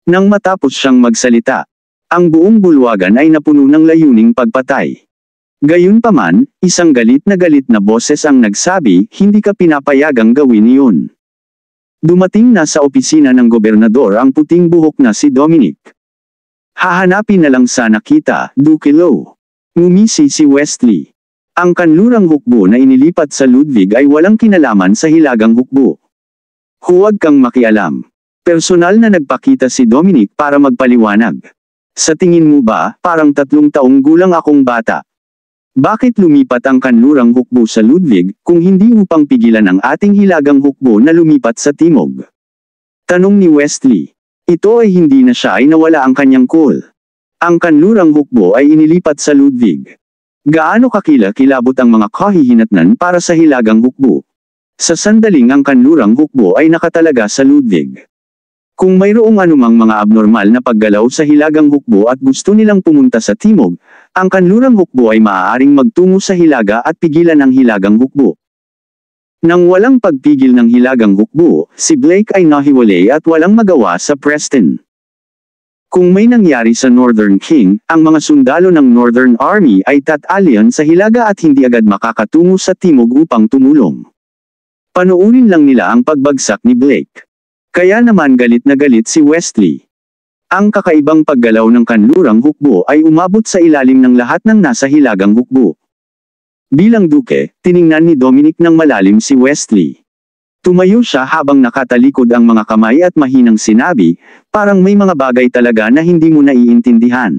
Nang matapos siyang magsalita, ang buong bulwagan ay napuno ng layuning pagpatay. Gayunpaman, isang galit na boses ang nagsabi, hindi ka pinapayagang gawin iyon. Dumating na sa opisina ng gobernador ang puting buhok na si Dominic. Hahanapin na lang sana kita, Duke Lo. Ngumisi si Wesley. Ang kanlurang hukbo na inilipat sa Ludwig ay walang kinalaman sa hilagang hukbo. Huwag kang makialam. Personal na nagpakita si Dominic para magpaliwanag. Sa tingin mo ba, parang 3 taong gulang akong bata? Bakit lumipat ang kanlurang hukbo sa Ludwig, kung hindi upang pigilan ang ating hilagang hukbo na lumipat sa timog? Tanong ni Wesley. Ito ay hindi na siya ay nawala ang kanyang cool. Ang kanlurang hukbo ay inilipat sa Ludwig. Gaano kakilabot ang mga kahihinatnan para sa hilagang hukbo? Sa sandaling ang kanlurang hukbo ay nakatalaga sa Ludwig. Kung mayroong anumang mga abnormal na paggalaw sa hilagang hukbo at gusto nilang pumunta sa timog, ang kanlurang hukbo ay maaaring magtungo sa hilaga at pigilan ang hilagang hukbo. Nang walang pagpigil ng hilagang hukbo, si Blake ay nahiwalay at walang magawa sa Preston. Kung may nangyari sa Northern King, ang mga sundalo ng Northern Army ay tatalyon sa hilaga at hindi agad makakatungo sa timog upang tumulong. Panuurin lang nila ang pagbagsak ni Blake. Kaya naman galit na galit si Wesley. Ang kakaibang paggalaw ng kanlurang hukbo ay umabot sa ilalim ng lahat ng nasa hilagang hukbo. Bilang duke, tiningnan ni Dominic ng malalim si Wesley. Tumayo siya habang nakatalikod ang mga kamay at mahinang sinabi, parang may mga bagay talaga na hindi mo naiintindihan.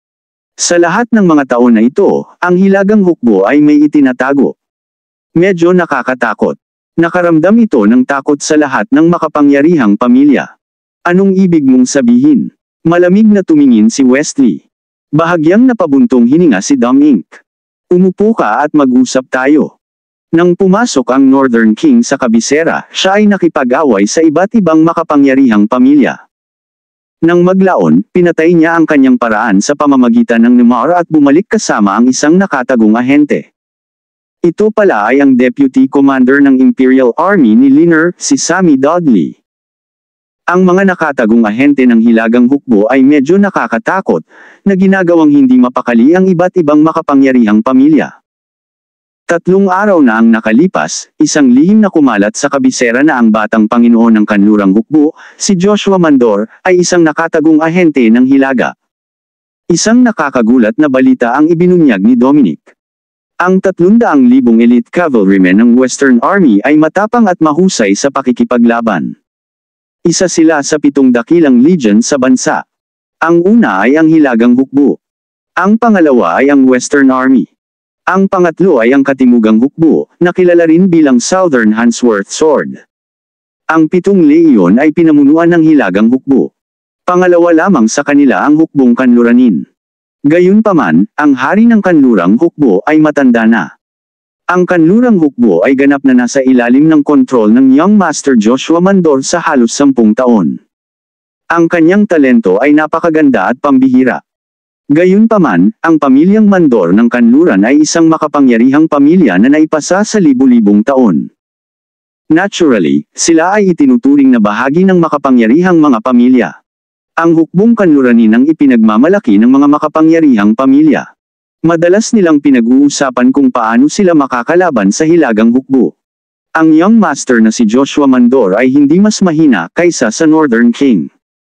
Sa lahat ng mga taon na ito, ang hilagang hukbo ay may itinatago. Medyo nakakatakot. Nakaramdam ito ng takot sa lahat ng makapangyarihang pamilya. Anong ibig mong sabihin? Malamig na tumingin si Wesley. Bahagyang napabuntong hininga si Dom Inc. Umupo ka at mag-usap tayo. Nang pumasok ang Northern King sa kabisera, siya ay nakipag-away sa iba't ibang makapangyarihang pamilya. Nang maglaon, pinatay niya ang kanyang paraan sa pamamagitan ng Nemar at bumalik kasama ang isang nakatagong ahente. Ito pala ay ang Deputy Commander ng Imperial Army ni Liner, si Sammy Dudley. Ang mga nakatagong ahente ng hilagang hukbo ay medyo nakakatakot, na ginagawang hindi mapakali ang iba't ibang makapangyarihang pamilya. 3 araw na ang nakalipas, isang lihim na kumalat sa kabisera na ang batang Panginoon ng kanlurang hukbo, si Joshua Mandor, ay isang nakatagong ahente ng hilaga. Isang nakakagulat na balita ang ibinunyag ni Dominic. Ang 300,000 elite cavalrymen ng Western Army ay matapang at mahusay sa pakikipaglaban. Isa sila sa 7 dakilang legion sa bansa. Ang una ay ang hilagang hukbo. Ang pangalawa ay ang Western Army. Ang pangatlo ay ang katimugang hukbo, na kilala rin bilang Southern Handsworth Sword. Ang 7 leyon ay pinamunuan ng hilagang hukbo. Pangalawa lamang sa kanila ang hukbong kanluranin. Gayunpaman, ang hari ng kanlurang hukbo ay matanda na. Ang kanlurang hukbo ay ganap na nasa ilalim ng kontrol ng Young Master Joshua Mandor sa halos 10 taon. Ang kanyang talento ay napakaganda at pambihira. Gayunpaman, ang pamilyang Mandor ng kanluran ay isang makapangyarihang pamilya na naipasa sa libu-libong taon. Naturally, sila ay itinuturing na bahagi ng makapangyarihang mga pamilya. Ang hukbong kanluranin ang ipinagmamalaki ng mga makapangyarihang pamilya. Madalas nilang pinag-uusapan kung paano sila makakalaban sa hilagang hukbo. Ang Young Master na si Joshua Mandor ay hindi mas mahina kaysa sa Northern King.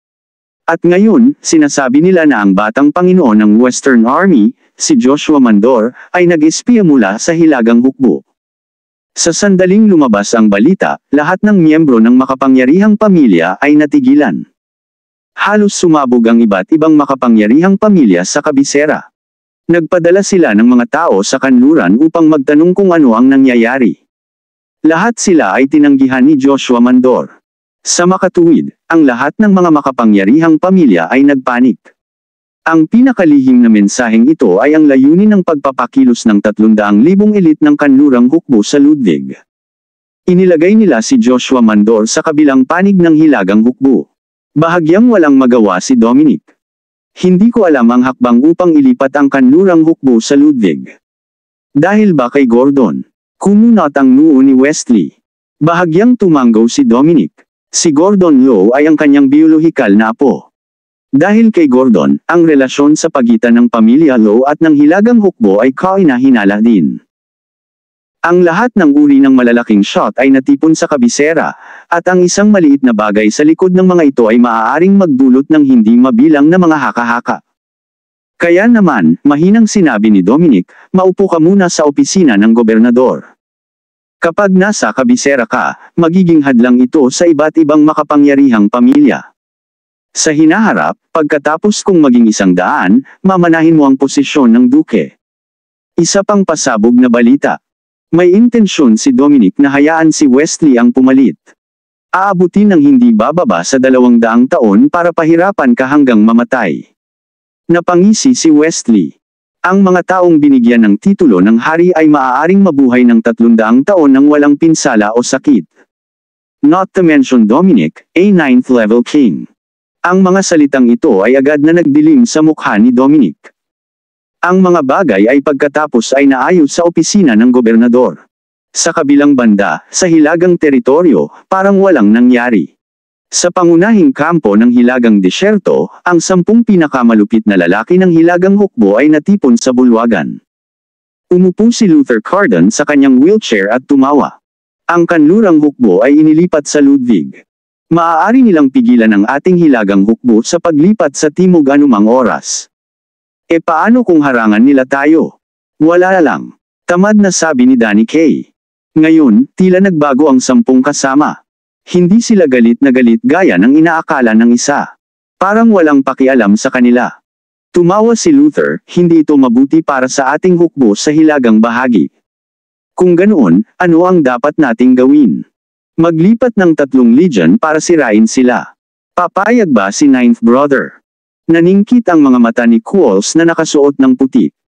At ngayon, sinasabi nila na ang batang Panginoon ng Western Army, si Joshua Mandor, ay nag-espiya mula sa hilagang hukbo. Sa sandaling lumabas ang balita, lahat ng miyembro ng makapangyarihang pamilya ay natigilan. Halos sumabog ang iba't ibang makapangyarihang pamilya sa kabisera. Nagpadala sila ng mga tao sa kanluran upang magtanong kung ano ang nangyayari. Lahat sila ay tinanggihan ni Joshua Mandor. Sa makatuwid, ang lahat ng mga makapangyarihang pamilya ay nagpanik. Ang pinakalihim na mensaheng ito ay ang layunin ng pagpapakilos ng 300,000 elite ng kanlurang hukbo sa Ludwig. Inilagay nila si Joshua Mandor sa kabilang panig ng hilagang hukbo. Bahagyang walang magawa si Dominic. Hindi ko alam ang hakbang upang ilipat ang kanlurang hukbo sa Ludwig. Dahil ba kay Gordon? Kumunot ang noo ni Wesley. Bahagyang tumanggaw si Dominic. Si Gordon Lowe ay ang kanyang biolohikal na apo. Dahil kay Gordon, ang relasyon sa pagitan ng pamilya Low at ng Hilagang Hukbo ay kahinahinala din. Ang lahat ng uri ng malalaking shot ay natipon sa kabisera, at ang isang maliit na bagay sa likod ng mga ito ay maaaring magdulot ng hindi mabilang na mga haka-haka. Kaya naman, mahinang sinabi ni Dominic, maupo ka muna sa opisina ng gobernador. Kapag nasa kabisera ka, magiging hadlang ito sa iba't ibang makapangyarihang pamilya. Sa hinaharap, pagkatapos kung maging 100, mamanahin mo ang posisyon ng duke. Isa pang pasabog na balita. May intensyon si Dominic na hayaan si Wesley ang pumalit. Aabutin ng hindi bababa sa 200 taon para pahirapan ka hanggang mamatay. Napangisi si Wesley. Ang mga taong binigyan ng titulo ng hari ay maaaring mabuhay ng 300 taon nang walang pinsala o sakit. Not to mention Dominic, a 9th level king. Ang mga salitang ito ay agad na nagdilim sa mukha ni Dominic. Ang mga bagay ay pagkatapos ay naayos sa opisina ng gobernador. Sa kabilang banda, sa hilagang teritoryo, parang walang nangyari. Sa pangunahing kampo ng hilagang disyerto, ang 10 pinakamalupit na lalaki ng Hilagang Hukbo ay natipon sa bulwagan. Umupo si Luther Carden sa kanyang wheelchair at tumawa. Ang kanlurang hukbo ay inilipat sa Ludwig. Maaari nilang pigilan ang ating Hilagang Hukbo sa paglipat sa timog anumang oras. E paano kung harangan nila tayo? Wala lang. Tamad na sabi ni Danny Kaye. Ngayon, tila nagbago ang 10 kasama. Hindi sila galit na galit gaya ng inaakala ng isa. Parang walang pakialam sa kanila. Tumawa si Luther, hindi ito mabuti para sa ating hukbo sa hilagang bahagi. Kung ganoon, ano ang dapat nating gawin? Maglipat ng 3 legion para sirain sila. Papayag ba si 9th brother? Naningkit ang mga mata ni Qualls na nakasuot ng puti.